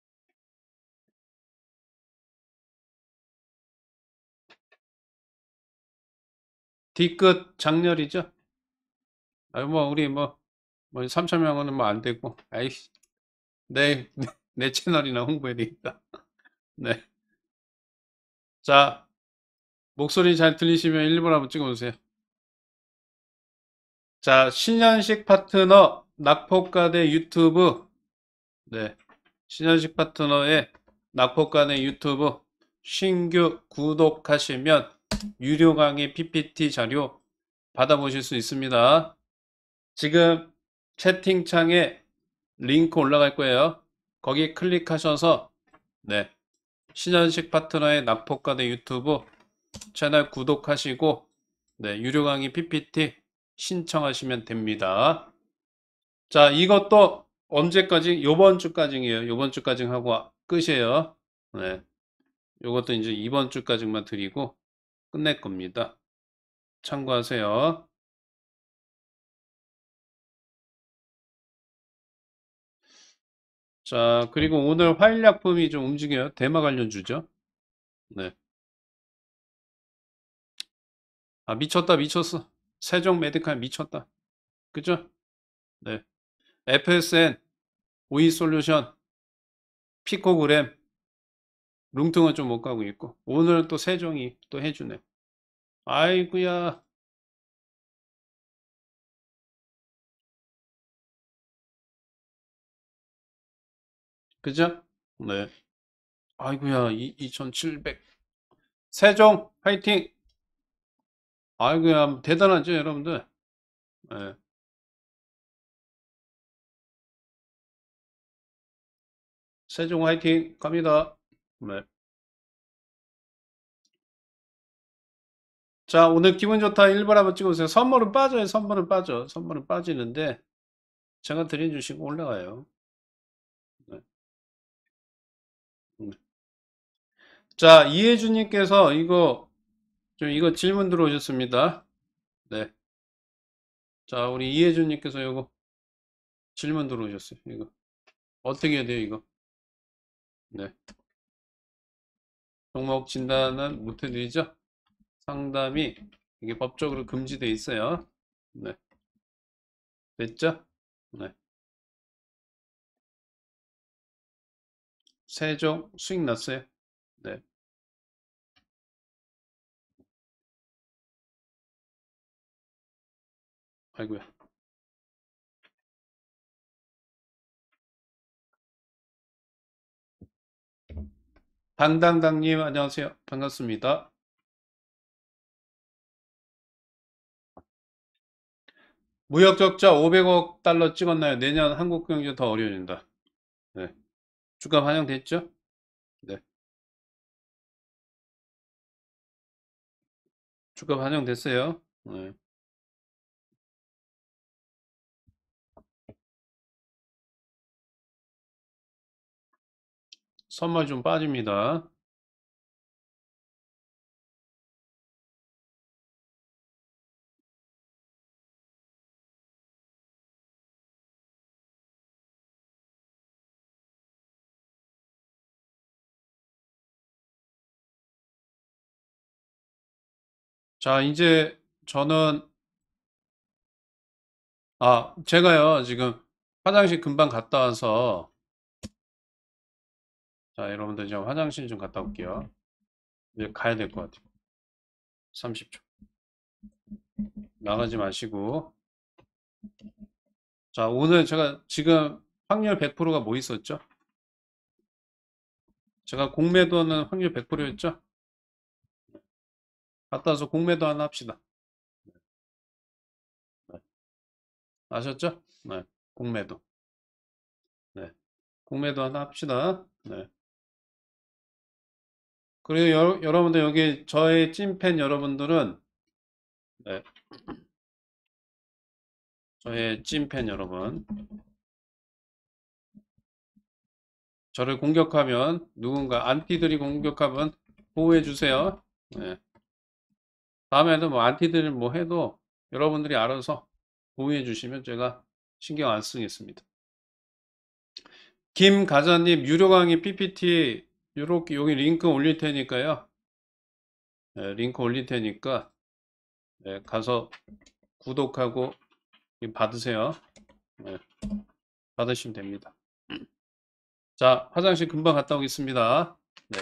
Speaker 1: 뒤끝 장렬이죠? 아, 뭐 우리 뭐, 뭐 삼천 명은 뭐 안 되고, 아이씨, 내, 내, 내 채널이나 홍보해야 되겠다. 네. 자, 목소리 잘 들리시면 일 분 한번 찍어주세요. 자, 신현식 파트너 낙폭과대 유튜브. 네. 신현식 파트너의 낙폭과대 유튜브 신규 구독하시면 유료 강의 피피티 자료 받아보실 수 있습니다. 지금 채팅창에 링크 올라갈 거예요. 거기 클릭하셔서 네. 신현식 파트너의 낙폭과대 유튜브 채널 구독하시고 네, 유료 강의 피피티 신청하시면 됩니다. 자, 이것도 언제까지? 요번 주까지예요. 요번 주까지 하고 끝이에요. 네. 요것도 이제 이번 주까지만 드리고 끝낼 겁니다. 참고하세요. 자, 그리고 오늘 화일약품이 좀 움직여요. 대마 관련주죠. 네. 아, 미쳤다, 미쳤어. 세종 메디칼 미쳤다. 그죠? 네. 에프에스엔, 오이솔루션, 피코그램, 룽통은 좀 못 가고 있고. 오늘 또 세종이 또 해주네. 아이구야. 그죠? 네. 아이구야, 이, 이천칠백. 세종, 화이팅! 아이고야, 대단하죠, 여러분들. 네. 세종 화이팅 갑니다. 네. 자, 오늘 기분 좋다 일 번 한번 찍어보세요. 선물은 빠져요, 선물은 빠져. 선물은 빠지는데, 제가 드린 주식 올라가요. 네. 네. 자, 이혜주님께서 이거, 좀 이거 질문 들어오셨습니다. 네. 자, 우리 이혜주님께서 이거 질문 들어오셨어요. 이거. 어떻게 해야 돼요, 이거? 네. 종목 진단은 못 해드리죠? 상담이 이게 법적으로 금지돼 있어요. 네. 됐죠? 네. 세종 수익 났어요. 네. 아이고야. 당당당님 안녕하세요. 반갑습니다. 무역 적자 오백억 달러 찍었나요? 내년 한국 경제 더 어려워진다. 네. 주가 반영됐죠? 네. 주가 반영됐어요. 네. 선물 좀 빠집니다. 자, 이제 저는 아, 제가요, 지금 화장실 금방 갔다 와서 자, 여러분들 좀 화장실 좀 갔다 올게요. 이제 가야 될 것 같아요. 삼십 초. 나가지 마시고. 자, 오늘 제가 지금 확률 백 퍼센트가 뭐 있었죠? 제가 공매도는 확률 백 퍼센트였죠? 갔다 와서 공매도 하나 합시다. 네. 아셨죠? 네. 공매도. 네. 공매도 하나 합시다. 네. 그리고 여, 여러분들 여기 저의 찐팬 여러분들은 네. 저의 찐팬 여러분 저를 공격하면 누군가 안티들이 공격하면 보호해 주세요. 네. 다음에는 뭐 안티들 뭐 해도 여러분들이 알아서 보호해 주시면 제가 신경 안 쓰겠습니다. 김가자님 유료 강의 피피티 요렇게 여기 링크 올릴 테니까요. 네, 링크 올릴 테니까 네, 가서 구독하고 받으세요. 네, 받으시면 됩니다. 자, 화장실 금방 갔다 오겠습니다. 네.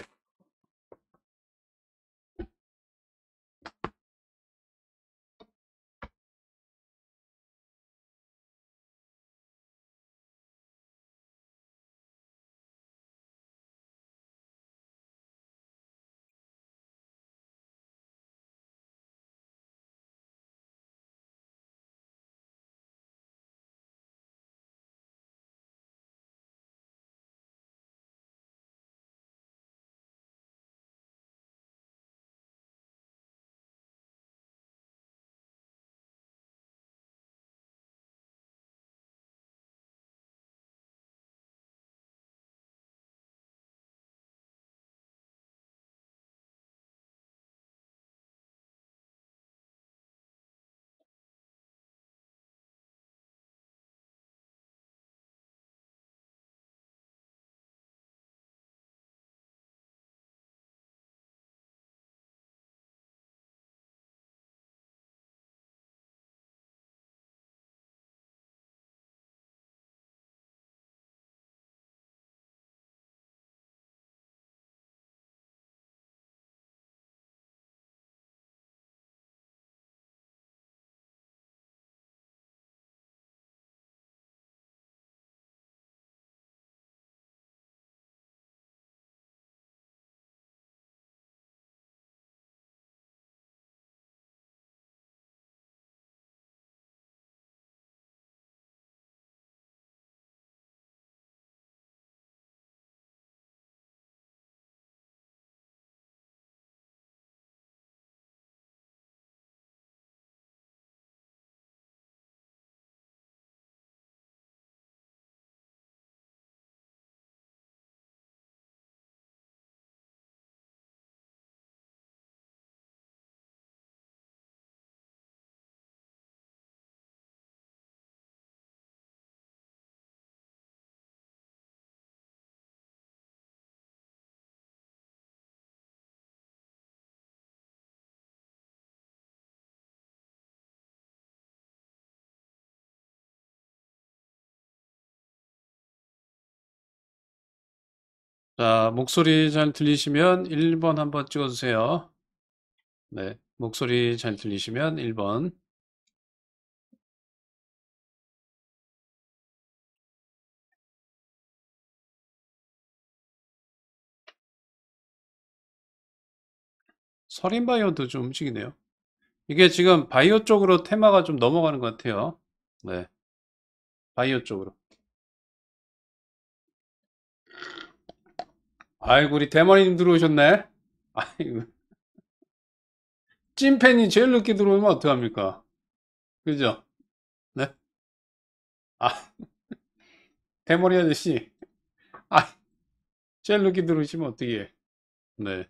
Speaker 1: 자, 목소리 잘 들리시면 일 번 한번 찍어주세요. 네, 목소리 잘 들리시면 일 번. 서린 바이오도 좀 움직이네요. 이게 지금 바이오 쪽으로 테마가 좀 넘어가는 것 같아요. 네, 바이오 쪽으로. 아이고, 우리 대머리님 들어오셨네. 아이고, 찐팬이 제일 늦게 들어오면 어떡합니까? 그죠? 네? 아, 대머리 아저씨. 아, 제일 늦게 들어오시면 어떡해. 네.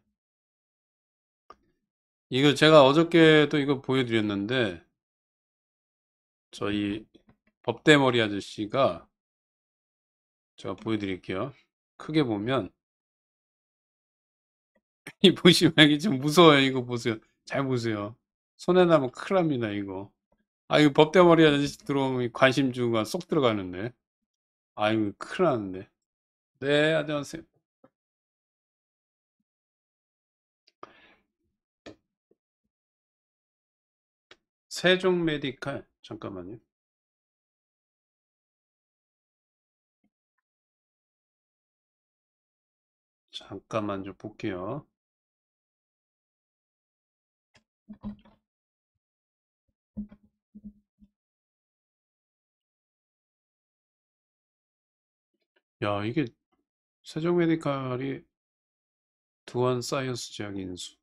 Speaker 1: 이거 제가 어저께도 이거 보여드렸는데, 저희 법대머리 아저씨가 제가 보여드릴게요. 크게 보면, 이 보시면 이게 좀 무서워요. 이거 보세요. 잘 보세요. 손에 나면 큰일 납니다, 이거. 아, 이거 법대머리 아저씨 들어오면 관심주가 쏙 들어가는데. 아이고, 큰일 났는데. 네, 안녕하세요. 세종 메디칼. 잠깐만요. 잠깐만 좀 볼게요. 야, 이게 세종 메디칼이 두한 사이언스 제약 인수.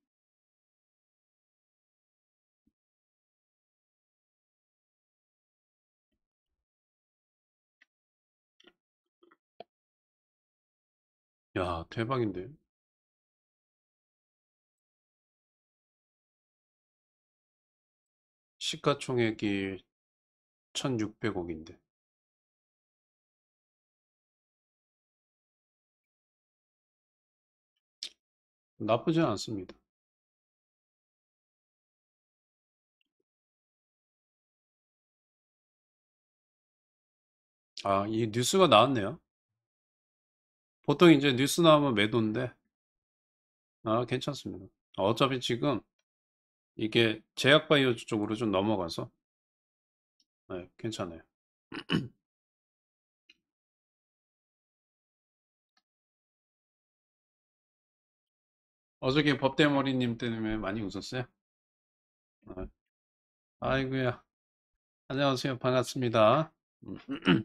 Speaker 1: 야, 대박인데. 시가총액이 천육백억인데. 나쁘지 않습니다. 아, 이 뉴스가 나왔네요. 보통 이제 뉴스 나오면 매도인데, 아, 괜찮습니다. 어차피 지금 이게 제약바이오 쪽으로 좀 넘어가서, 네, 괜찮아요. 어저께 법대머리님 때문에 많이 웃었어요? 아, 아이고야. 안녕하세요. 반갑습니다. 음.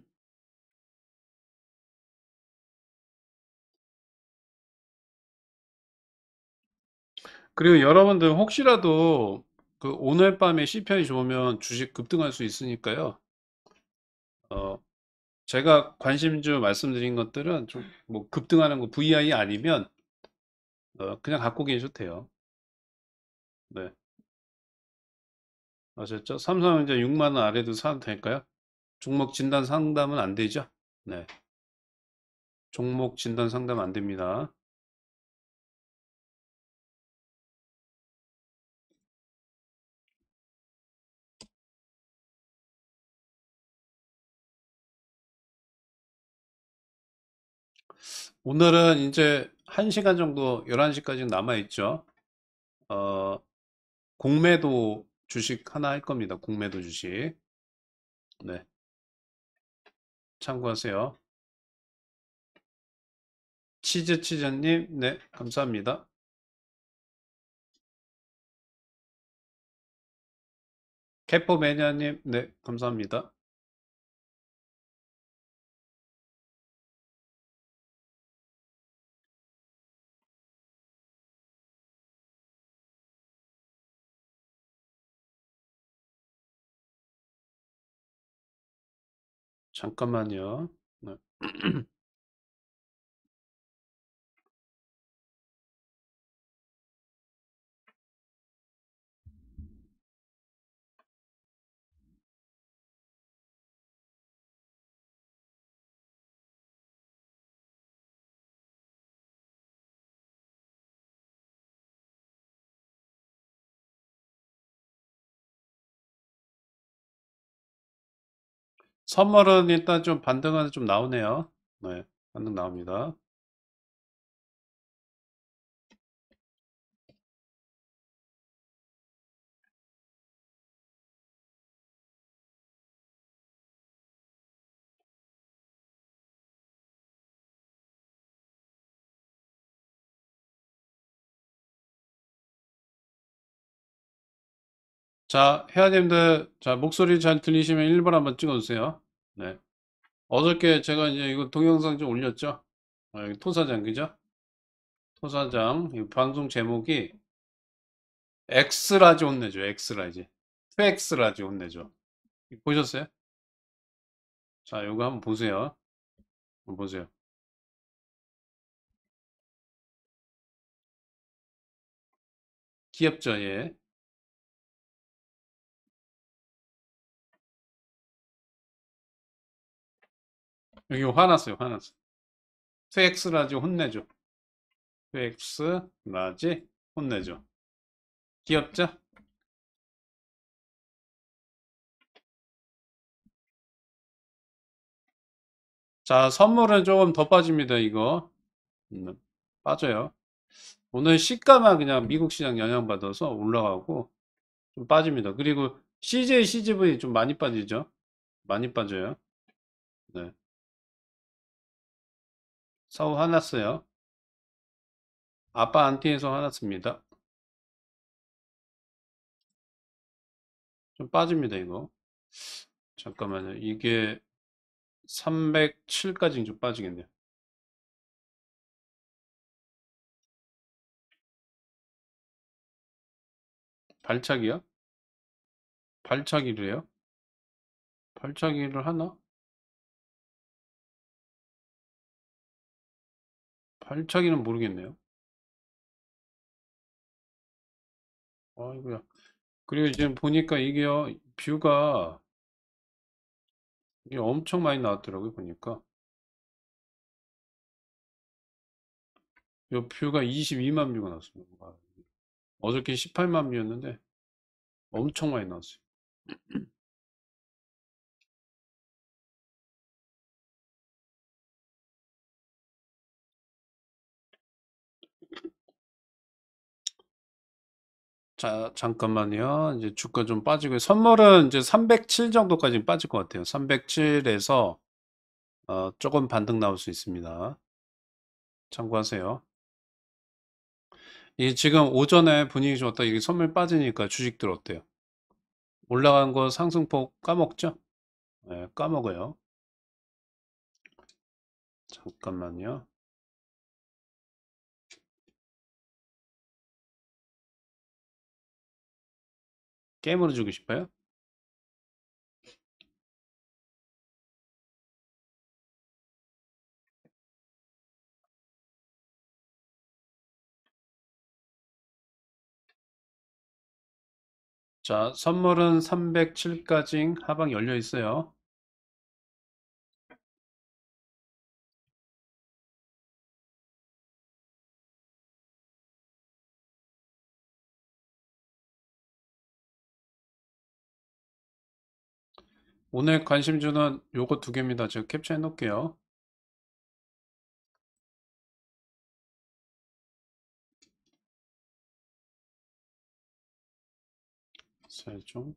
Speaker 1: 그리고 여러분들 혹시라도 그 오늘 밤에 씨피아이 좋으면 주식 급등할 수 있으니까요. 어, 제가 관심주 말씀드린 것들은 좀 뭐 급등하는 거 브이아이 아니면 어, 그냥 갖고 계셔도 돼요. 네. 아셨죠? 삼성전자 육만 원 아래도 사도 될까요? 종목 진단 상담은 안 되죠? 네. 종목 진단 상담 안 됩니다. 오늘은 이제 한 시간 정도 열한 시까지 남아 있죠. 어, 공매도 주식 하나 할 겁니다. 공매도 주식. 네. 참고하세요. 치즈 치즈님, 네, 감사합니다. 캐포 매니아님, 네, 감사합니다. 잠깐만요. 네. 선물은 일단 좀 반등은 좀 나오네요. 네, 반등 나옵니다. 자, 회원님들, 자, 목소리 잘 들리시면 일 번 한번 찍어주세요. 네. 어저께 제가 이제 이거 동영상 좀 올렸죠? 아, 여기 토사장, 그죠? 토사장, 이 방송 제목이 엑스라지 혼내줘, 엑스라지. 투엑스라지 혼내줘. 보셨어요? 자, 이거 한번 보세요. 한번 보세요. 귀엽죠, 얘. 여기 화났어요, 화났어. 투엑스라지 혼내줘. 투엑스라지 혼내줘. 귀엽죠? 자, 선물은 조금 더 빠집니다, 이거. 음, 빠져요. 오늘 시가만 그냥 미국 시장 영향받아서 올라가고 좀 빠집니다. 그리고 씨제이, 씨지브이 좀 많이 빠지죠? 많이 빠져요. 네. 사후 화났어요. 아빠 안티에서 화났습니다. 좀 빠집니다, 이거. 잠깐만요. 이게 삼백칠까지는 좀 빠지겠네요. 발차기요? 발차기를 해요? 발차기를 하나? 발차기는 모르겠네요. 아이고야. 그리고 지금 보니까 이게요, 뷰가 이게 엄청 많이 나왔더라고요, 보니까. 이 뷰가 이십이만 뷰가 나왔습니다. 어저께 십팔만 뷰였는데 엄청 많이 나왔어요. 자, 잠깐만요. 이제 주가 좀 빠지고 선물은 이제 삼백칠 정도까지 빠질 것 같아요. 삼백칠에서 어, 조금 반등 나올 수 있습니다. 참고하세요. 이 지금 오전에 분위기 좋았다. 이게 선물 빠지니까 주식들 어때요? 올라간 거 상승폭 까먹죠? 네, 까먹어요. 잠깐만요. 게임으로 주고 싶어요? 자, 선물은 삼백칠까지 하방 열려 있어요. 오늘 관심 주는 요거 두 개입니다. 제가 캡처해 놓을게요. 세종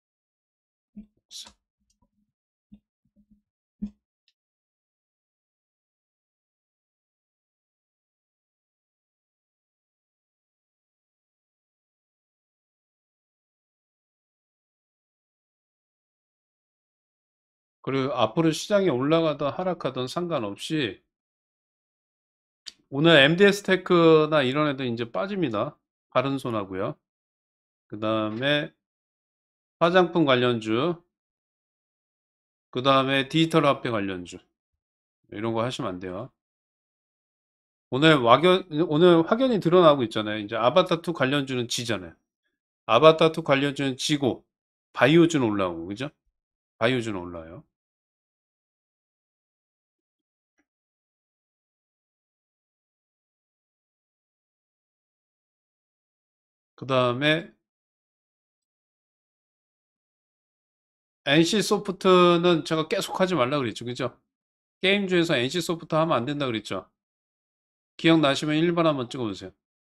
Speaker 1: 그리고 앞으로 시장이 올라가든 하락하든 상관없이 오늘 엠디에스 테크나 이런 애들 이제 빠집니다. 바른손하고요. 그 다음에 화장품 관련주, 그 다음에 디지털 화폐 관련주 이런 거 하시면 안 돼요. 오늘 확연 오늘 확연히 드러나고 있잖아요. 이제 아바타 투 관련주는 지잖아요. 아바타 투 관련주는 지고 바이오주는 올라오고 그죠? 바이오주는 올라요. 그 다음에 엔씨소프트는 제가 계속 하지 말라 그랬죠. 그죠? 게임주에서 엔씨소프트 하면 안 된다 그랬죠. 기억나시면 일 번 한번 찍어보세요.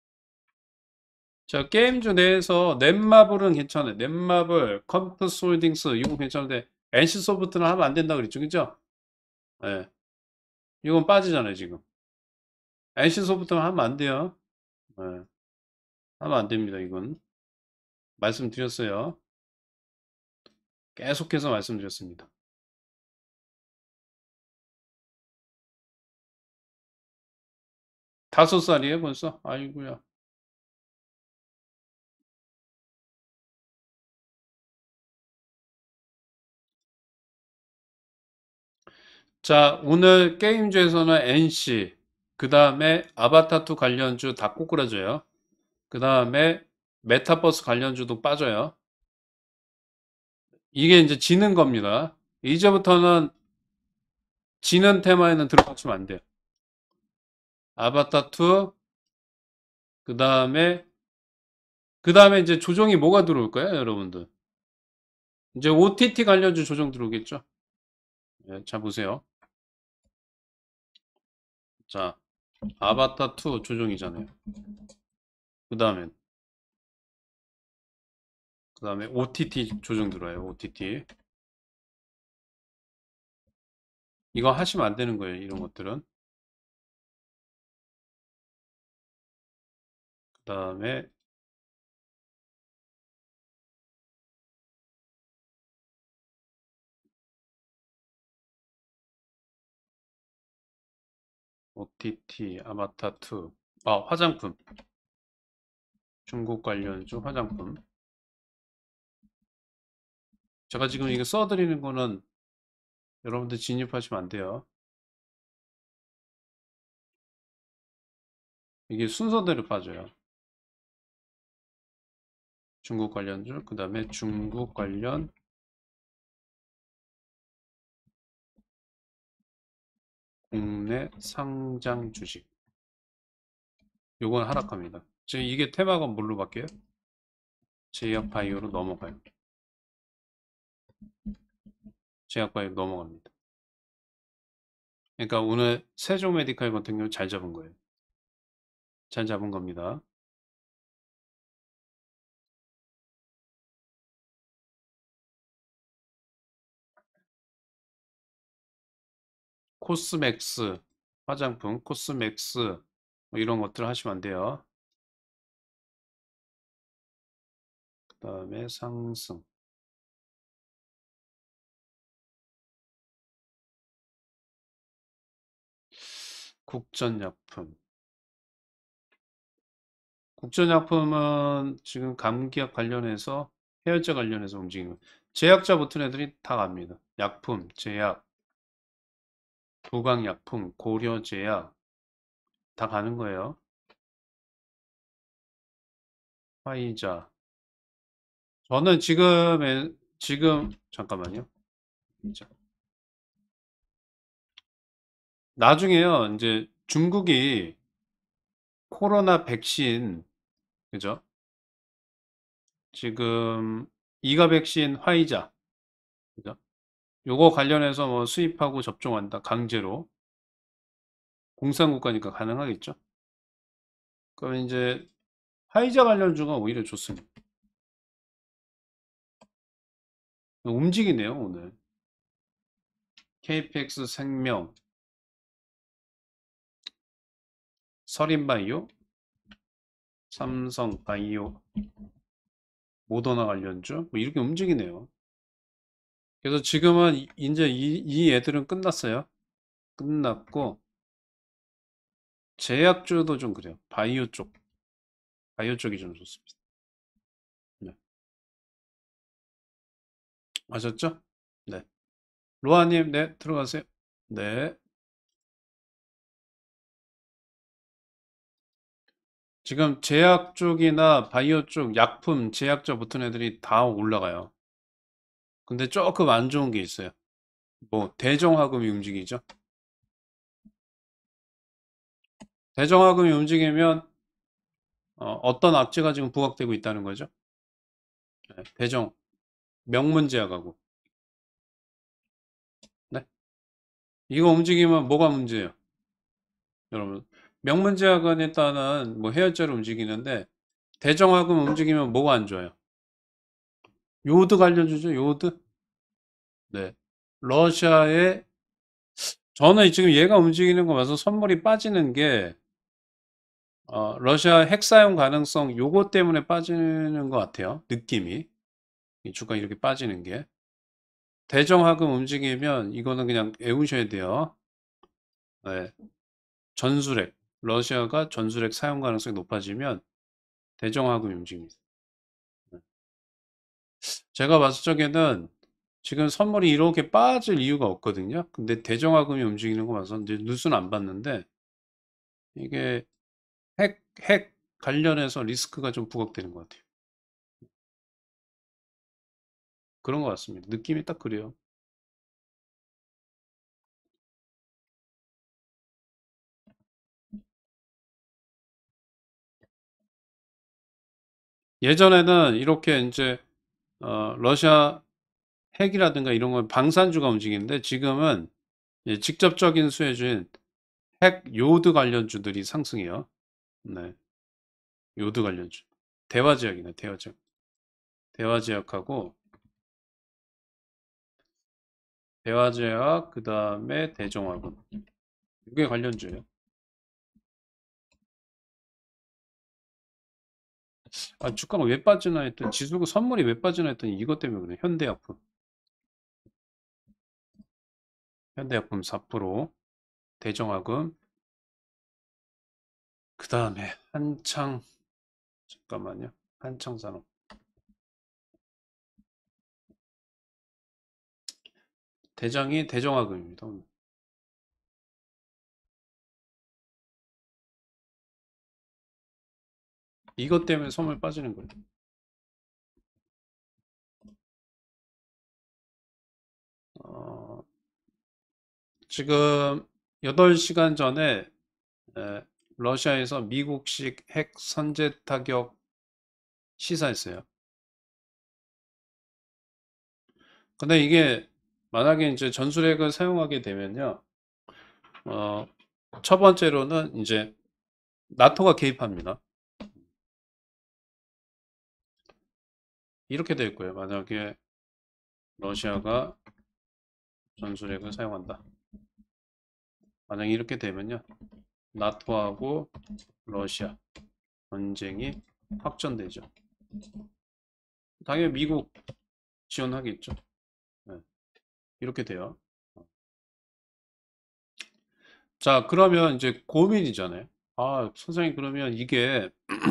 Speaker 1: 자, 게임주 내에서 넷마블은 괜찮아요. 넷마블, 컴퓨터스 홀딩스 이거 괜찮은데 엔씨소프트는 하면 안 된다 그랬죠. 그죠? 예. 이건 빠지잖아요, 지금. 엔씨소프트는 하면 안 돼요. 예. 하면 안 됩니다, 이건. 말씀드렸어요. 계속해서 말씀드렸습니다. 다섯 살이에요, 벌써? 아이고야. 자, 오늘 게임주에서는 엔씨, 그 다음에 아바타 투 관련주 다 꼬꾸라져요. 그 다음에 메타버스 관련주도 빠져요. 이게 이제 지는 겁니다. 이제부터는 지는 테마에는 들어가시면 안 돼요. 아바타 투, 그 다음에, 그 다음에 이제 조정이 뭐가 들어올까요, 여러분들? 이제 오티티 관련주 조정 들어오겠죠? 네, 자, 보세요. 자, 아바타 투 조정이잖아요. 그 다음에, 그 다음에 오티티 조정 들어와요, 오티티. 이거 하시면 안 되는 거예요, 이런 것들은. 그 다음에 오티티, 아바타2. 아, 화장품. 중국 관련주 화장품. 제가 지금 이거 써드리는 거는 여러분들 진입하시면 안 돼요. 이게 순서대로 빠져요. 중국 관련주, 그 다음에 중국 관련 국내 상장 주식. 요건 하락합니다. 지금 이게 테마가 뭘로 바뀌어요? 제약바이오로 넘어가요. 제약바이오 넘어갑니다. 그러니까 오늘 세종메디칼 같은 경우 잘 잡은 거예요. 잘 잡은 겁니다. 코스맥스, 화장품, 코스맥스, 뭐 이런 것들 하시면 안 돼요. 그 다음에 상승. 국전약품. 국전약품은 지금 감기약 관련해서 해열제 관련해서 움직이는 제약자 붙은 애들이 다 갑니다. 약품, 제약, 부강약품, 고려제약 다 가는 거예요. 화이자. 저는 지금 지금 잠깐만요. 자, 나중에요. 이제 중국이 코로나 백신 그죠? 지금 이가 백신 화이자 그죠? 요거 관련해서 뭐 수입하고 접종한다. 강제로. 공산국가니까 가능하겠죠? 그럼 이제 화이자 관련주가 오히려 좋습니다. 움직이네요, 오늘. 케이피엑스 생명, 서린바이오, 삼성바이오, 모더나 관련주 뭐 이렇게 움직이네요. 그래서 지금은 이- 이제 이, 이 애들은 끝났어요. 끝났고 제약주도 좀 그래요. 바이오 쪽, 바이오 쪽이 좀 좋습니다. 네. 아셨죠? 네. 로아님, 네, 들어가세요. 네. 지금 제약 쪽이나 바이오 쪽 약품, 제약자 붙은 애들이 다 올라가요. 근데 조금 안 좋은 게 있어요. 뭐 대정화금이 움직이죠. 대정화금이 움직이면 어, 떤 악재가 지금 부각되고 있다는 거죠. 네, 대정, 명문제약하고. 네. 이거 움직이면 뭐가 문제예요? 여러분. 명문제약은 일단은 뭐 해열제로 움직이는데 대정화금 움직이면 뭐가 안 좋아요? 요드 관련주죠, 요드. 네. 러시아에 저는 지금 얘가 움직이는 거 봐서 선물이 빠지는 게 어, 러시아 핵 사용 가능성 요거 때문에 빠지는 것 같아요. 느낌이. 이 주가 이렇게 빠지는 게. 대정하금 움직이면 이거는 그냥 외우셔야 돼요. 네. 전술핵. 러시아가 전술핵 사용 가능성이 높아지면 대정하금이 움직입니다. 네. 제가 봤을 적에는 지금 선물이 이렇게 빠질 이유가 없거든요. 근데 대정하금이 움직이는 거 봐서 이제 뉴스는 안 봤는데 이게 핵, 핵 관련해서 리스크가 좀 부각되는 것 같아요. 그런 것 같습니다. 느낌이 딱 그래요. 예전에는 이렇게 이제 어, 러시아 핵이라든가 이런 건 방산주가 움직이는데 지금은 예, 직접적인 수혜주인 핵 요드 관련주들이 상승해요. 네, 요드 관련주. 대화제약이네, 대화제약. 대화제약하고 대화제약 그 다음에 대종화군. 이게 관련주예요. 아, 주가가 왜 빠지나 했더니 지수가 선물이 왜 빠지나 했더니 이것 때문에 그래. 현대약품. 현대약품 사 퍼센트 대정화금 그 다음에 한창, 잠깐만요. 한창산업. 대장이 대정화금입니다. 이것 때문에 선물 빠지는 거예요. 어, 지금 여덟 시간 전에 에, 러시아에서 미국식 핵 선제 타격 시사했어요. 근데 이게 만약에 이제 전술핵을 사용하게 되면요, 어, 첫 번째로는 이제 나토가 개입합니다. 이렇게 될 거예요. 만약에 러시아가 전술핵을 사용한다. 만약에 이렇게 되면요, 나토하고 러시아 전쟁이 확전되죠. 당연히 미국 지원하겠죠. 네, 이렇게 돼요. 자, 그러면 이제 고민이잖아요. 아, 선생님, 그러면 이게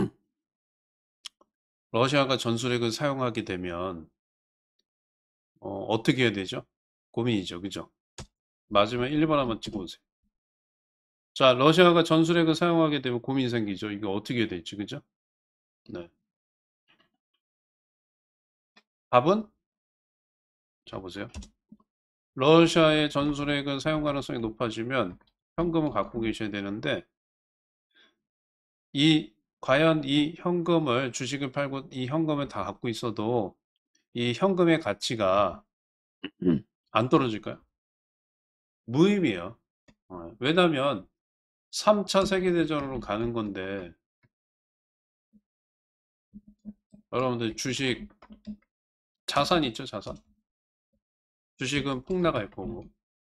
Speaker 1: 러시아가 전술핵을 사용하게 되면 어, 어떻게 해야 되죠? 고민이죠. 그죠? 맞으면 일 번 한번 찍어보세요. 자, 러시아가 전술핵을 사용하게 되면 고민 생기죠. 이거 어떻게 해야 될지. 그죠? 네. 답은? 자, 보세요. 러시아의 전술핵을 사용 가능성이 높아지면 현금을 갖고 계셔야 되는데 이 과연 이 현금을 주식을 팔고 이 현금을 다 갖고 있어도 이 현금의 가치가 안 떨어질까요? 무의미해요. 어, 왜냐면 삼 차 세계대전으로 가는 건데 여러분들 주식 자산 있죠, 자산. 주식은 폭락할 거고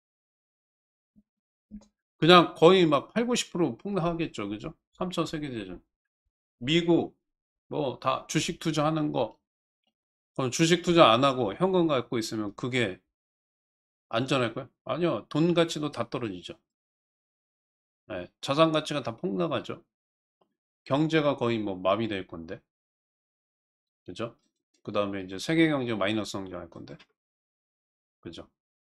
Speaker 1: 그냥 거의 막 팔, 구십 퍼센트 폭락하겠죠. 그죠? 삼 차 세계대전. 미국 뭐 다 주식 투자하는 거 그럼 주식 투자 안 하고 현금 갖고 있으면 그게 안전할까요? 아니요. 돈 가치도 다 떨어지죠. 네, 자산 가치가 다 폭락하죠. 경제가 거의 뭐 마비될 건데. 그죠? 그 다음에 이제 세계 경제 마이너스 성장할 건데. 그죠?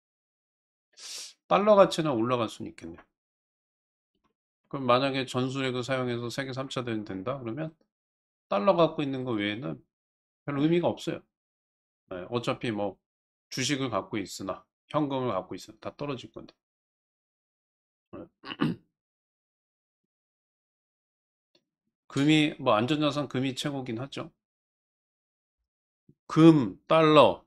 Speaker 1: 달러 가치는 올라갈 수는 있겠네요. 그럼 만약에 전술핵을 사용해서 세계 삼 차 대전 된다? 그러면 달러 갖고 있는 거 외에는 별 의미가 없어요. 네, 어차피 뭐 주식을 갖고 있으나 현금을 갖고 있으나 다 떨어질 건데. 네. 금이 뭐 안전자산 금이 최고긴 하죠. 금, 달러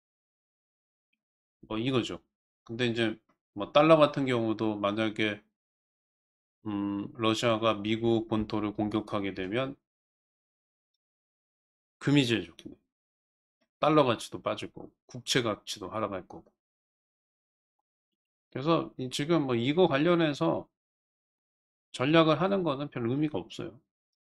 Speaker 1: 뭐 이거죠. 근데 이제 뭐 달러 같은 경우도 만약에 음, 러시아가 미국 본토를 공격하게 되면 금이 제일 좋겠네요. 달러 가치도 빠질 거고 국채 가치도 하락할 거고. 그래서 이- 지금 뭐 이거 관련해서 전략을 하는 거는 별 의미가 없어요.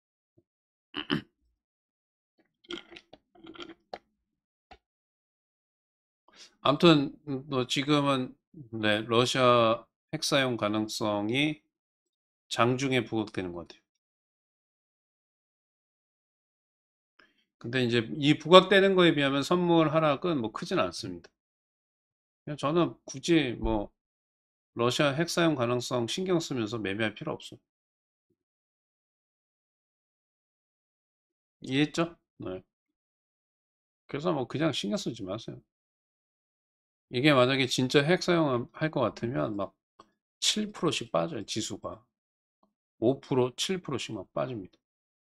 Speaker 1: 아무튼 음, 뭐 지금은 네, 러시아 핵 사용 가능성이 장중에 부각되는 것 같아요. 근데 이제 이 부각되는 거에 비하면 선물 하락은 뭐 크진 않습니다. 그냥 저는 굳이 뭐 러시아 핵 사용 가능성 신경 쓰면서 매매할 필요 없어요. 이해했죠? 네. 그래서 뭐 그냥 신경 쓰지 마세요. 이게 만약에 진짜 핵 사용할 것 같으면 막 칠 퍼센트씩 빠져요, 지수가. 오 퍼센트, 칠 퍼센트씩 막 빠집니다.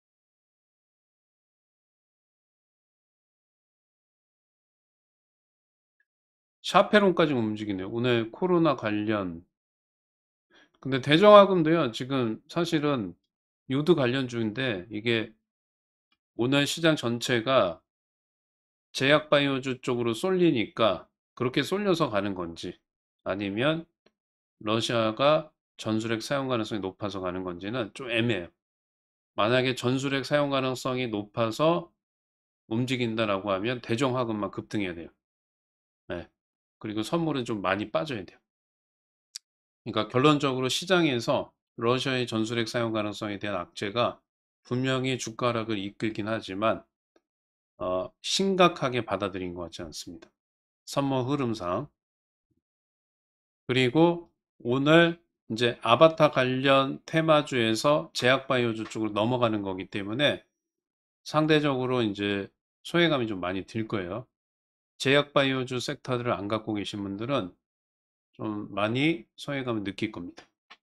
Speaker 1: 샤페론까지 움직이네요. 오늘 코로나 관련. 근데 대정화금도요, 지금 사실은 유드 관련 주인데 이게 오늘 시장 전체가 제약바이오주 쪽으로 쏠리니까 그렇게 쏠려서 가는 건지 아니면 러시아가 전술핵 사용 가능성이 높아서 가는 건지는 좀 애매해요. 만약에 전술핵 사용 가능성이 높아서 움직인다라고 하면 대정화금만 급등해야 돼요. 네. 그리고 선물은 좀 많이 빠져야 돼요. 그러니까 결론적으로 시장에서 러시아의 전술핵 사용 가능성에 대한 악재가 분명히 주가 하락을 이끌긴 하지만 어, 심각하게 받아들인 것 같지 않습니다. 선모 흐름상. 그리고 오늘 이제 아바타 관련 테마주에서 제약바이오주 쪽으로 넘어가는 거기 때문에 상대적으로 이제 소외감이 좀 많이 들 거예요. 제약바이오주 섹터들을 안 갖고 계신 분들은 좀 많이 소외감을 느낄 겁니다.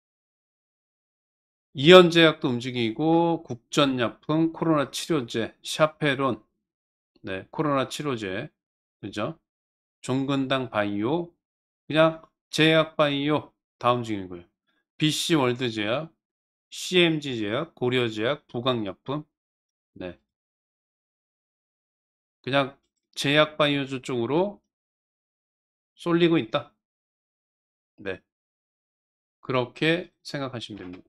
Speaker 1: 이연제약도 움직이고 국전약품, 코로나 치료제, 샤페론, 네, 코로나 치료제, 그죠? 종근당 바이오, 그냥 제약 바이오 다 움직이는 거예요. 비씨 월드 제약, 씨엠지 제약, 고려 제약, 부강약품, 네, 그냥 제약 바이오주 쪽으로 쏠리고 있다. 네, 그렇게 생각하시면 됩니다.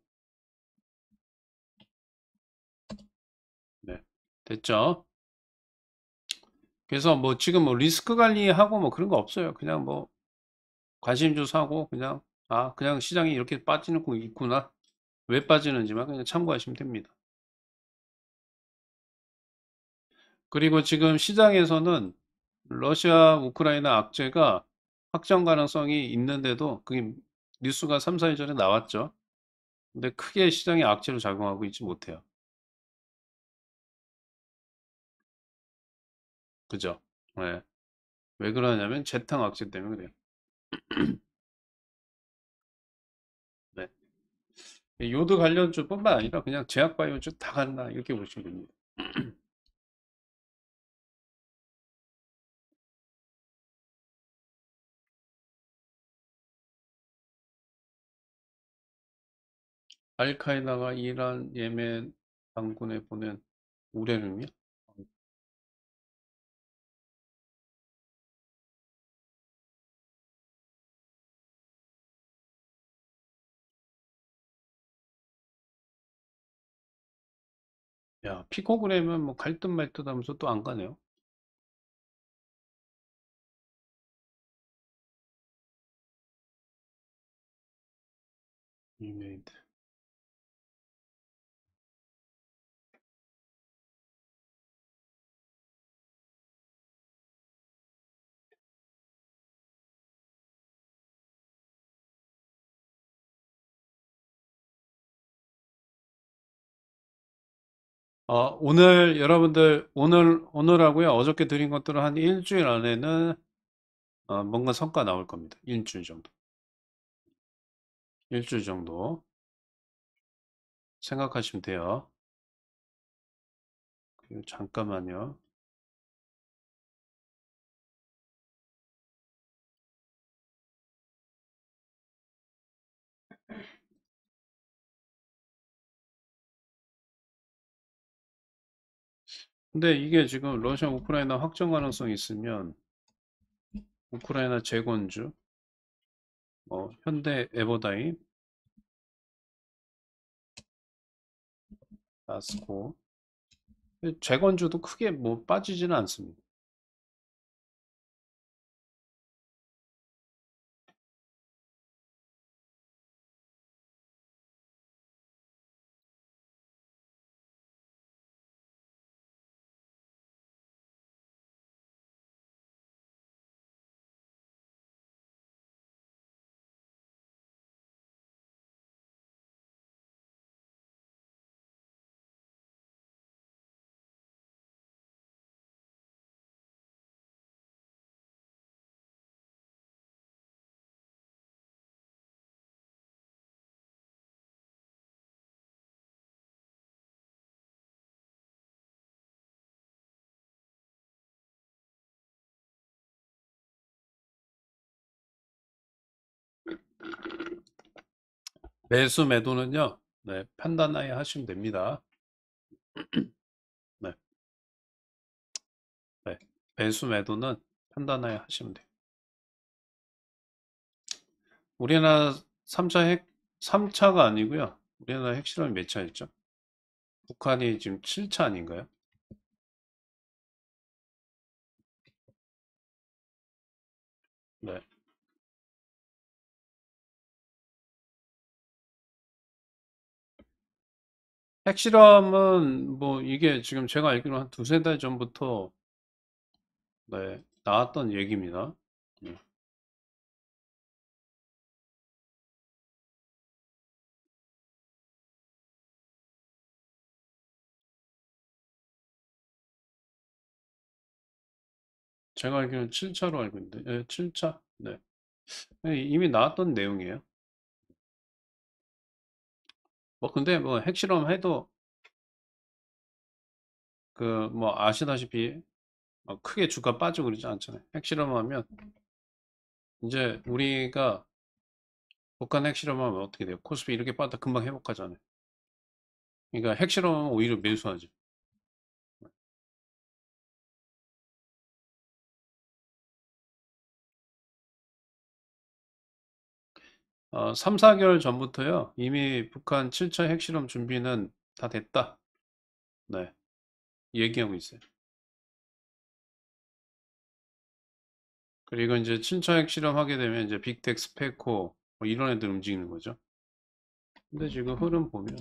Speaker 1: 네, 됐죠? 그래서 뭐 지금 뭐 리스크 관리하고 뭐 그런 거 없어요. 그냥 뭐 관심주 사고 그냥 아 그냥 시장이 이렇게 빠지는 거 있구나. 왜 빠지는지만 그냥 참고하시면 됩니다. 그리고 지금 시장에서는 러시아 우크라이나 악재가 확정 가능성이 있는데도 그게 뉴스가 삼, 사 일 전에 나왔죠. 근데 크게 시장의 악재로 작용하고 있지 못해요. 그죠? 네. 왜 그러냐면 재탕 악재 때문에 그래요. 네. 요드 관련주뿐만 아니라 그냥 제약바이오주 다 간다 이렇게 보시면 됩니다. 알카에다가 이란, 예멘 당군에 보낸 우레늄이요? 야, 피코그램은 뭐 갈듯 말듯 하면서 또 안 가네요. 이메일. 어, 오늘 여러분들 오늘 오늘하고요 어저께 드린 것들은 한 일주일 안에는 어, 뭔가 성과 나올 겁니다. 일주일 정도. 일주일 정도 생각하시면 돼요. 그리고 잠깐만요. 근데 이게 지금 러시아 우크라이나 확정 가능성이 있으면 우크라이나 재건주, 뭐 현대 에버다임, 라스코 재건주도 크게 뭐 빠지지는 않습니다. 매수 매도는요, 네, 판단하에 하시면 됩니다. 네, 네. 매수 매도는 판단하에 하시면 돼요. 우리나라 삼 차 핵, 삼 차가 아니고요. 우리나라 핵실험이 몇 차였죠? 북한이 지금 칠 차 아닌가요? 네. 핵실험은 뭐 이게 지금 제가 알기로 한 두세 달 전부터 네, 나왔던 얘기입니다. 네. 제가 알기로는 칠 차로 알고 있는데, 예, 칠 차. 네. 예, 이미 나왔던 내용이에요. 뭐 근데 뭐 핵실험 해도 그 뭐 아시다시피 막 크게 주가 빠지고 그러지 않잖아요. 핵실험하면 이제 우리가 북한 핵실험하면 어떻게 돼요? 코스피 이렇게 빠다 금방 회복하잖아요. 그러니까 핵실험하면 오히려 매수하죠. 어, 삼, 사 개월 전부터요. 이미 북한 칠 차 핵실험 준비는 다 됐다. 네. 얘기하고 있어요. 그리고 이제 칠 차 핵실험 하게 되면 이제 빅텍, 스페코 뭐 이런 애들 움직이는 거죠. 근데 지금 흐름 보면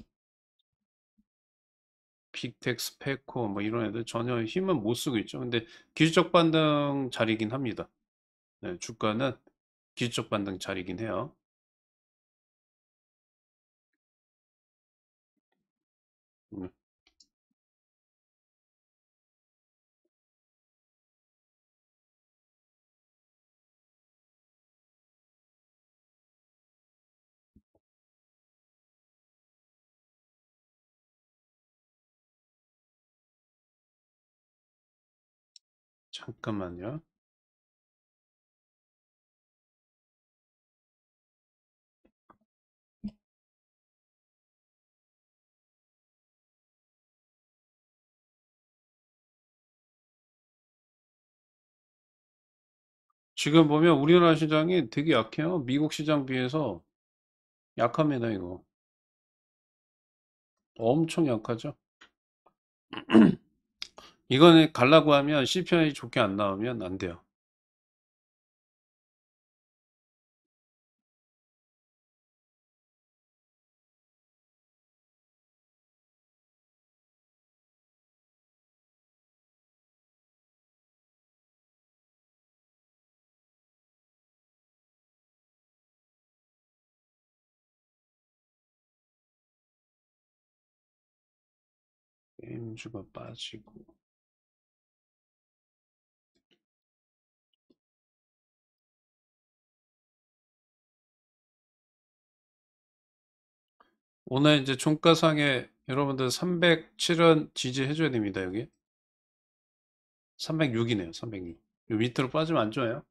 Speaker 1: 빅텍, 스페코 뭐 이런 애들 전혀 힘은 못 쓰고 있죠. 근데 기술적 반등 자리긴 합니다. 네, 주가는 기술적 반등 자리긴 해요. 음, 잠깐만요. 지금 보면 우리나라 시장이 되게 약해요. 미국 시장 비해서 약합니다, 이거. 엄청 약하죠. 이거는 갈라고 하면 씨피아이 좋게 안 나오면 안 돼요. 게임주가 빠지고. 오늘 이제 종가상에 여러분들 삼백칠 원 지지해줘야 됩니다, 여기. 삼백육이네요, 삼백육. 요 밑으로 빠지면 안 좋아요.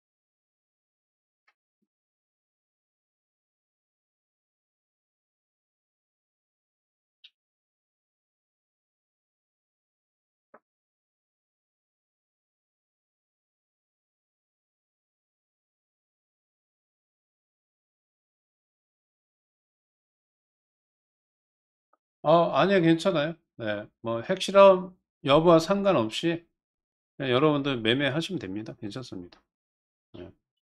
Speaker 1: 어, 아니요, 괜찮아요. 네, 뭐 핵실험 여부와 상관없이 그냥 여러분들 매매하시면 됩니다. 괜찮습니다. 네.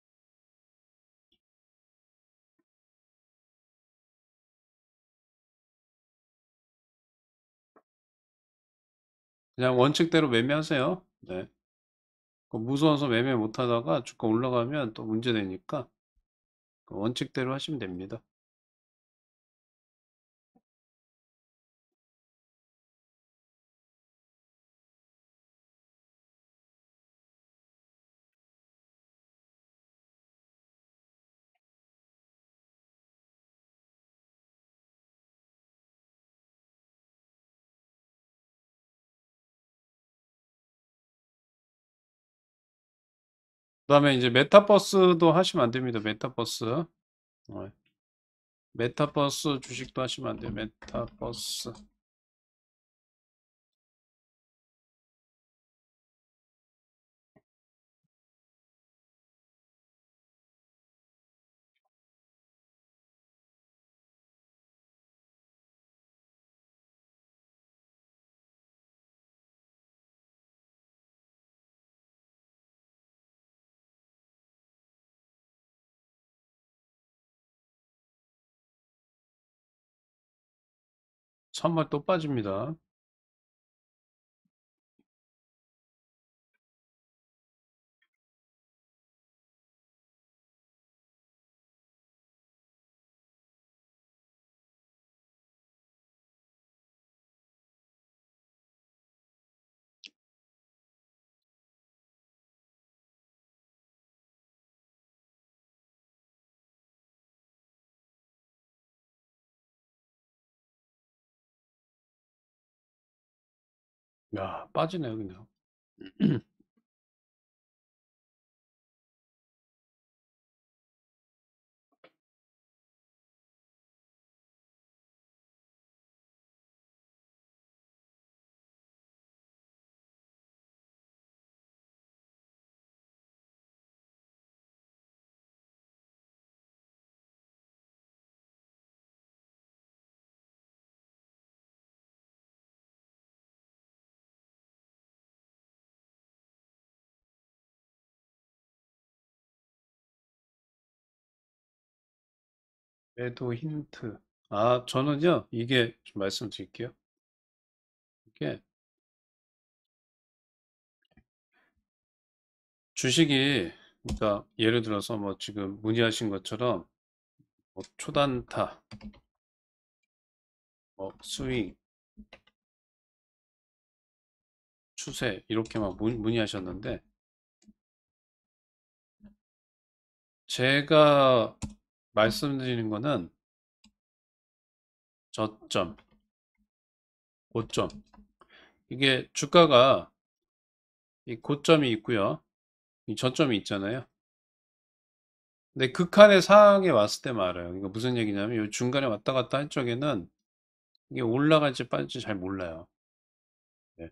Speaker 1: 그냥 원칙대로 매매하세요. 네. 그 무서워서 매매 못하다가 주가 올라가면 또 문제 되니까 그 원칙대로 하시면 됩니다. 그다음에 이제 메타버스도 하시면 안 됩니다. 메타버스. 어, 메타버스 주식도 하시면 안 돼요. 메타버스. 삼월 또 빠집니다. 야, 빠지네요, 그냥. 매도 힌트. 아, 저는요, 이게 좀 말씀드릴게요. 이게 주식이, 그러니까 예를 들어서 뭐 지금 문의하신 것처럼 뭐 초단타, 뭐 스윙, 추세 이렇게만 문- 문의하셨는데 제가 말씀드리는 거는 저점, 고점. 이게 주가가 이 고점이 있고요. 이 저점이 있잖아요. 근데 극한의 상황에 왔을 때 말아요. 이거 무슨 얘기냐면 이 중간에 왔다 갔다 한 쪽에는 이게 올라갈지 빠질지 잘 몰라요. 네.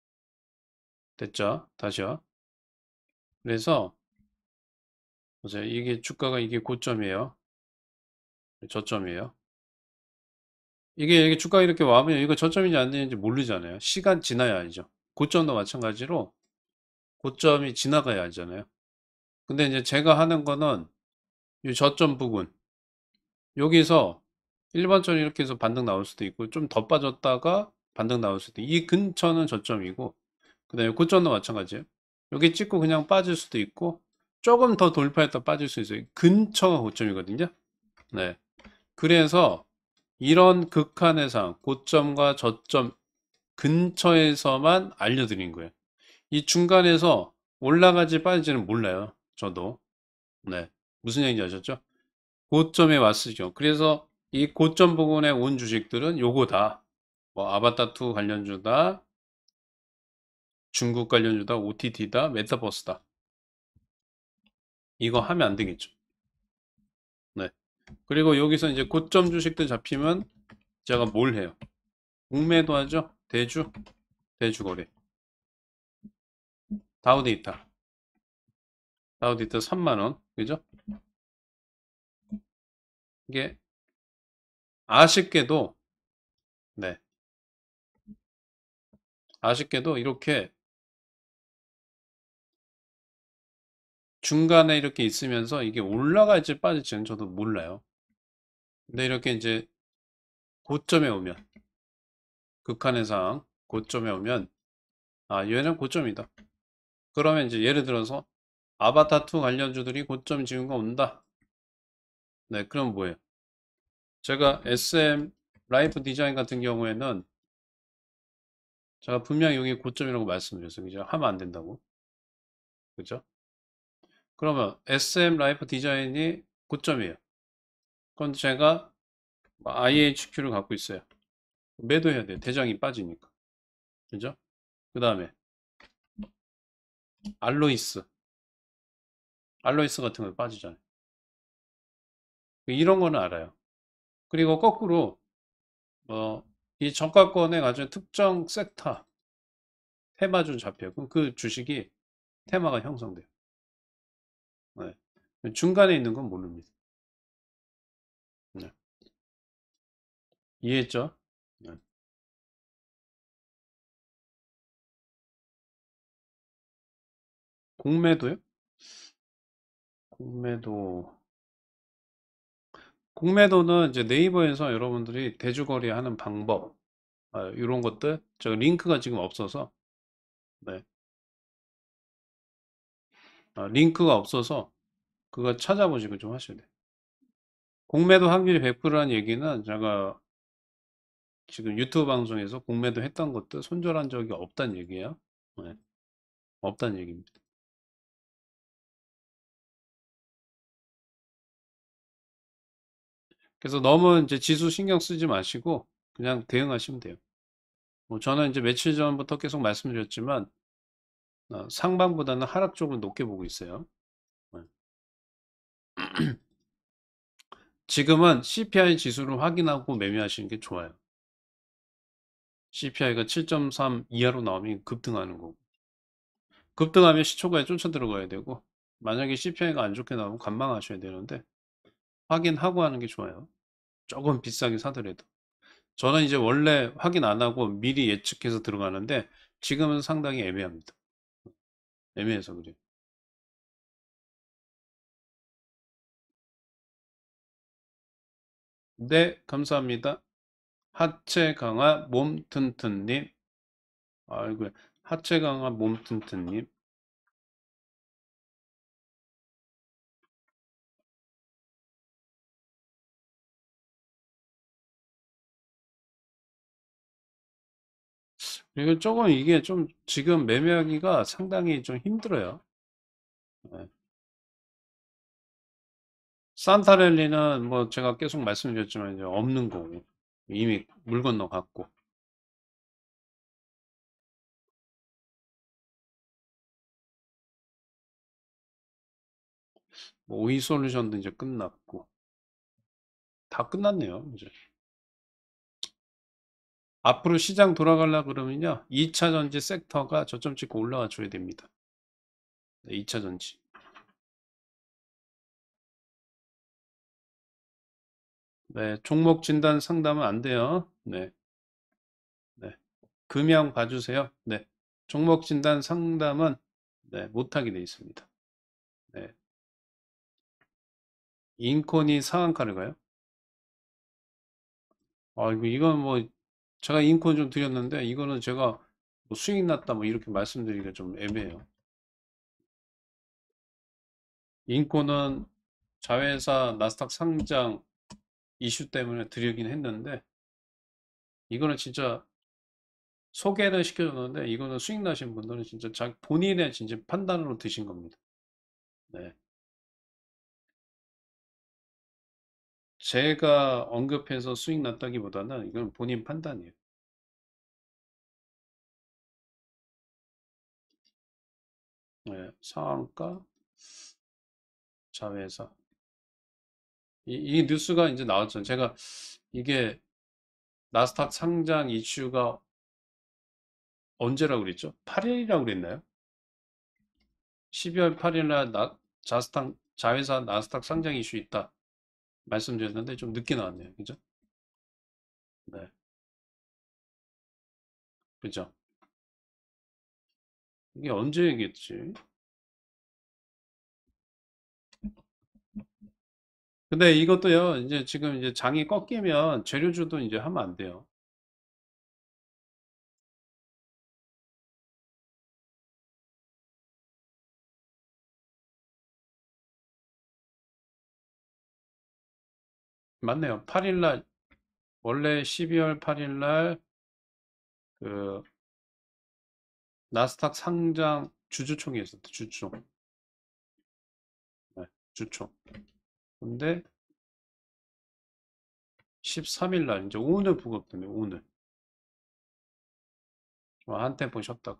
Speaker 1: 됐죠? 다시요. 그래서 보세요. 이게 주가가 이게 고점이에요. 저점이에요. 이게, 이게 주가가 이렇게 와면 이거 저점인지 안 되는지 모르잖아요. 시간 지나야 알죠. 고점도 마찬가지로 고점이 지나가야 알잖아요. 근데 이제 제가 하는 거는 이 저점 부분 여기서 일반적으로 이렇게 해서 반등 나올 수도 있고 좀 더 빠졌다가 반등 나올 수도 있고 이 근처는 저점이고 그 다음에 고점도 마찬가지예요. 여기 찍고 그냥 빠질 수도 있고 조금 더 돌파했다 빠질 수 있어요. 근처가 고점이거든요. 네. 그래서 이런 극한의 상황, 고점과 저점 근처에서만 알려드린 거예요. 이 중간에서 올라가지 빠질지는 몰라요. 저도. 네. 무슨 얘기인지 아셨죠? 고점에 왔으죠. 그래서 이 고점 부근에 온 주식들은 요거다. 뭐 아바타투 관련주다, 중국 관련주다, 오티티다, 메타버스다. 이거 하면 안 되겠죠. 네. 그리고 여기서 이제 고점 주식들 잡히면 제가 뭘 해요? 공매도 하죠. 대주, 대주거래. 다우데이터. 다우데이터 삼만 원. 그죠? 이게 아쉽게도 네. 아쉽게도 이렇게 중간에 이렇게 있으면서 이게 올라갈지 빠질지는 저도 몰라요. 근데 이렇게 이제 고점에 오면 극한의 상황 고점에 오면 아 얘는 고점이다. 그러면 이제 예를 들어서 아바타2 관련주들이 고점 지금 거 온다. 네, 그럼 뭐예요? 제가 에스엠 라이프 디자인 같은 경우에는 제가 분명히 여기 고점이라고 말씀드렸어요. 그죠? 하면 안 된다고. 그죠? 그러면 에스엠 라이프 디자인이 고점이에요. 그럼 제가 아이에이치큐를 갖고 있어요. 매도해야 돼요. 대장이 빠지니까. 그죠? 그 다음에 알로이스. 알로이스 같은 거 빠지잖아요. 이런 거는 알아요. 그리고 거꾸로 어, 이 저가권에 가지고 특정 섹터 테마주 잡혀요. 그럼 그 주식이 테마가 형성돼요. 네. 중간에 있는 건 모릅니다. 네. 이해했죠? 네. 공매도요? 공매도. 공매도는 이제 네이버에서 여러분들이 대주거래 하는 방법 아, 이런 것들 저 링크가 지금 없어서 네. 아, 링크가 없어서 그거 찾아보시고 좀 하셔야 돼요. 공매도 확률이 백 퍼센트라는 얘기는 제가 지금 유튜브 방송에서 공매도 했던 것도 손절한 적이 없다는 얘기예요. 네. 없다는 얘기입니다. 그래서 너무 이제 지수 신경 쓰지 마시고 그냥 대응하시면 돼요. 뭐 저는 이제 며칠 전부터 계속 말씀드렸지만 어, 상방보다는 하락 쪽을 높게 보고 있어요. 네. 지금은 씨피아이 지수를 확인하고 매매하시는 게 좋아요. 씨피아이가 칠 점 삼 이하로 나오면 급등하는 거고. 급등하면 시초가에 쫓아 들어가야 되고, 만약에 씨피아이가 안 좋게 나오면 관망하셔야 되는데, 확인하고 하는 게 좋아요. 조금 비싸게 사더라도. 저는 이제 원래 확인 안 하고 미리 예측해서 들어가는데, 지금은 상당히 애매합니다. 애매해서 그래요. 네, 감사합니다. 하체 강화 몸 튼튼님. 아이고, 하체 강화 몸 튼튼님. 그리고 조금 이게 좀 지금 매매하기가 상당히 좀 힘들어요. 네. 산타랠리는 뭐 제가 계속 말씀드렸지만 이제 없는 거고 이미 물 건너갔고 뭐 오이 솔루션도 이제 끝났고 다 끝났네요. 이제 앞으로 시장 돌아가려 그러면요 이 차 전지 섹터가 저점 찍고 올라와 줘야 됩니다. 네, 이 차 전지. 네, 종목 진단 상담은 안 돼요. 네, 네. 금양 봐주세요. 네, 종목 진단 상담은 네, 못하게 돼 있습니다. 네, 인콘이 상한가를 가요? 아, 이거, 이건 뭐, 제가 인권 좀 드렸는데, 이거는 제가 뭐 수익 났다, 뭐, 이렇게 말씀드리기가 좀 애매해요. 인권은 자회사 나스닥 상장 이슈 때문에 드리긴 했는데, 이거는 진짜 소개는 시켜줬는데, 이거는 수익 나신 분들은 진짜 자기 본인의 진짜 판단으로 드신 겁니다. 네. 제가 언급해서 수익 났다기보다는 이건 본인 판단이에요. 네. 상한가, 자회사. 이, 이 뉴스가 이제 나왔죠. 제가 이게 나스닥 상장 이슈가 언제라고 그랬죠? 팔 일이라고 그랬나요? 십이월 팔 일 날 나, 자스탕, 자회사 나스닥 상장 이슈 있다 말씀드렸는데 좀 늦게 나왔네요. 그죠? 네. 그죠? 이게 언제 얘기했지? 근데 이것도요, 이제 지금 이제 장이 꺾이면 재료주도 이제 하면 안 돼요. 맞네요. 팔 일 날, 원래 십이월 팔 일 날 그 나스닥 상장 주주총회 있었대, 주총. 네, 주총. 근데 십삼 일 날, 이제 오늘 부각되네, 오늘. 한 템포 쉬었다가.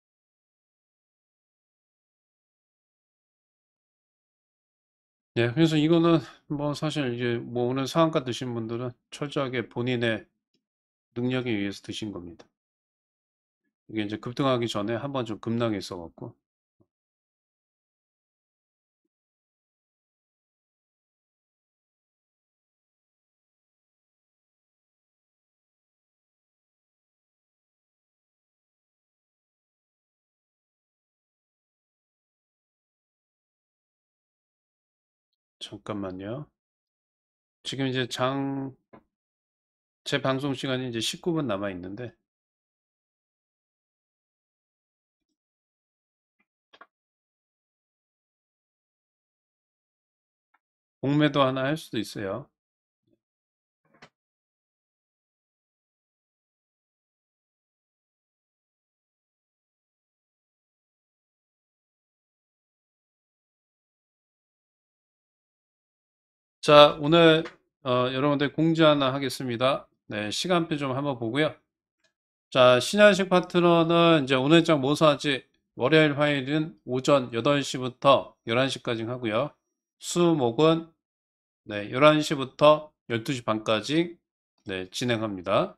Speaker 1: 네, 그래서 이거는 뭐 사실 이제 뭐 오늘 상한가 드신 분들은 철저하게 본인의 능력에 의해서 드신 겁니다. 이게 이제 급등하기 전에 한번 좀 급락이 있어갖고. 잠깐만요. 지금 이제 장, 제 방송 시간이 이제 십구 분 남아 있는데, 공매도 하나 할 수도 있어요. 자, 오늘 어, 여러분들 공지 하나 하겠습니다. 네, 시간표 좀 한번 보고요. 자, 신한식 파트너는 이제 오늘 장 뭐 사지? 월요일, 화요일은 오전 여덟 시부터 열한 시까지 하고요. 수, 목은 네, 열한 시부터 열두 시 반까지 네, 진행합니다.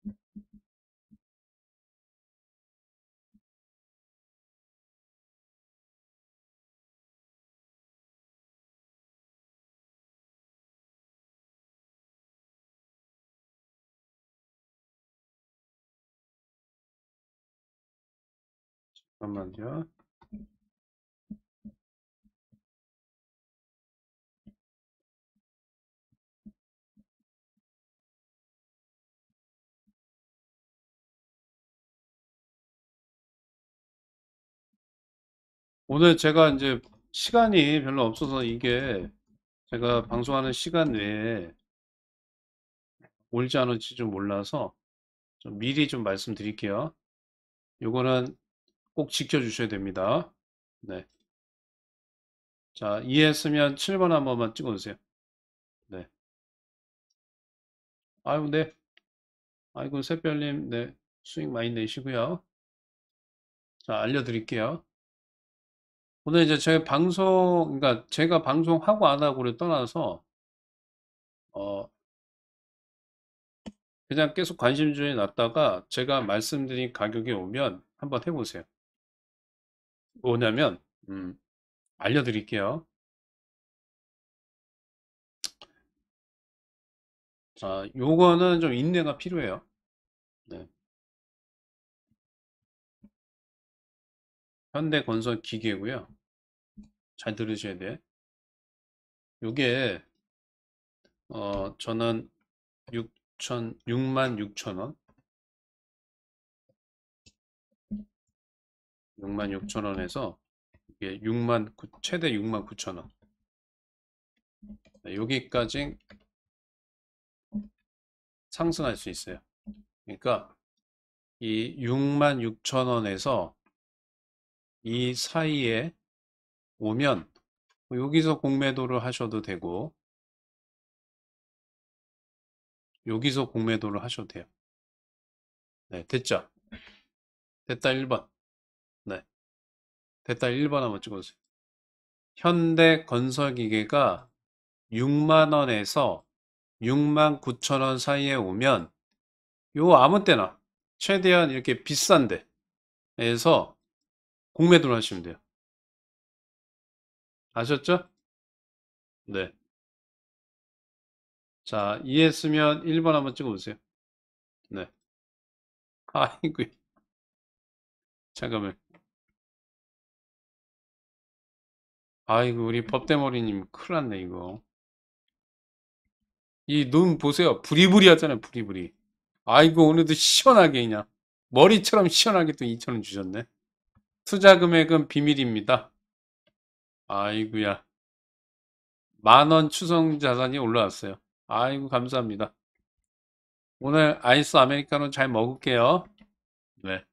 Speaker 1: 잠깐만요. 오늘 제가 이제 시간이 별로 없어서 이게 제가 방송하는 시간 외에 올지 안 올지 좀 몰라서 좀 미리 좀 말씀드릴게요. 요거는 꼭 지켜주셔야 됩니다. 네. 자, 이해했으면 칠 번 한 번만 찍어주세요. 네. 아유, 네. 아이고, 새별님, 네. 수익 많이 내시고요. 자, 알려드릴게요. 오늘 이제 제 방송, 그러니까 제가 방송하고 안 하고를 떠나서, 어, 그냥 계속 관심주에 놨다가 제가 말씀드린 가격에 오면 한번 해보세요. 뭐냐면, 음, 알려드릴게요. 자, 요거는 좀 인내가 필요해요. 네. 현대건설 기계고요. 잘 들으셔야 돼. 요게, 어, 저는 육천, 육만 육천 원, 육만 육천 원에서 이게 육만 구- 최대 육만 구천 원. 네, 여기까지 상승할 수 있어요. 그러니까 이 육만 육천 원에서 이 사이에 오면 여기서 공매도를 하셔도 되고 여기서 공매도를 하셔도 돼요. 네, 됐죠? 됐다 일 번. 네, 됐다 일 번 한번 찍어주세요. 현대건설기계가 육만 원에서 육만 구천 원 사이에 오면 요 아무 때나 최대한 이렇게 비싼 데에서 공매도를 하시면 돼요. 아셨죠? 네. 자, 이해했으면 일 번 한번 찍어보세요. 네. 아이고, 잠깐만. 아이고, 우리 법대머리님 큰일 났네, 이거. 이 눈 보세요. 부리부리 하잖아요, 부리부리. 아이고, 오늘도 시원하게 그냥. 머리처럼 시원하게 또 이천 원 주셨네. 투자 금액은 비밀입니다. 아이고야. 만 원 추성 자산이 올라왔어요. 아이고, 감사합니다. 오늘 아이스 아메리카노 잘 먹을게요. 네.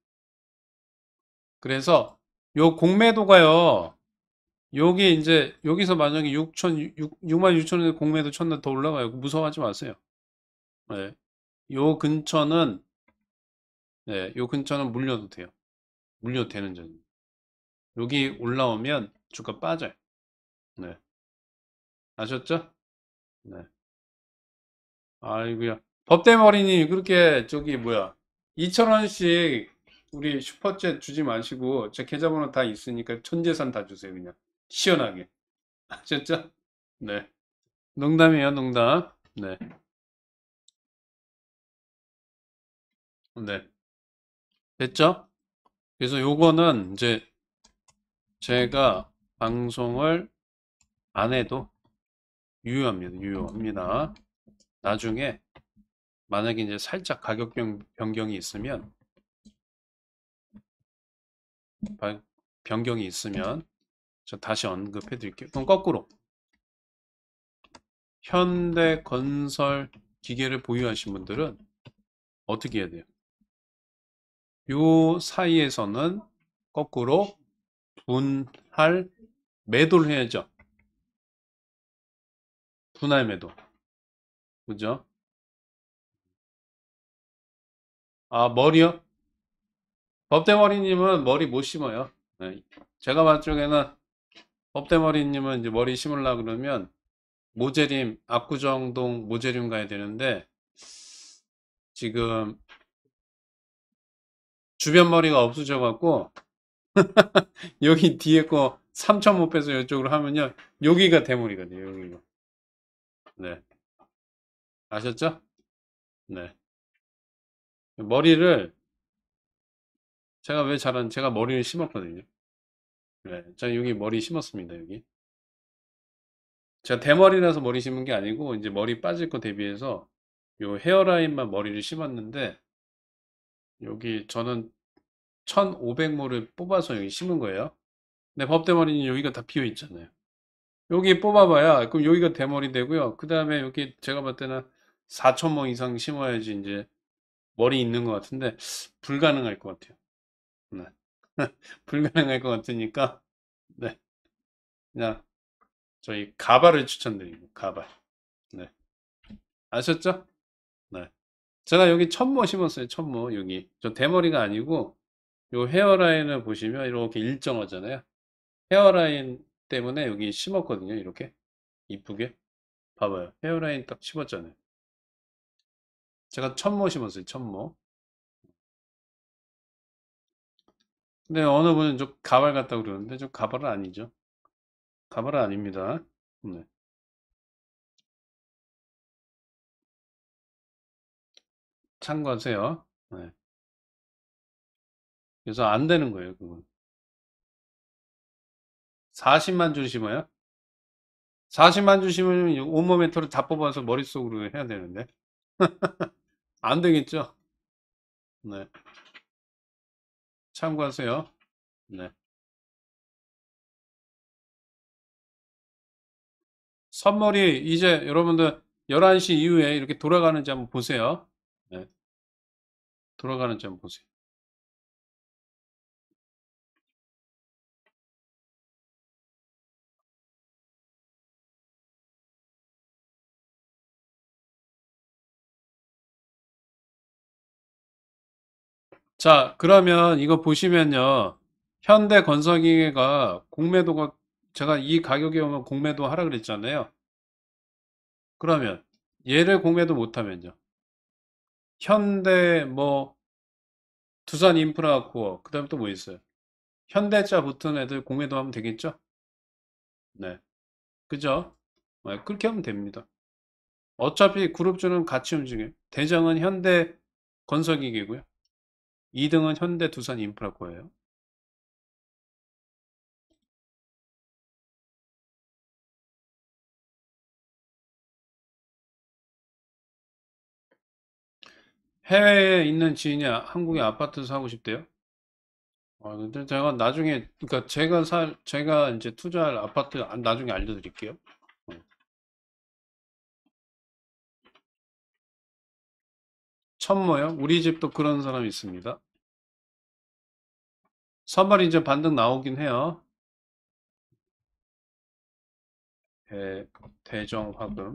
Speaker 1: 그래서 요 공매도가요. 여기 이제 여기서 만약에 육천, 육만 육천 원에 공매도 쳤는데 더 올라가요. 무서워하지 마세요. 네. 요 근처는 네, 요 근처는 물려도 돼요. 물려도 되는 전. 여기 올라오면 주가 빠져요. 네. 아셨죠? 네. 아이고야. 법대머리님 그렇게 저기 뭐야 이천 원씩 우리 슈퍼챗 주지 마시고 제 계좌번호 다 있으니까 전재산 다 주세요 그냥 시원하게. 아셨죠? 네. 농담이에요, 농담. 네. 네. 됐죠? 그래서 요거는 이제 제가 방송을 안 해도 유효합니다. 유효합니다. 나중에 만약에 이제 살짝 가격 변- 변경이 있으면, 바- 변경이 있으면, 저 다시 언급해 드릴게요. 그럼 거꾸로, 현대 건설 기계를 보유하신 분들은 어떻게 해야 돼요? 요 사이에서는 거꾸로 분할 매도를 해야죠. 분할 매도. 그죠? 아, 머리요? 법대머리님은 머리 못 심어요. 네. 제가 봤을 적에는 법대머리님은 이제 머리 심으려고 그러면 모재림, 압구정동 모재림 가야 되는데 지금 주변 머리가 없으셔갖고 여기 뒤에 거 삼천오 빼서 이쪽으로 하면요. 여기가 대머리거든요. 여기가. 네. 아셨죠? 네. 머리를 제가 왜 잘한 제가 머리를 심었거든요. 네. 제가 여기 머리 심었습니다. 여기. 제가 대머리라서 머리 심은 게 아니고 이제 머리 빠질 거 대비해서 요 헤어라인만 머리를 심었는데 여기 저는 천오백 모를 뽑아서 여기 심은 거예요. 근데 법대머리는 여기가 다 비어 있잖아요. 여기 뽑아봐야 그럼 여기가 대머리 되고요. 그 다음에 여기 제가 봤을 때는 사천 모 이상 심어야지 이제 머리 있는 것 같은데 불가능할 것 같아요. 네. 불가능할 것 같으니까 네. 그냥 저희 가발을 추천드립니다. 가발. 네. 아셨죠? 네. 제가 여기 천모 심었어요. 천모 여기. 저 대머리가 아니고 요 헤어라인을 보시면 이렇게 일정하잖아요. 헤어라인 때문에 여기 심었거든요. 이렇게 이쁘게. 봐봐요. 헤어라인 딱 심었잖아요. 제가 천모 심었어요. 천모. 근데 어느 분은 좀 가발 같다고 그러는데 좀 가발은 아니죠. 가발은 아닙니다. 네. 참고하세요. 네. 그래서 안 되는 거예요. 그건. 사십만 줄 심어요? 사십만 줄 심으면 온몸의 털을 다 뽑아서 머릿속으로 해야 되는데. 안 되겠죠? 네. 참고하세요. 네. 선물이 이제 여러분들 열한 시 이후에 이렇게 돌아가는지 한번 보세요. 네. 돌아가는지 한번 보세요. 자, 그러면 이거 보시면요. 현대 건설기계가 공매도가 제가 이 가격에 오면 공매도 하라 그랬잖아요. 그러면 얘를 공매도 못하면요. 현대 뭐 두산 인프라코어 그다음에 또 뭐 있어요? 현대자 붙은 애들 공매도 하면 되겠죠? 네. 그죠? 네, 그렇게 하면 됩니다. 어차피 그룹주는 같이 움직여요. 대장은 현대 건설기계고요. 이 등은 현대 두산 인프라코어예요. 해외에 있는 지인이 한국에 아파트 사고 싶대요. 아, 근데 제가 나중에, 그러니까 제가 살, 제가 이제 투자할 아파트 안- 나중에 알려드릴게요. 어. 천모요? 우리 집도 그런 사람 있습니다. 선물이 이제 반등 나오긴 해요. 대, 대정화금.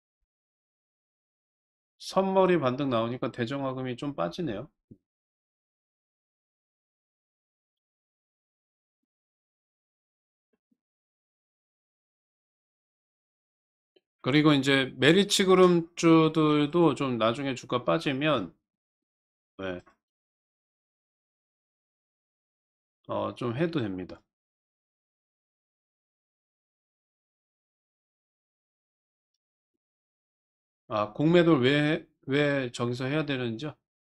Speaker 1: 선물이 반등 나오니까 대정화금이 좀 빠지네요. 그리고 이제 메리츠 그룹주들도 좀 나중에 주가 빠지면, 네, 어, 좀 해도 됩니다. 아, 공매도를 왜, 왜 저기서 해야 되는지요?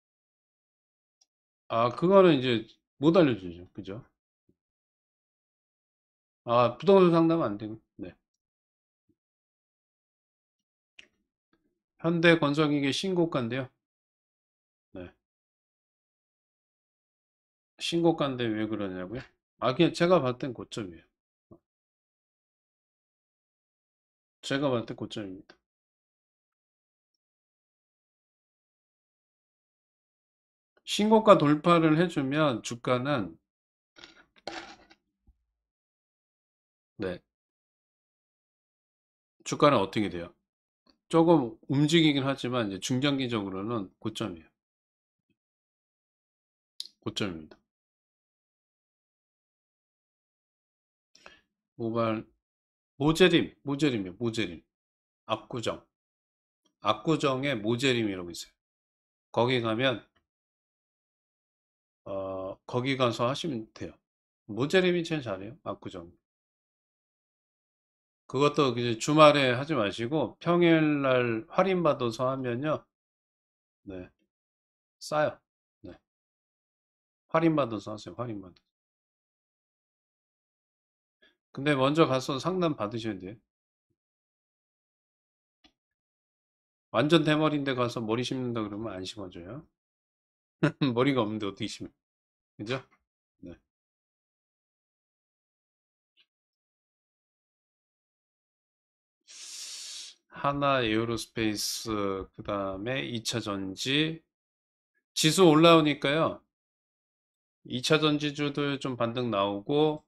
Speaker 1: 아, 그거는 이제 못 알려주죠. 그죠? 아, 부동산 상담은 안 되고, 네. 현대건설기계 신고가인데요. 네. 신고가인데 왜 그러냐고요? 아, 그냥 제가 봤을 땐 고점이에요. 제가 봤을 때 고점입니다. 신고가 돌파를 해주면 주가는, 네, 주가는 어떻게 돼요? 조금 움직이긴 하지만 이제 중장기적으로는 고점이에요. 고점입니다. 모발, 모제림, 모제림이요, 모제림. 압구정. 압구정에 모제림이라고 있어요. 거기 가면, 어, 거기 가서 하시면 돼요. 모제림이 제일 잘해요, 압구정. 그것도 이제 주말에 하지 마시고 평일날 할인받아서 하면요. 네, 싸요. 네, 할인받아서 하세요, 할인받아. 근데 먼저 가서 상담 받으셔야 돼요. 완전 대머리인데 가서 머리 심는다 그러면 안 심어줘요. 머리가 없는데 어떻게 심어? 그죠? 네. 하나 에어로스페이스, 그 다음에 이 차 전지, 지수 올라오니까요. 이 차 전지주들 좀 반등 나오고,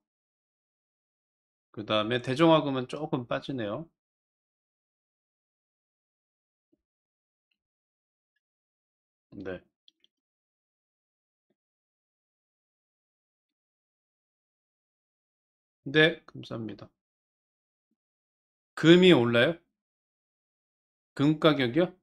Speaker 1: 그 다음에 대종화금은 조금 빠지네요. 네. 네, 감사합니다. 금이 올라요? 금 가격이요?